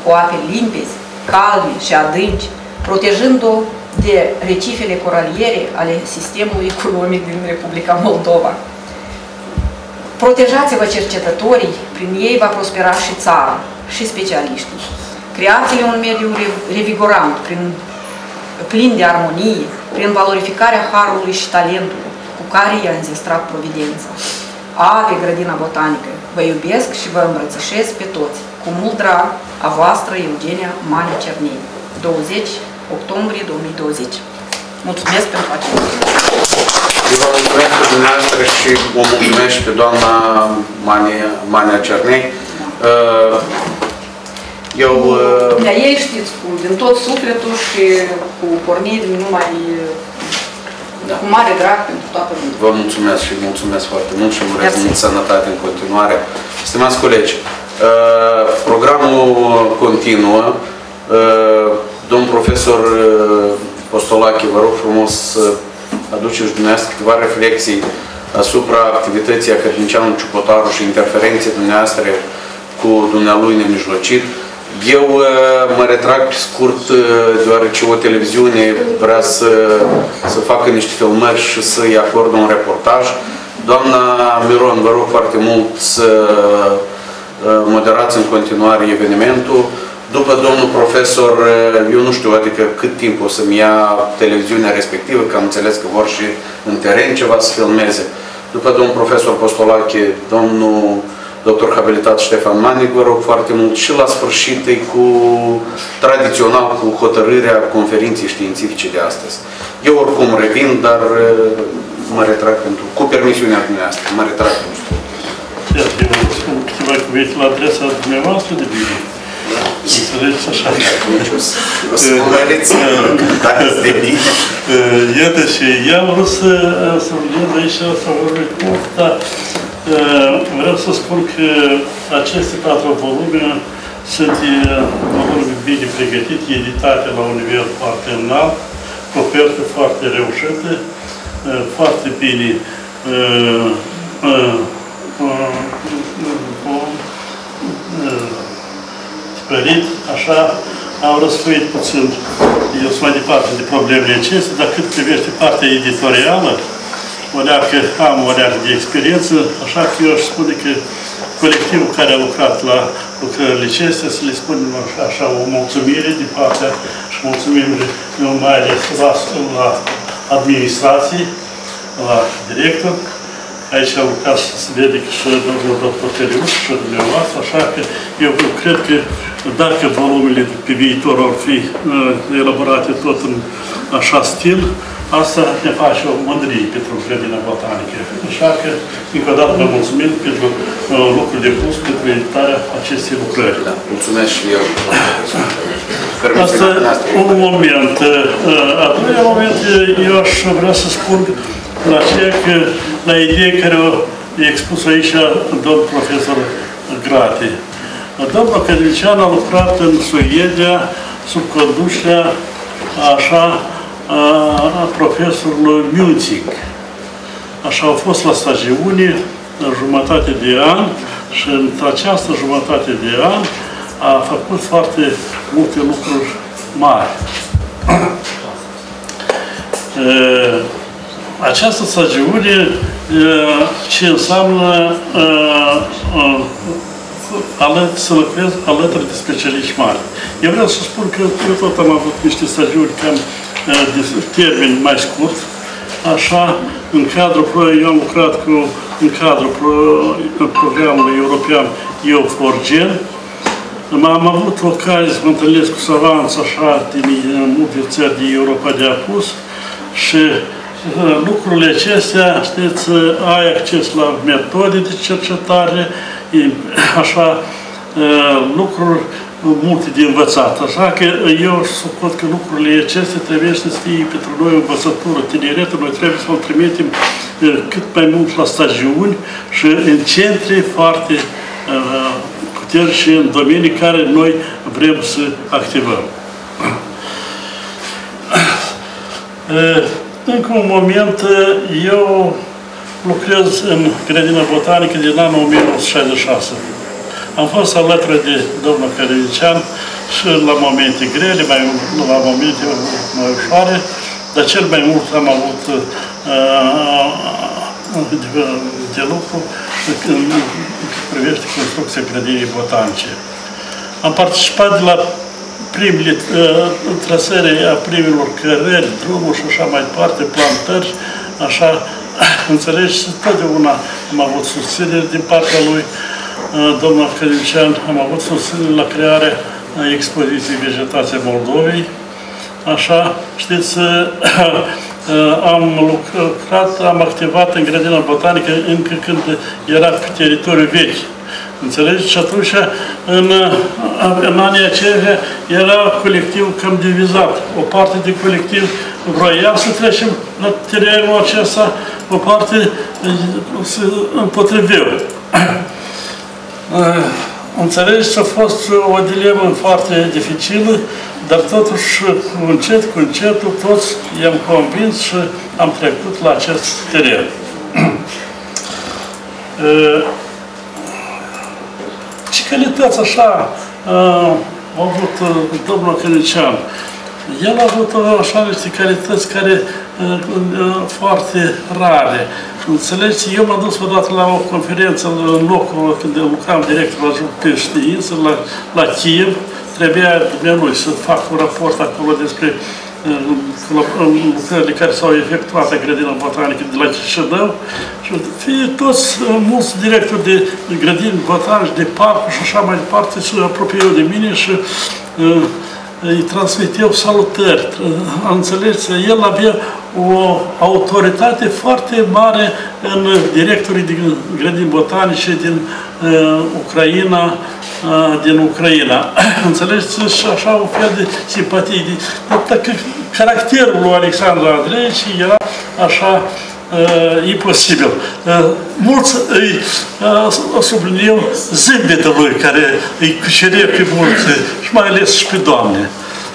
cu ape limpezi, calme și adânci, protejând-o de recifele coraliere ale sistemului economic din Republica Moldova. Protejați-vă cercetătorii, prin ei va prospera și țara, și specialiștii. Creați-le un mediu revigorant, prin, plin de armonie, prin valorificarea harului și talentului cu care i-a înzestrat providența. Ave, grădina botanică, vă iubesc și vă îmbrățișez pe toți, cu mult drag, a voastră Eugenia Manu Cernei, douăzeci octombrie două mii douăzeci. Mulțumesc pentru acest lucru. Eu vă mulțumesc pe dumneavoastră și o mulțumesc pe doamna Mania Cernei. Eu... De ei știți, cu, din tot sufletul și cu porniri numai da. Cu mare drag pentru toată lumea. Vă mulțumesc și mulțumesc foarte mult și vă urez mult sănătate în continuare. Stimați colegi, programul continuă. Domnul profesor Postolache, vă rog frumos să aduceți dumneavoastră câteva reflexii asupra activității academicianului Ciubotaru și interferenței dumneavoastră cu dumnealui nemijlocit. Eu mă retrag pe scurt, deoarece o televiziune vrea să, să facă niște filmări și să-i acordă un reportaj. Doamna Miron, vă rog foarte mult să moderați în continuare evenimentul. După domnul profesor, eu nu știu, adică cât timp o să-mi ia televiziunea respectivă, că am înțeles că vor și în teren ceva să filmeze. După domnul profesor Postolache, domnul doctor habilitat Ștefan Manic, vă rog foarte mult, și la sfârșit e cu, tradițional, cu hotărârea conferinței științifice de astăzi. Eu oricum revin, dar mă retrag pentru, cu permisiunea dumneavoastră, mă retrag pentru. Eu vă spun câteva cuvinte la adresa dumneavoastră de bine. Înțelegeți așa? O să mă măreți dacă de bine. Iată și eu vreau să subliniez aici, să vorbim mult, dar vreau să spun că aceste patru volume sunt volume bine pregătite, editate la un nivel foarte înalt, copertă foarte reușită, foarte bine tipărit, așa, au răsfoit puțin, eu sunt mai departe de problemele acestea, dar cât privește partea editorială, o leacă, am o leacă de experiență, așa că eu aș spune că colectivul care a lucrat la lucrările acestea, să le spunem așa, o mulțumire din partea și mulțumim mai ales la, la administrație, la director. Aici a lucrat să se vede că și domnul doctor Teriuș și dumneavoastră, așa că eu cred că dacă volumele pe viitor vor fi elaborate tot în așa stil, asta ne face o mândrie pentru grădina botanică. Așa că, încă o dată, vă mulțumim pentru uh, lucrul de plus, pentru editarea acestei lucrări. Da, mulțumesc și eu. Asta un moment. Uh, a doilea moment, eu aș vrea să spun la aceea că, la idee care a expus aici domnul profesor Grati. Domnul academician a lucrat în Suedia sub conducerea așa a profesorului Munzig. Așa au fost la stagiune jumătate de an și în această jumătate de an a făcut foarte multe lucruri mari. Această stagiune ce înseamnă să lucrez alături de specialiști mari. Eu vreau să spun că eu tot am avut niște stagiuni cam de termen mai scurt, așa, în cadrul, eu am lucrat cu, în cadrul programului european Eu for Gen. Am avut ocazia să mă întâlnesc cu savanți, așa, din multe țări din Europa de apus și lucrurile acestea, știți, ai acces la metode de cercetare, așa, lucruri multe de învățat. Așa că eu suport că lucrurile acestea trebuie să fie pentru noi o învățătură tineretă. Noi trebuie să o trimitem cât mai mult la stagiuni și în centre foarte puternice în domenii care noi vrem să activăm. Încă un moment, eu lucrez în grădina botanică din anul o mie nouă sute șaizeci și șase. Am fost alături de domnul Cărălnician și la momente grele, mai, la momente mai ușoare, dar cel mai mult am avut uh, de, de lucru în privește construcția grădinii botanice. Am participat de la primele uh, trasări a primilor cărări, drumuri și așa mai departe, plantări, așa, înțelegeți, totdeauna am avut susținere din partea lui, uh, domnul Cărălnician, am avut susținere la crearea expoziției Vegetația Moldovei, așa, știți, am lucrat, am activat în grădina botanică încă când era pe teritoriul vechi. Înțelegeți? Și atunci, în, în anii aceia, era colectivul cam divizat. O parte din colectiv vroia să trecem la terenul acesta, o parte se împotriveau. Înțelegeți? A fost o dilemă foarte dificilă, dar totuși, încet cu încetul, toți i-am convins și am trecut la acest teren. Ce calități așa a avut domnul Cărălnician? El a avut așa niște calități care foarte rare. Înțelegeți? Eu m-am dus odată la o conferință în locul când lucram direct la pe știință, la, la Kiev. Trebuia de noi să fac un raport acolo despre lucrările care s-au efectuat în grădina botanică de la Chișinău și fie toți, mulți directori de grădini botanice, de parcuri și așa mai departe se apropieau de mine și uh, îi transmiteau salutări. Înțelegeți? El avea o autoritate foarte mare în directorii de grădini botanice din uh, Ucraina, uh, din Ucraina. Înțelegeți? Și așa un fel de simpatie. De, de, caracterul lui Alexandru Andreici era așa uh, imposibil. Uh, mulți îi uh, subliniau zâmbetul lui, care îi cucerea pe mulți, și mai ales și pe doamne.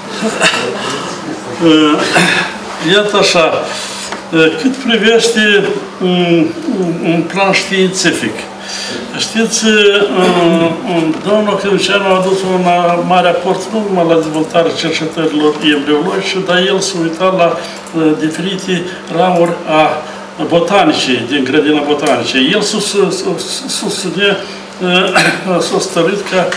Uh, iată așa, uh, cât privește um, un plan științific. Știți, uh, domnul Cărălnician a adus un mare aport nu numai la dezvoltarea cercetărilor embriologice, dar el s-a uitat la uh, diferite ramuri a botanice, din grădina botanice. El susține, s-a stărit ca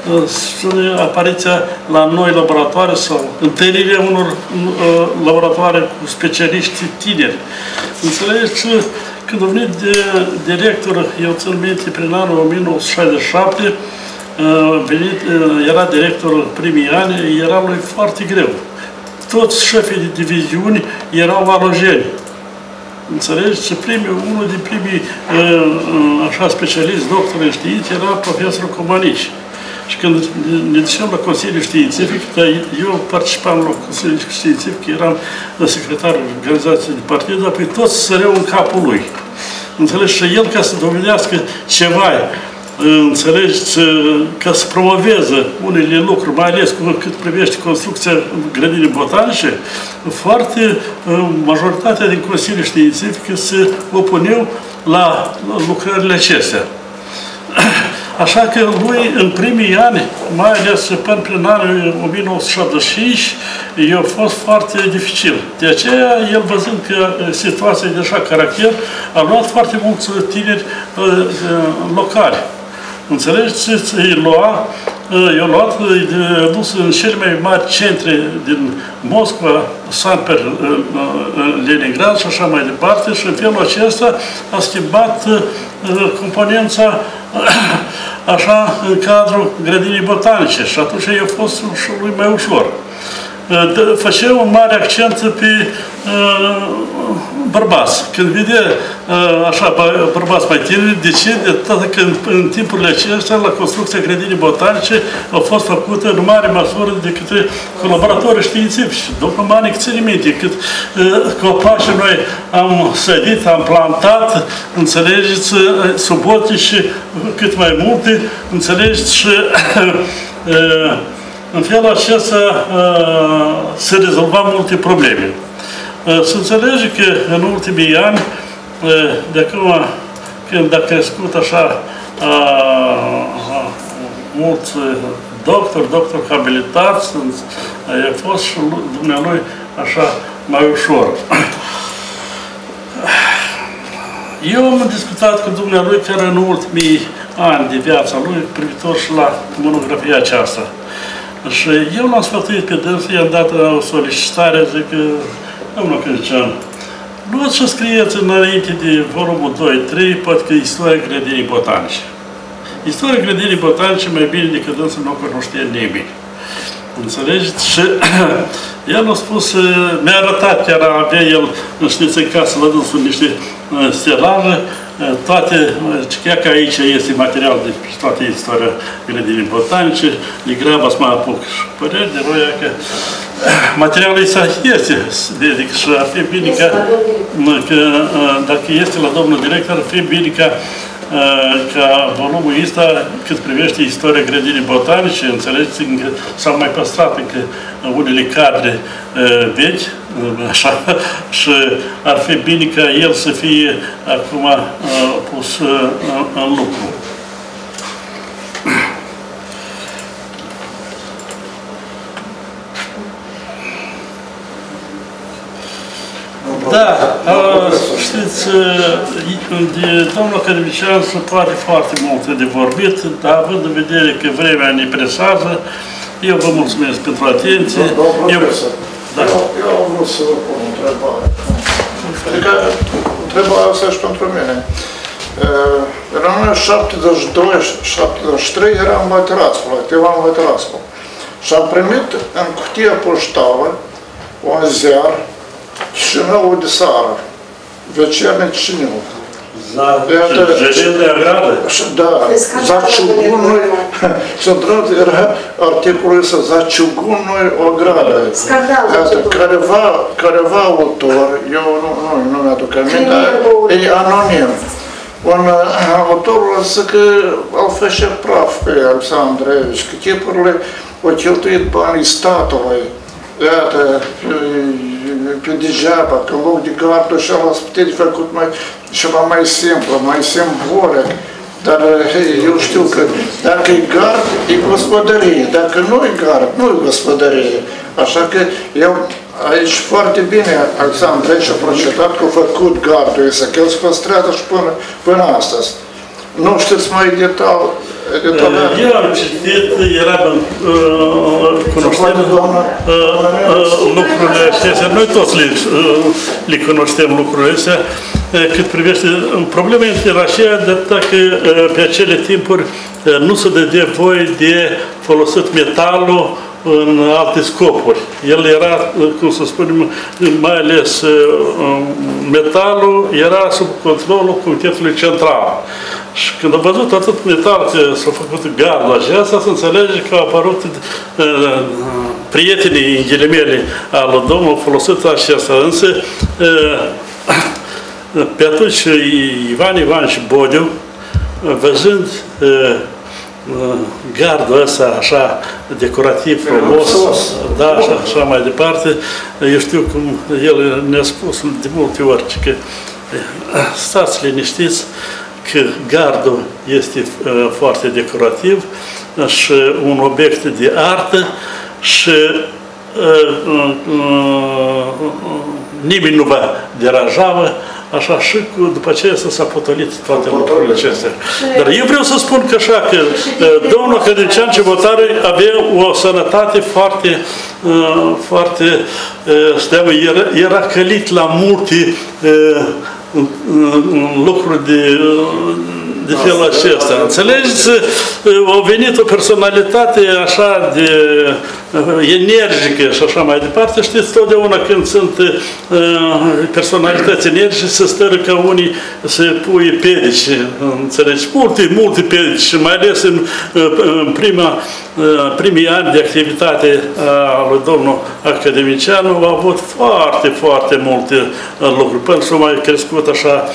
apariția la noi laboratoare sau întâlnirea unor laboratoare cu specialiști tineri. Înțelegeți? Când a venit de director, eu țin minte, prin anul o mie nouă sute șaizeci și șapte, venit, era directorul primii ani, era lui foarte greu. Toți șefii de diviziuni erau alogeni. Înțelegeți? Primii, unul din primii așa specialiști, doctori în științe, era profesorul Comanici. Și când ne duceam la Consiliul Științific, eu participam la Consiliul Științific, eram secretarul organizației de partid, dar pe toți săreau în capul lui. Înțelegeți? Și el, ca să dovedească ceva, înțelegeți, ca să promoveze unele lucruri, mai ales cât privește construcția grădinii botanice, foarte majoritatea din Consiliul Științific se opuneau la lucrările acestea. Așa că lui, în primii ani, mai ales până prin anul o mie nouă sute șaptezeci și cinci, i-a fost foarte dificil. De aceea, el văzând că situația e de așa caracter, a luat foarte mulți tineri uh, locali. Înțelegeți? Îi lua, i-a luat, i-a dus în cele mai mari centre din Moscova, Sankt Petersburg, Leningrad și așa mai departe, și în felul acesta a schimbat componența așa în cadrul grădinii botanice și atunci i-a fost și lui mai ușor. Făcea un mare accent pe uh, bărbați. Când vede uh, așa bărbați mai tineri, decide toată că în, în timpurile acestea, la construcția grădinii botanice, au fost făcute în mare măsură de către colaboratorii științifici. Domnul Manic ține minte cât uh, copaci noi am sădit, am plantat, înțelegeți, subotici cât mai multe, înțelegeți, și uh, în felul acesta se rezolva multe probleme. Se înțelege că în ultimii ani, de acum când a crescut așa mulți doctori, doctori habilitați, a fost și dumnealui așa mai ușor. Eu am discutat cu dumnealui chiar în ultimii ani de viața lui privitor și la monografia aceasta. Și eu l-am sfătuit pe dânsul, i-am dat o solicitare, zic, domnul Cârcean, luați și scrieți înainte de volumul doi trei, poate că istoria grădinii botanice. Istoria grădinii botanice mai bine decât dânsul nu cunoștea nimeni. Înțelegeți? Și el a spus, mi-a arătat, chiar avea el, știți, în casă la dânsul niște stelaje, toate, chiar că aici este material de toată istoria grădinii botanice, de grabă să mă apuc și păreri de roia că materialul ăsta este, adică și ar fi bine ca, că dacă este la domnul director, ar fi bine ca ca volumul ăsta, cât privește istoria grădinii botanice, înțelegeți, s-au mai păstrat încă unele cadre uh, vechi, uh, așa, și ar fi bine ca el să fie acum uh, pus uh, în lucru. Da, știți, de domnul academician se poate foarte multe de vorbit, dar având în vedere că vremea ne presează, eu vă mulțumesc pentru atenție. Domnul profesor, da. eu, eu am vrut să vă pun o întrebare. Adică, întrebarea asta și pentru mine. În anul șaptezeci și doi șaptezeci și trei eram în Vătărațcu, la Tevan Vătărațcu. Și am primit în cutia poștală un ziar Chișinăul de seară, Vecernic Chișinău. Jălel de agradă? Da, Zaciugunul, și într-adevăr era articolul ăsta, Zaciugunul o gradă. Careva, careva autor, eu nu, nu, nu mi-aduc aminte, dar e anonim. Un autorul zice că îl făcea praf pe Alexandrevici, că tipurile au cheltuit banii statului. Iată, pe degeaba, că în loc de gardul și l-ați putea de făcut mai, ceva mai simplu, mai simbolic. Dar eu știu că dacă e gard, e gospodărie. Dacă nu e gard, nu e gospodărie. Așa că eu aici foarte bine Alexandrevici a procedat că a făcut gardul ăsta, că el se păstrează și până, până astăzi. Nu știți mai detal, detaliat? Eu am citit, eram în cunoștem lucrurile astea, noi toți le, le cunoștem lucrurile astea, cât privește, problema era aceea de dacă pe acele timpuri nu se dădea voie de folosit metalul în alte scopuri. El era, cum să spunem, mai ales metalul era sub controlul Comitetului Central. Și când a văzut atât metal că s-a făcut gardul acesta, se înțelege că au apărut uh, prietenii, în ghilimele, al lui Domnul, au folosit acesta. Însă, uh, pe atunci, Ivan Ivan și Bodiu, văzând uh, gardul ăsta așa decorativ, frumos, da, așa, așa mai departe, eu știu cum el ne-a spus de multe ori că stați liniștiți, că gardul este uh, foarte decorativ și un obiect de artă și uh, uh, nimeni nu va deranja, așa și cu, după aceea s-a potolit toate lucrurile acestea. Dar eu vreau să spun că așa, că uh, domnul academician Ciubotariu avea o sănătate foarte, uh, foarte uh, era, era călit la multe uh, lucruri de, de felul acesta. Înțelegeți? A venit o personalitate așa de energică și așa mai departe. Știți, totdeauna când sunt uh, personalități energice, se stără ca unii să pui pedici. Înțelegeți? Multe, multe pedici, mai ales în, în prima, primii ani de activitate a lui domnul academician, au avut foarte, foarte multe lucruri. Până s-au mai crescut așa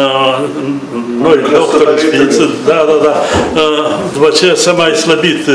noi doctori, știți? Da, da, da. După aceea s-a mai slăbit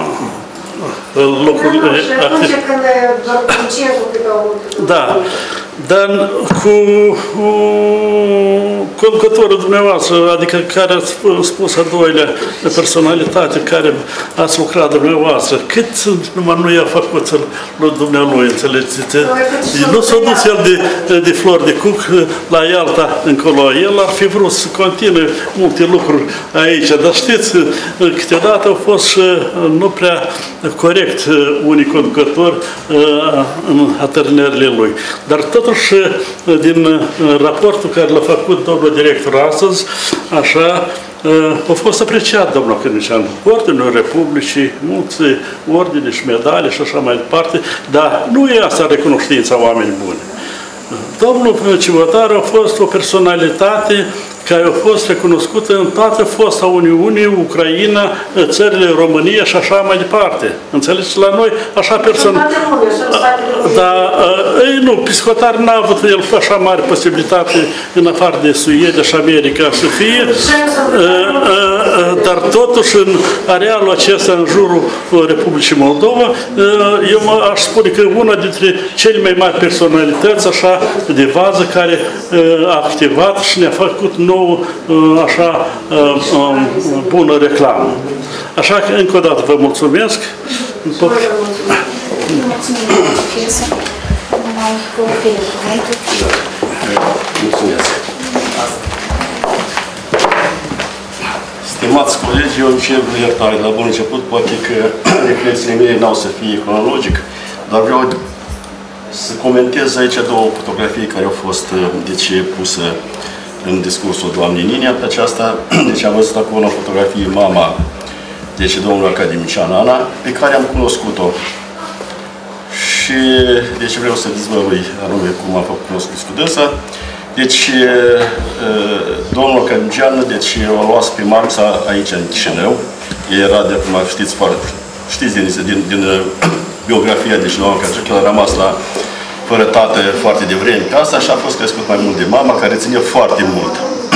lucrurile. Atunci când doar licentul cât au avut. Da. Dar cu, cu conducătorul dumneavoastră, adică care ați spus a doilea personalitate care ați lucrat dumneavoastră, cât numai nu i-a făcut lui dumnealui, înțelegeți? Nu s-a dus el de, de flori de cuc la Ialta încolo. El ar fi vrut să continue multe lucruri aici, dar știți, câteodată au fost și nu prea corect unii conducători în atârnările lui. Dar totuși, din raportul care l-a făcut domnul director astăzi, așa, a fost apreciat domnul Cărnicianu. Ordinul Republicii, mulți ordine și medalii și așa mai departe, dar nu e asta recunoștința oamenii buni. Domnul Ciubotaru a fost o personalitate care a fost recunoscută în toată fosta Uniune, Ucraina, țările România și așa mai departe. Înțelegeți? La noi, așa persoană... Dar, nu, Piscotar n-a avut el așa mare posibilitate în afară de Suedia și America să fie, dar totuși în arealul acesta, în jurul Republicii Moldova, eu aș spune că una dintre cele mai mari personalități, așa, de vază, care a activat și ne-a făcut nou așa bună reclamă. Așa că încă o dată vă mulțumesc. Mulțumesc. Stimați colegi, eu încerc iertare de la bun început, poate că reflexiile mele n-au să fie cronologic, dar vreau să comentez aici două fotografii care au fost deci, puse în discursul doamnei Ninia pe aceasta. Deci am văzut acolo o fotografie mama, deci domnul academician Ana, pe care am cunoscut-o. Și deci vreau să dezvălui anume cum am făcut cunoscut cu dânsa. Deci domnul academician, deci o luat pe Marxa aici în Chișinău. Era de acum, știți, foarte, știți din, din, din biografia, deci domnul academician a rămas la fără tată foarte devreme pe asta și a fost crescut mai mult de mama, care ține foarte mult.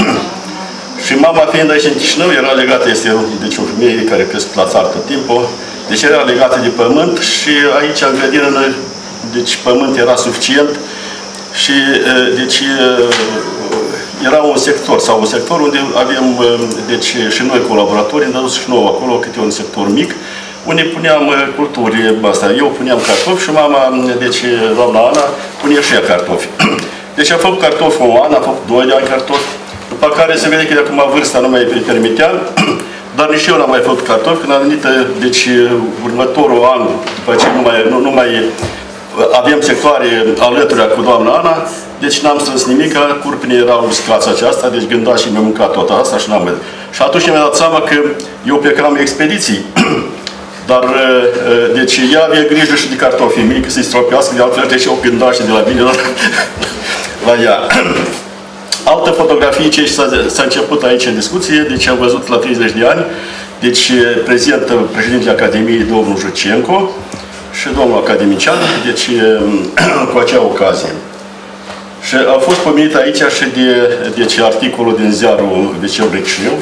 Și mama, fiind aici în Chișinău, era legată, este deci, o femeie care crescut la țară tot timpul, deci era legată de pământ și aici, în grădină, deci pământ era suficient și deci era un sector, sau un sector unde avem deci, și noi colaboratori, am dus și nouă acolo, câte un sector mic, unde puneam culturi astea. Eu puneam cartofi și mama, deci doamna Ana, punea și ea cartofi. Deci a făcut cartofi o an, a făcut doi de ani cartofi, după care se vede că de acum vârsta nu mai permitea, dar nici eu n-am mai făcut cartofi, când a venit, deci, următorul an, după ce nu mai, nu, nu mai avem sectoare alături cu doamna Ana, deci n-am strâns nimic, curpinii erau uscați aceasta, deci gânda și mi-am mâncat tot asta și n-am văzut. Și atunci mi-am dat seama că eu plecam în expediții, dar, deci, ea avea grijă și de cartofii mici, să-i stropească, de altfel, deci eu gânda și de la mine la, la ea. Altă fotografie ce s-a început aici în discuție, deci am văzut la treizeci de ani, deci prezentă președintele Academiei, domnul Jucenco, și domnul academician, deci cu acea ocazie. Și a fost pomenit aici și de deci, articolul din ziarul Vecel Chișinău,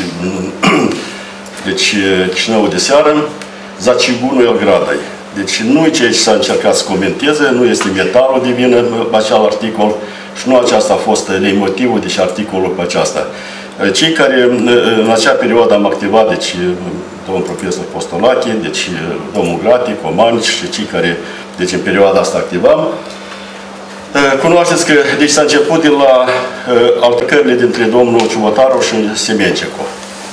deci Chișinău de seară, Zacigunul Elgradai. Deci nu e ceea ce s-a încercat să comenteze, nu este metalul de vină acel articol și nu aceasta a fost motivul, deci articolul pe aceasta. Cei care în acea perioadă am activat, deci domnul profesor Postolache, deci domnul Grati, Comanici și cei care deci, în perioada asta activam, cunoașteți că deci, s-a început de la altercările dintre domnul Ciubotaru și Semenceco.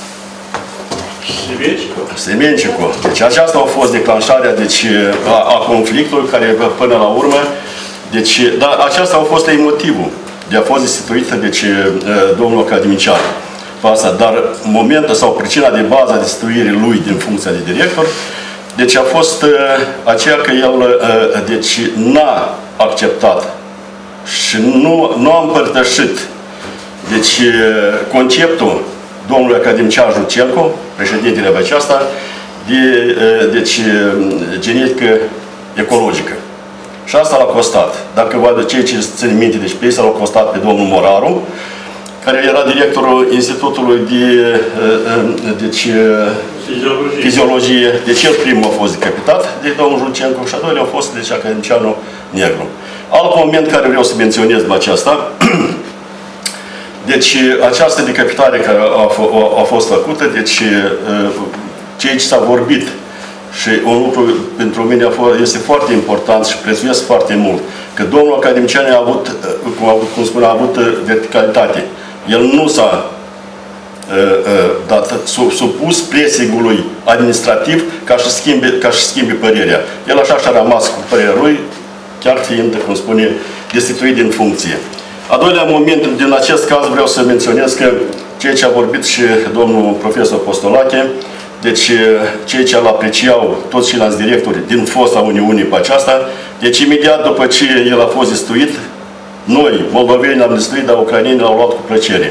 Semenceco. Deci aceasta a fost declanșarea deci, a, a conflictului care până la urmă, deci, dar aceasta a fost motivul de a fost instituită deci, domnul academician. Asta, dar momentul sau pricina de bază a instituirii lui din funcția de director, deci a fost uh, aceea că el uh, deci n-a acceptat și nu, nu a împărtășit deci, uh, conceptul domnului academician Jucenco, președintele pe aceasta, de uh, deci, uh, genetică ecologică. Și asta l-a costat. Dacă vă aduceți ce ține minte, deci pe ei l-a costat pe domnul Moraru, care era directorul Institutului de deci, fiziologie. fiziologie. Deci el primul a fost decapitat de domnul Jucenco și a doilea a fost deci, academicianul Negru. Alt moment care vreau să menționez în aceasta, deci această decapitare care a, a, a fost făcută, deci ceea ce s-a vorbit și un lucru pentru mine a fost, este foarte important și prețuiesc foarte mult, că domnul academician a avut, cum spune, a avut verticalitate. El nu s-a dat supus pressingului administrativ ca să schimbe, ca să schimbe părerea. El așa și-a rămas cu părerea lui, chiar fiind, cum spune, destituit din funcție. A doilea moment, din acest caz, vreau să menționez că ceea ce a vorbit și domnul profesor Postolache, deci ceea ce îl apreciau toți ceilalți directori din fosta Uniunii pe aceasta, deci imediat după ce el a fost destituit, noi, moldovenii, l-am destituit, dar ucrainenii l-au luat cu plăcere.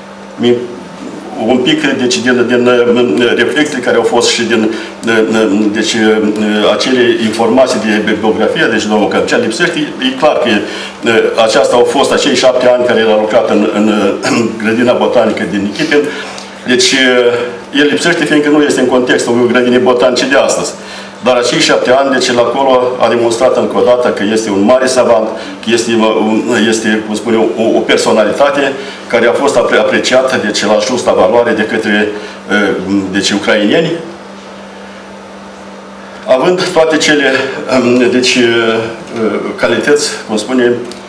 Un pic deci, din, din reflecții care au fost și din deci, acele informații de biografie, deci domnul Cărcea lipsește, e clar că aceasta au fost acei șapte ani care el a lucrat în, în, în grădina botanică din Nichipin. Deci el lipsește fiindcă nu este în contextul grădinii botanice de astăzi. Dar acei șapte ani, deci el acolo a demonstrat încă o dată că este un mare savant, că este, este cum spune, o, o personalitate care a fost apreciată deci, la justa valoare de către deci, ucraineni, având toate cele deci, calități, cum spune,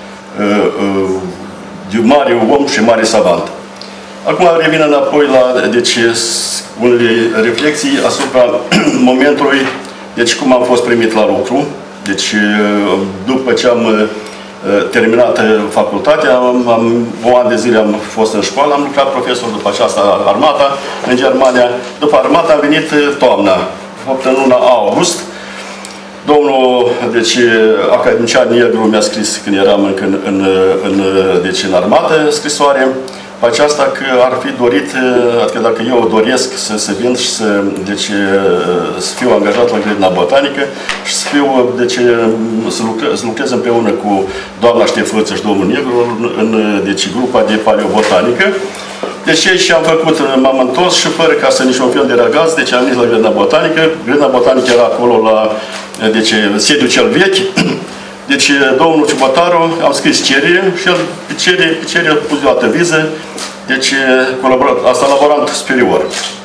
de mare om și mare savant. Acum revin înapoi la deci, unele reflexii asupra momentului, deci cum am fost primit la lucru. Deci după ce am terminat facultatea, am, am, o an de zile am fost în școală, am lucrat profesor după aceasta armata în Germania. După armata am venit toamna, în luna august. Domnul deci, academician Negru mi-a scris când eram încă în, în, în, deci, în armată scrisoare pe aceasta că ar fi dorit, adică dacă eu doresc să, să vin și să, deci, să fiu angajat la grădina botanică și să, fiu, deci, să, lucrez, să lucrez împreună cu doamna Ștefăță și domnul Negru în, în deci, grupa de paleobotanică. Deci ce am făcut, m-am întors și fără ca să niciun fel de răgaz, deci am venit la grădina botanică. Grădina botanică era acolo la deci, sediul cel vechi. Deci, domnul Ciubotaru, am scris cerere și el pe cerere, pe cerere a pus o viză, deci, colaborat, asta laborant superior.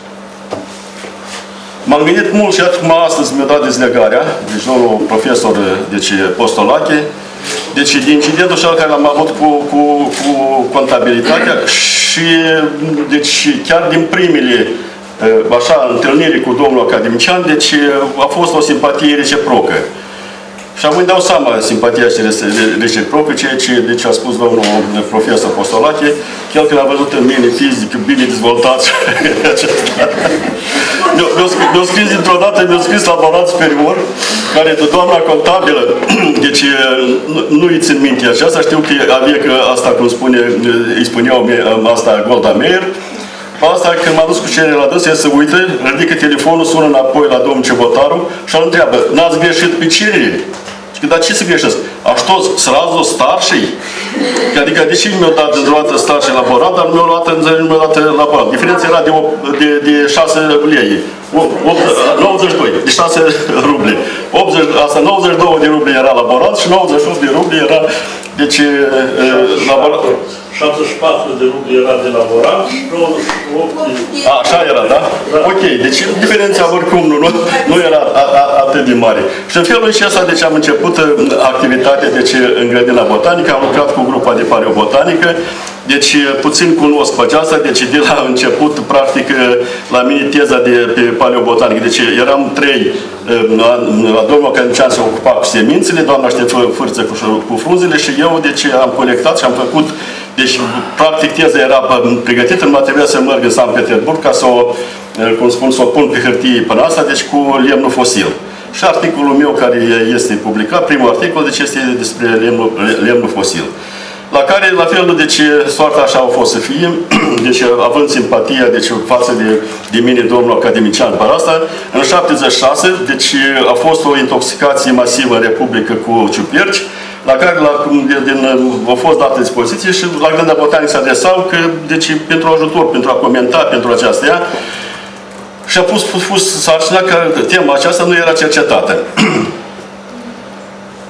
M-am gândit mult și acum astăzi mi-a dat dezlegarea, deci domnul profesor, deci, Postolache, deci, din incidentul cel care l-am avut cu, cu, cu contabilitatea și, deci, chiar din primele, așa, întâlniri cu domnul academician, deci, a fost o simpatie reciprocă. Și am îmi dau seama simpatia și reciprocă, ceea ce deci, a spus domnul profesor Postolache, el când a văzut în mine fizic, bine dezvoltat și acesta. Mi-a scris dintr-o dată, mi-a scris laborat superior, care de doamna contabilă, deci nu îi țin minte aceasta, știu că avea că asta, cum spune, îi spuneau asta Golda Meir. Asta, când m-a dus cu cererea la dâns, el se uită, ridică telefonul, sună înapoi la domnul Ciubotaru și îl întreabă, n-ați greșit pe cerere? Și dar ce să greșesc? A что, сразу старший? Adică, de ce mi-a dat într-o dată starший laborat, dar nu mi-a luat, nu mi-a luat laborat? Diferența era de, de, de șase lei. nouăzeci și doi, de șase ruble. optzeci, asta nouăzeci și doi de ruble era laborat și nouăzeci și opt de ruble era, deci, laborat. șaptezeci și patru de ruble era de laborat și nouăzeci și opt de... A, așa era, da? Da. Ok, deci diferența oricum nu, nu era a, a, atât de mare. Și în felul acesta, deci am început activitatea deci, în grădina botanică, am lucrat cu grupa de paleobotanică, deci puțin cunosc pe aceasta, deci de la început, practic, la mine teza de pe paleobotanică. Deci eram trei, domnul academician se ocupa cu semințele, doamna Ștefăță cu, cu frunzele și eu, deci am colectat și am făcut. Deci, practic, teza era pregătită, numai trebuia să merg în Sankt Petersburg ca să o, cum spun, să o pun pe hârtie până asta, deci cu lemnul fosil. Și articolul meu care este publicat, primul articol, deci este despre lemnul, lemnul fosil. La care, la fel, deci, soarta așa a fost să fie, deci, având simpatia, deci, față de, de mine, domnul academician, pe asta, în șaptezeci și șase, deci, a fost o intoxicație masivă în Republică cu ciuperci, la care la, din, au fost date dispoziții și la grădina botanică se adresau că, deci, pentru ajutor, pentru a comenta pentru aceasta, și a pus, pus, pus sarcina că tema aceasta nu era cercetată.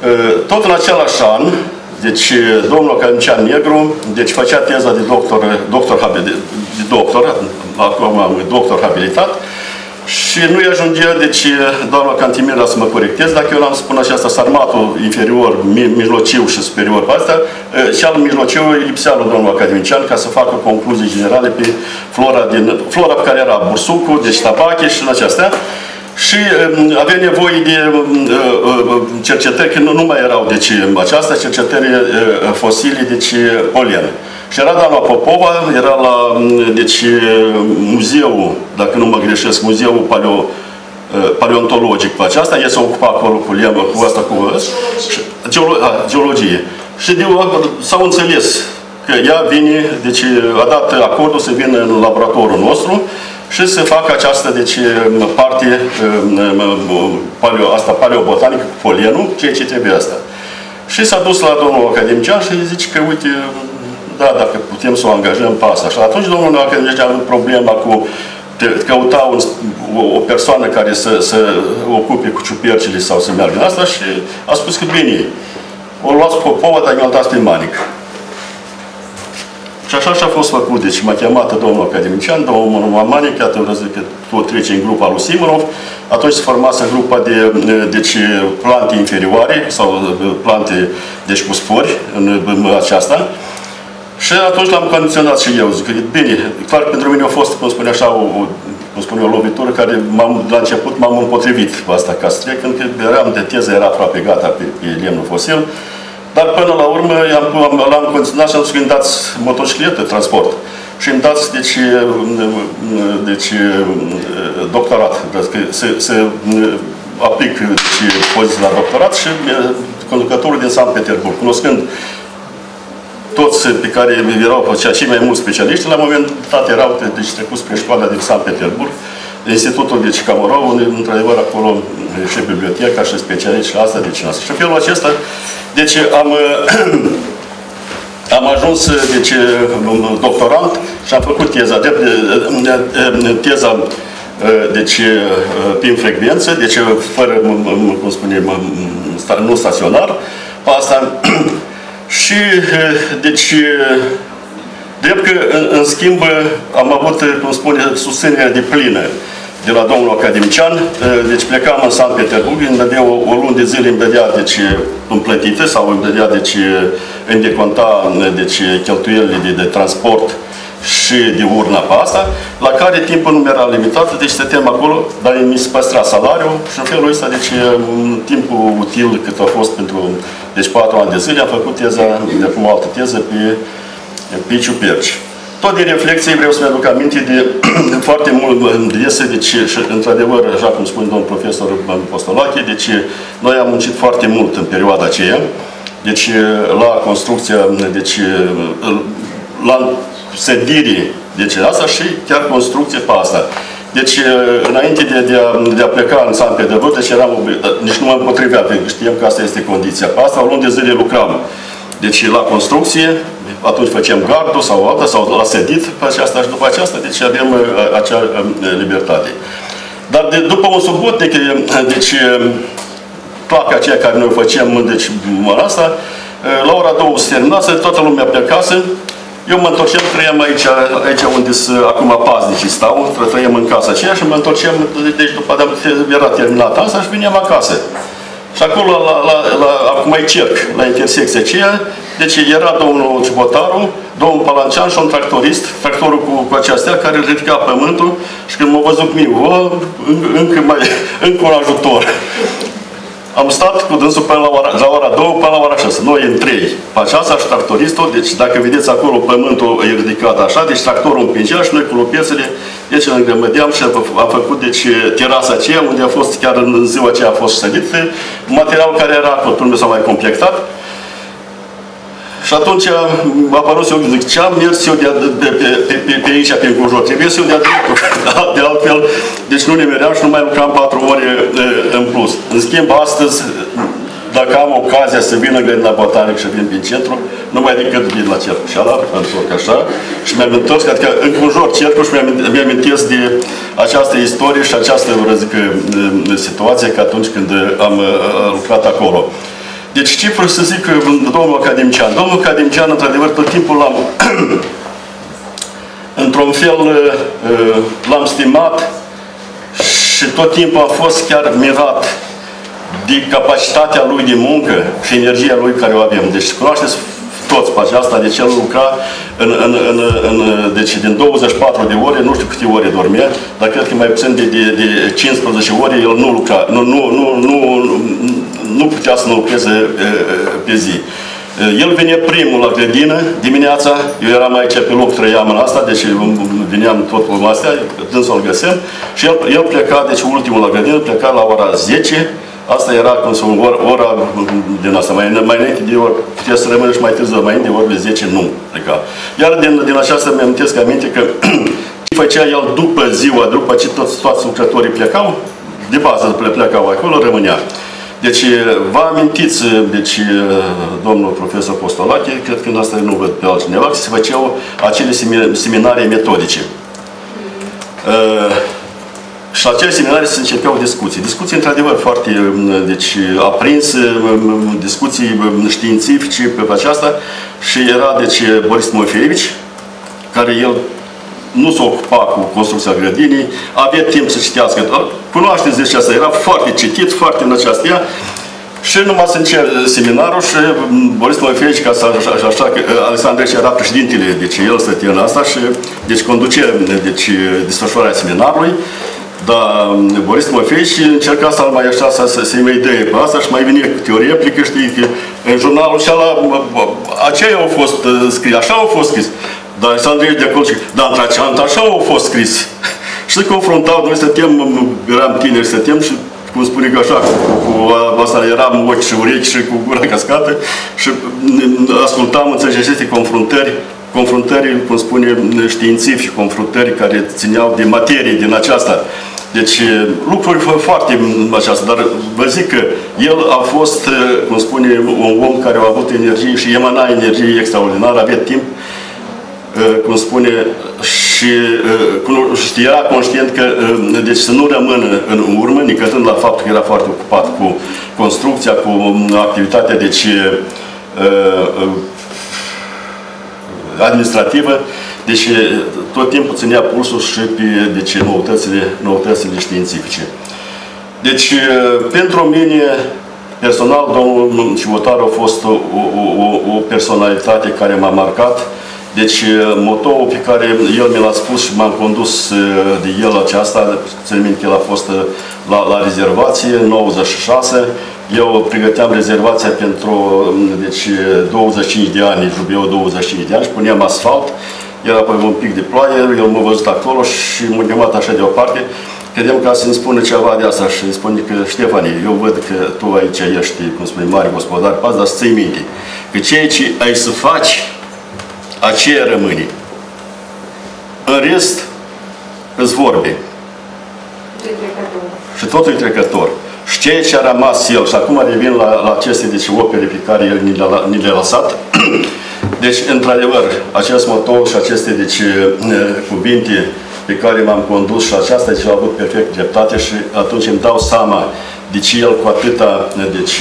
Tot în același an, deci domnul academician Negru, deci făcea teza de doctor, doctor, de doctor, acum doctor habilitat, și nu-i ajungea, deci, doamna Cantimira să mă corectez, dacă eu l-am spun așa, sarmatul inferior, mijlociu și superior pe astea, cel mijlociu îi lipsea lui domnul academician ca să facă concluzii generale pe flora, din, flora pe care era bursucul, deci tabache și în acestea. Și um, avea nevoie de uh, cercetări, că nu, nu mai erau, deci, această cercetări uh, fosile, deci, polen. Și era doamna Popova, era la, deci, muzeul, dacă nu mă greșesc, muzeul paleo, paleontologic pe aceasta, ea se ocupa acolo cu lemă, cu asta, cu geolo, a, geologie. Și s-au înțeles că ea vine, deci a dat acordul să vină în laboratorul nostru și să facă această, deci, parte, paleo, asta paleobotanică cu polenul, ceea ce trebuie asta. Și s-a dus la domnul academician și îi zice că, uite, da, dacă putem să o angajăm pe asta. Și atunci domnul academician a avut problema cu căuta un, o, o persoană care să, să ocupe cu ciupercile sau să meargă în asta și a spus că bine, o luați Popova, dar mi-l dați pe Manic. Și așa și a fost făcut. Deci m-a chemat domnul academician, domnul Manic, iată vreau să zic că tot trece în grupa lui Simonov. Atunci se formase grupa de deci, plante inferioare sau plante deci, cu spori în, în aceasta. Și atunci l-am condiționat și eu. Zic, bine, clar pentru mine a fost, cum spune așa, o, cum spune, o lovitură care la început m-am împotrivit pe asta ca să trec, pentru că eram de teză, era aproape gata pe, pe lemnul fosil. Dar până la urmă l-am condiționat și am zis că îmi dați motocicletă, transport. Și îmi dați, deci, deci doctorat, să, să aplic deci, poziția la doctorat și conducătorul din Sankt Petersburg, cunoscând toți pe care erau cei mai mulți specialiști, la un moment dat erau deci, trecut spre școala din Sankt Petersburg, Institutul deci, Camorov, unde, într-adevăr, acolo și biblioteca și specialiști și asta, deci asta. Și în felul acesta, deci am, am ajuns deci, doctorant și am făcut teza, de, teza deci, prin frecvență, deci fără, cum spunem, nu staționar, asta. Și, deci, drept că, în, în schimb, am avut, cum spune, susținerea de plină de la domnul academician. Deci plecam în Sankt Petersburg, îmi dădea o, o lună de zile, îmi dădea, deci, împlătite sau îmi dădea, deci, îmi deconta, deci, cheltuielile de, de transport și de urna pe asta, la care timpul nu mi-era limitat, deci stăteam acolo, dar mi se păstra salariul și în felul ăsta, deci, în timpul util cât a fost pentru, deci, patru ani de zile, am făcut teza, de acum o altă teză pe, pe ciuperci. Tot de reflexie vreau să-mi aduc aminte de foarte mult iese, deci, și, într-adevăr, așa cum spune domnul profesor Postolache, deci, noi am muncit foarte mult în perioada aceea, deci, la construcția, deci, la sedirii, deci asta și chiar construcție pe asta. Deci, înainte de, de, a, de a pleca în Sankt Petersburg, deci eram obligat, nici nu mă împotrivea, pentru că știam că asta este condiția. Pe asta, o lună de zile lucram. Deci, la construcție, atunci făceam gardul sau alta, sau la sedit pe aceasta și după aceasta, deci avem acea libertate. Dar de, după un subotnic, deci, placa aceea care noi facem, deci, măra asta, la ora două se terminase, toată lumea plecase. Eu mă întorceam, trăiam aici, aici unde sunt acum paznicii stau, trăiam în casa aceea și mă întorceam, deci după ce era terminat asta și veneam acasă. Și acolo, la, la, la, acum e cerc, la intersecția aceea, deci era domnul Ciubotaru, domnul Palancian și un tractorist, tractorul cu, cu aceastea, care ridica pământul și când m-a văzut miu, o, încă, mai, încă un ajutor. Am stat cu dânsul până la ora, la ora două, până la ora șase. Noi în trei. Pe aceasta și tractoristul, deci dacă vedeți acolo pământul e ridicat așa, deci tractorul împingea și noi cu lopețele, deci îl îngrămădeam și am făcut deci terasa aceea, unde a fost chiar în ziua aceea a fost sădit, materialul care era acolo, până s-a mai completat. Și atunci m-a apărut eu, zic, ce am mers eu de, de, de, de, de, pe aici, pe încurjur? Trebuie să eu de dreptul. De altfel, deci nu ne meream și nu mai lucram patru ore în plus. În schimb, astăzi, dacă am ocazia să vin în grădina botanică și vin prin centru, numai decât vin la cercul și ala, mă întorc așa, și mi-am întors, adică încurjur cercul și mi-am amintesc de această istorie și această, vreau zic, situație, că atunci când am lucrat acolo. Deci ce vreau să zic domnul academician? Domnul academician, într-adevăr, tot timpul l-am într-un fel l-am stimat și tot timpul am fost chiar mirat de capacitatea lui de muncă și energia lui care o avem. Deci cunoașteți toți pe aceasta, deci el lucra în, în, în, în, deci din douăzeci și patru de ore, nu știu câte ore dormea, dar cred că mai puțin de, de, de cincisprezece ore el nu lucra, nu, nu, nu, nu, nu putea să nu lucreze pe zi. El venea primul la grădină dimineața, eu eram aici pe loc, trăiam în asta, deci veneam tot pe astea, dânsul îl găseam și el, el pleca, deci ultimul la grădină, pleca la ora zece. Asta era cum să ora, ora din asta, mai, mai înainte de ori, putea să rămână și mai târziu, mai înainte de orele zece nu pleca. Iar din, din aceasta mi-am amintesc aminte că ce făcea el după ziua, după ce toți, toți lucrătorii plecau, de bază plecau acolo, rămânea. Deci, vă amintiți, deci, domnul profesor Postolache, cred că în asta nu văd pe altcineva, că se făceau acele seminarii metodice. Uh, Și la acele seminarii se începeau discuții. Discuții, într-adevăr, foarte deci, aprinse, discuții științifice pe aceasta. Și era, deci, Boris Timofeevici, care el nu se ocupa cu construcția grădinii, avea timp să citească. Cunoașteți deci asta, era foarte citit, foarte în aceasta. Și numai să încerc seminarul și Boris Timofeevici, ca să așa, așa că Alexandru era președintele, deci el stătea în asta și deci conducea deci, desfășurarea seminarului. Dar Boris Timofeevici încerca să-l mai așa, să-i mai idee pe asta și mai vine cu o replică, știi, că în jurnalul și ala, aceea au fost scris, așa au fost scris. Dar Alexandru de acolo și, dar într-aceantă așa au fost scris. Și se confruntau, noi stăteam, eram tineri, stăteam și, cum spune că așa, cu asta eram ochi și urechi și cu gura cascată și ascultam, înțelegi, aceste confruntări, confruntări, cum spune, științifice, confruntări care țineau de materie din aceasta. Deci, lucruri foarte aceasta, dar vă zic că el a fost, cum spune, un om care a avut energie și emana energie extraordinară, avea timp, cum spune, și era conștient că, deci să nu rămână în urmă, nicătând la faptul că era foarte ocupat cu construcția, cu activitatea, deci, administrativă, deci tot timpul ținea pulsul și pe deci, noutățile, noutățile științifice. Deci, pentru mine, personal, domnul Ciubotaru a fost o, o, o personalitate care m-a marcat. Deci, motoul pe care el mi l-a spus și m-am condus de el aceasta, țin minte că el a fost la, la rezervație în nouăzeci și șase. Eu pregăteam rezervația pentru deci, douăzeci și cinci de ani, jubileul douăzeci și cinci de ani și puneam asfalt. Era apoi un pic de ploaie, el m-a văzut acolo și m-a chemat așa deoparte. Credeam ca să-mi spună ceva de asta și îmi spune că, Ștefanie, eu văd că tu aici ești, cum spune, mare gospodar, pas, dar să ții minte că ceea ce ai să faci, aceea rămâne. În rest, îți vorbe. Și totul e trecător. Și ceea ce a rămas el, și acum revin la, la aceste deci, opere pe care el ni le-a lăsat, deci, într-adevăr, acest motou și aceste deci, cuvinte pe care m-am condus și aceasta deci, a avut perfect dreptate și atunci îmi dau seama de ce el cu atâta deci,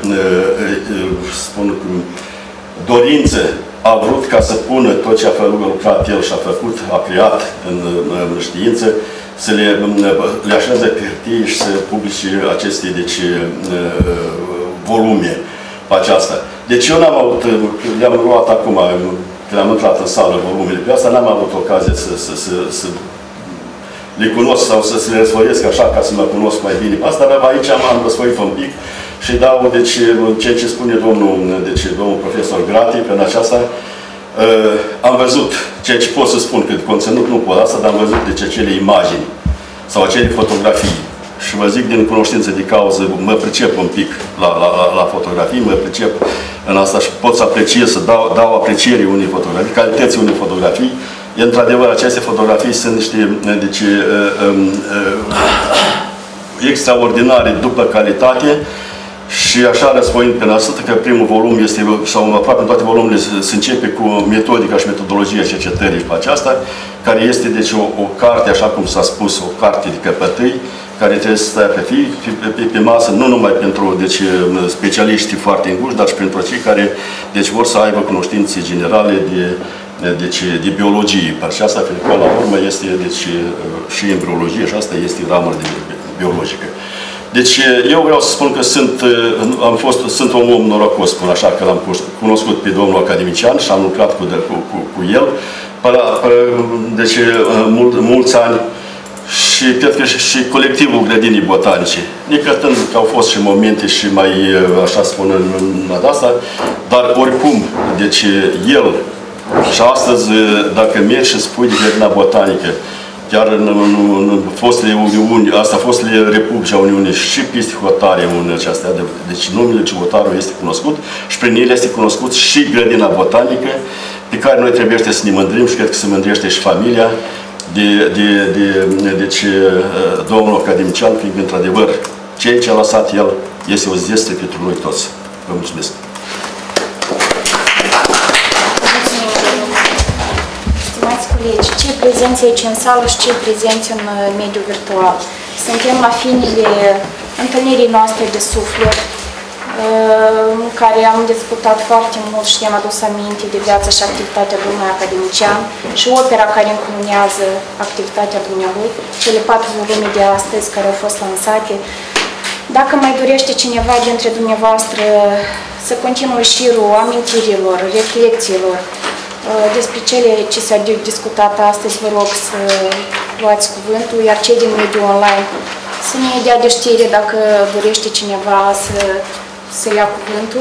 spun, dorință a vrut ca să pună tot ce a făcut, lucrat el și a făcut, a creat în, în știință, să le, le așeze pe hârtie și să publice aceste deci, volume pe aceasta. Deci eu n-am avut, le-am luat acum, când am intrat în sală volumele pe asta, n-am avut ocazie să, să, să, să le cunosc sau să, să le răsfăiesc așa ca să mă cunosc mai bine. Asta, dar aici am răsfăit un pic și dau deci, ceea ce spune domnul, deci, domnul profesor Grati pe aceasta. Uh, am văzut ceea ce pot să spun, că conținut nu pot asta, dar am văzut deci acele imagini sau acele fotografii. Și vă zic din cunoștință de cauză, mă pricep un pic la, la, la, la fotografii, mă pricep în asta și pot să apreciez, să dau, dau apreciere unei fotografii, calității unei fotografii. Într-adevăr, aceste fotografii sunt niște deci, uh, uh, extraordinare după calitate. Și așa răspăind pe asta, că primul volum este, sau aproape toate volumele se începe cu metodica și metodologia cercetării pe aceasta, care este deci o, o carte, așa cum s-a spus, o carte de căpătâi, care trebuie să stea pe, fi, pe, pe, pe masă, nu numai pentru deci, specialiștii foarte înguși, dar și pentru cei care deci, vor să aibă cunoștințe generale de, deci, de biologie. Și asta, pentru că la urmă este deci, și embriologie și asta este ramură de biologică. Deci eu vreau să spun că sunt, am fost, sunt un om norocos, spun așa, că l-am cunoscut pe domnul academician și am lucrat cu, cu, cu, cu el deci mult, mulți ani și cred că și, și colectivul Grădinii Botanice. Nicătând că au fost și momente și mai, așa spun, în asta, dar oricum, deci el și astăzi, dacă mergi și spui de Grădina Botanică, chiar în, în, în fostele Uniuni, asta fostele Republica Uniunii și peste hotare unele acestea, deci numele Ciubotaru este cunoscut și prin el este cunoscut și Grădina Botanică, pe care noi trebuie să ne mândrim și cred că se mândrește și familia de, de, de, de deci, domnul academician, fiindcă într-adevăr ceea ce a lăsat el este o zestre pentru noi toți. Vă mulțumesc! Stimați colegi, cei prezenți aici în sală și cei prezenți în mediul virtual. Suntem la finele întâlnirii noastre de suflet, în care am discutat foarte mult și am adus aminte de viața și activitatea domnului academician și opera care încununează activitatea dumnealui, cele patru volume de astăzi care au fost lansate. Dacă mai dorește cineva dintre dumneavoastră să continue șirul amintirilor, reflexiilor despre cele ce s-a discutat astăzi, vă rog să luați cuvântul, iar cei din mediul online să ne dea de știre dacă dorește cineva să să ia cuvântul.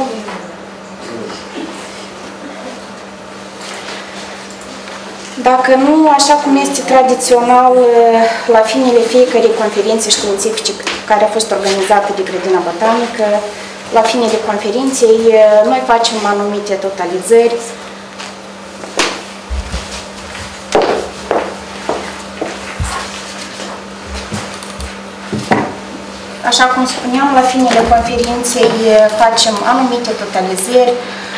Dacă nu, așa cum este tradițional, la finele fiecărei conferințe științifice care a fost organizată de Grădina Botanică, la finele conferinței, noi facem anumite totalizări. Așa cum spuneam, la finele conferinței facem anumite totalizări,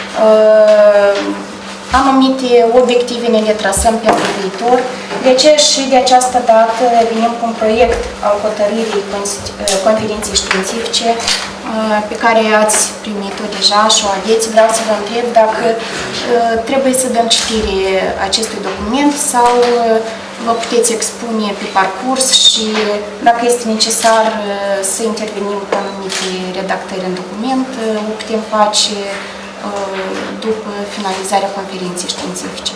anumite obiective ne le trasăm pentru viitor. De ce și de această dată venim cu un proiect al hotărârii conferinței științifice pe care ați primit-o deja și o aveți. Vreau să vă întreb dacă trebuie să dăm citire acestui document sau vă puteți expune pe parcurs și dacă este necesar să intervenim cu anumite redactări în document, o putem face după finalizarea conferinței științifice.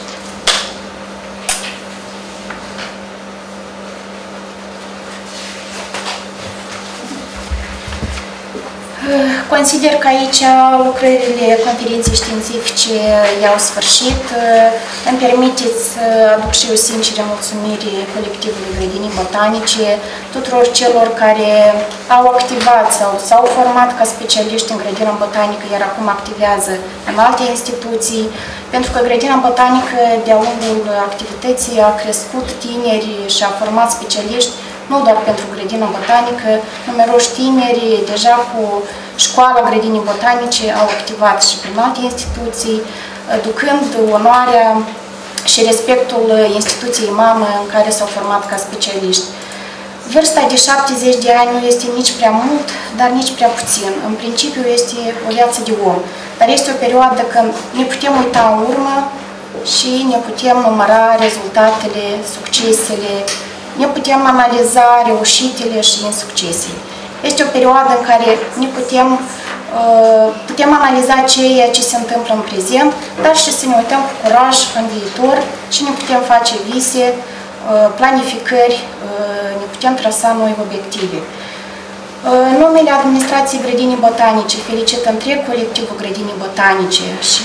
Consider că aici lucrările conferinței științifice i-au sfârșit. Îmi permiteți să aduc și eu sincere mulțumiri colectivului Grădinii Botanice, tuturor celor care au activat sau s-au format ca specialiști în Grădina Botanică, iar acum activează în alte instituții, pentru că Grădina Botanică, de-a lungul activității, a crescut tineri și a format specialiști, nu doar pentru Grădina Botanică, numeroși tineri deja cu școala Grădinii Botanice au activat și prin alte instituții, ducând onoarea și respectul instituției mamă în care s-au format ca specialiști. Vârsta de șaptezeci de ani nu este nici prea mult, dar nici prea puțin. În principiu este o viață de om, dar este o perioadă când ne putem uita în urmă și ne putem număra rezultatele, succesele, ne putem analiza reușitele și insuccesele. Este o perioadă în care ne putem, putem analiza ceea ce se întâmplă în prezent, dar și să ne uităm cu curaj în viitor și ne putem face vise, planificări, ne putem trasa noi obiective. În numele Administrației Grădinii Botanice felicit întreg colectivul Grădinii Botanice și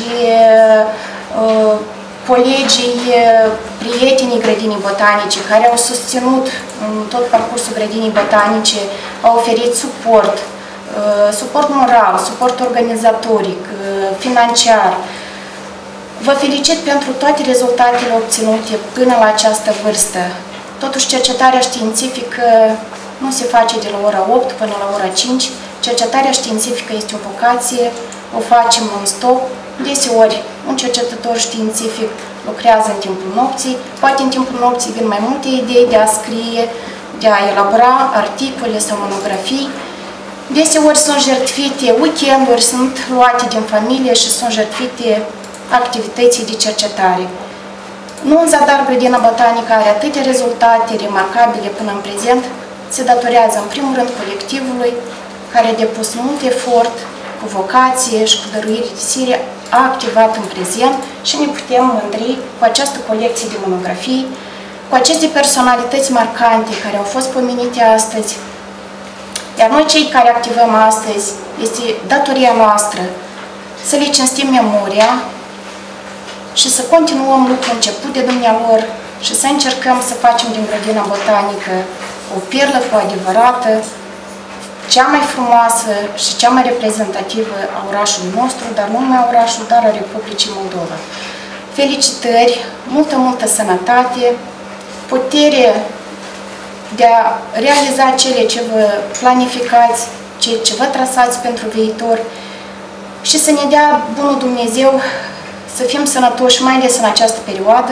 colegii, prietenii Grădinii Botanice, care au susținut în tot parcursul Grădinii Botanice, au oferit suport, suport moral, suport organizatoric, financiar. Vă felicit pentru toate rezultatele obținute până la această vârstă. Totuși, cercetarea științifică nu se face de la ora opt până la ora cinci. Cercetarea științifică este o vocație, o facem non-stop. Deseori, un cercetător științific lucrează în timpul nopții, poate în timpul nopții vin mai multe idei de a scrie, de a elabora articole sau monografii. Deseori sunt jertfite weekenduri, sunt luate din familie și sunt jertfite activității de cercetare. Nu în zadar grădina botanică are atâtea rezultate remarcabile până în prezent, se datorează în primul rând colectivului, care a depus mult efort, cu vocație și cu dăruire de sire, a activat în prezent și ne putem mândri cu această colecție de monografii, cu aceste personalități marcante care au fost pomenite astăzi. Iar noi, cei care activăm astăzi, este datoria noastră să le cinstim memoria și să continuăm lucrul început de dumnealor și să încercăm să facem din grădina botanică o perlă cu adevărată, cea mai frumoasă și cea mai reprezentativă a orașului nostru, dar nu numai a orașului, dar a Republicii Moldova. Felicitări, multă, multă sănătate, putere de a realiza cele ce vă planificați, cele ce vă trasați pentru viitor și să ne dea bunul Dumnezeu să fim sănătoși, mai ales în această perioadă,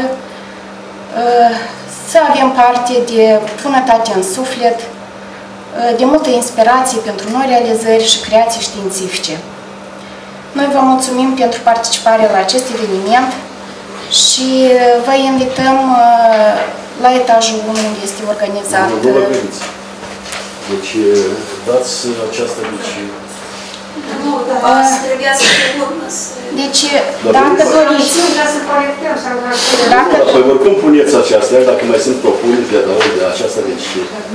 să avem parte de bunătate în suflet, de multă inspirație pentru noi realizări și creații științifice. Noi vă mulțumim pentru participarea la acest eveniment și vă invităm la etajul unu, unde este organizat. Deci, dați această mici... Nu, dar trebuia să te urmă să... Deci, dacă doriți... Dacă... Păi oricum puneți aceastea, dacă mai sunt propuneri de, de aceasta, deci...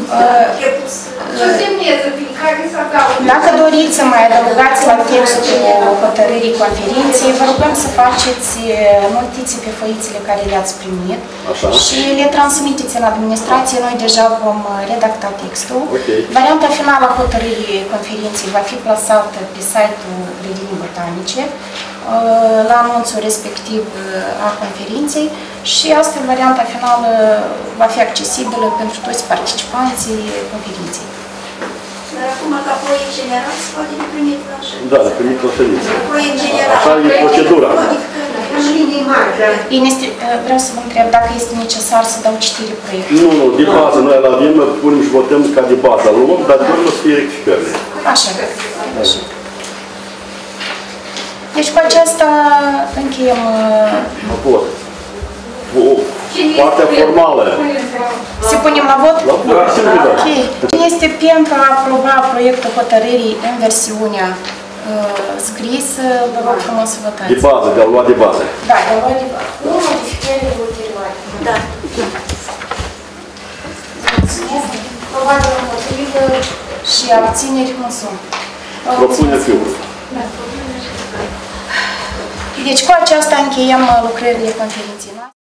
Dacă doriți să mai adăugați la textul hotărârii conferinței, vă rugăm să faceți notițe pe foițele care le-ați primit. Așa. Și le transmiteți în administrație. Noi deja vom redacta textul. Okay. Varianta finală a hotărârii conferinței va fi plasată pe site-ul Grădinii Botanice, la anunțul respectiv a conferinței și astfel varianta finală va fi accesibilă pentru toți participanții conferinței. Dar acum, ca proiect general, se poate de primit la ședință. Da, de primit conferință. Proiect general. Așa e procedura. Vreau să vă întreb dacă este necesar să dau citire proiectului. Nu, nu, de bază. Noi la avem, punem și votăm ca de bază. Luăm, dar nu o să fie rectificările. Așa. Așa. Deci cu aceasta încheiem... Nu pot. Partea formală. Se punem la vot? La vot, sigur, da. Ok. Cine este pentru a aproba proiectul hotărârii în versiunea uh, scrisă, vă rog frumos să votați. De bază, de a lua de bază. Da, de a lua de bază. Nu modificările ulterioare. Da. Mulțumesc. Probabil împotrivă și abțineri nu sunt. Propune fiul. Da. Deci cu aceasta încheiem lucrările conferinței noastre.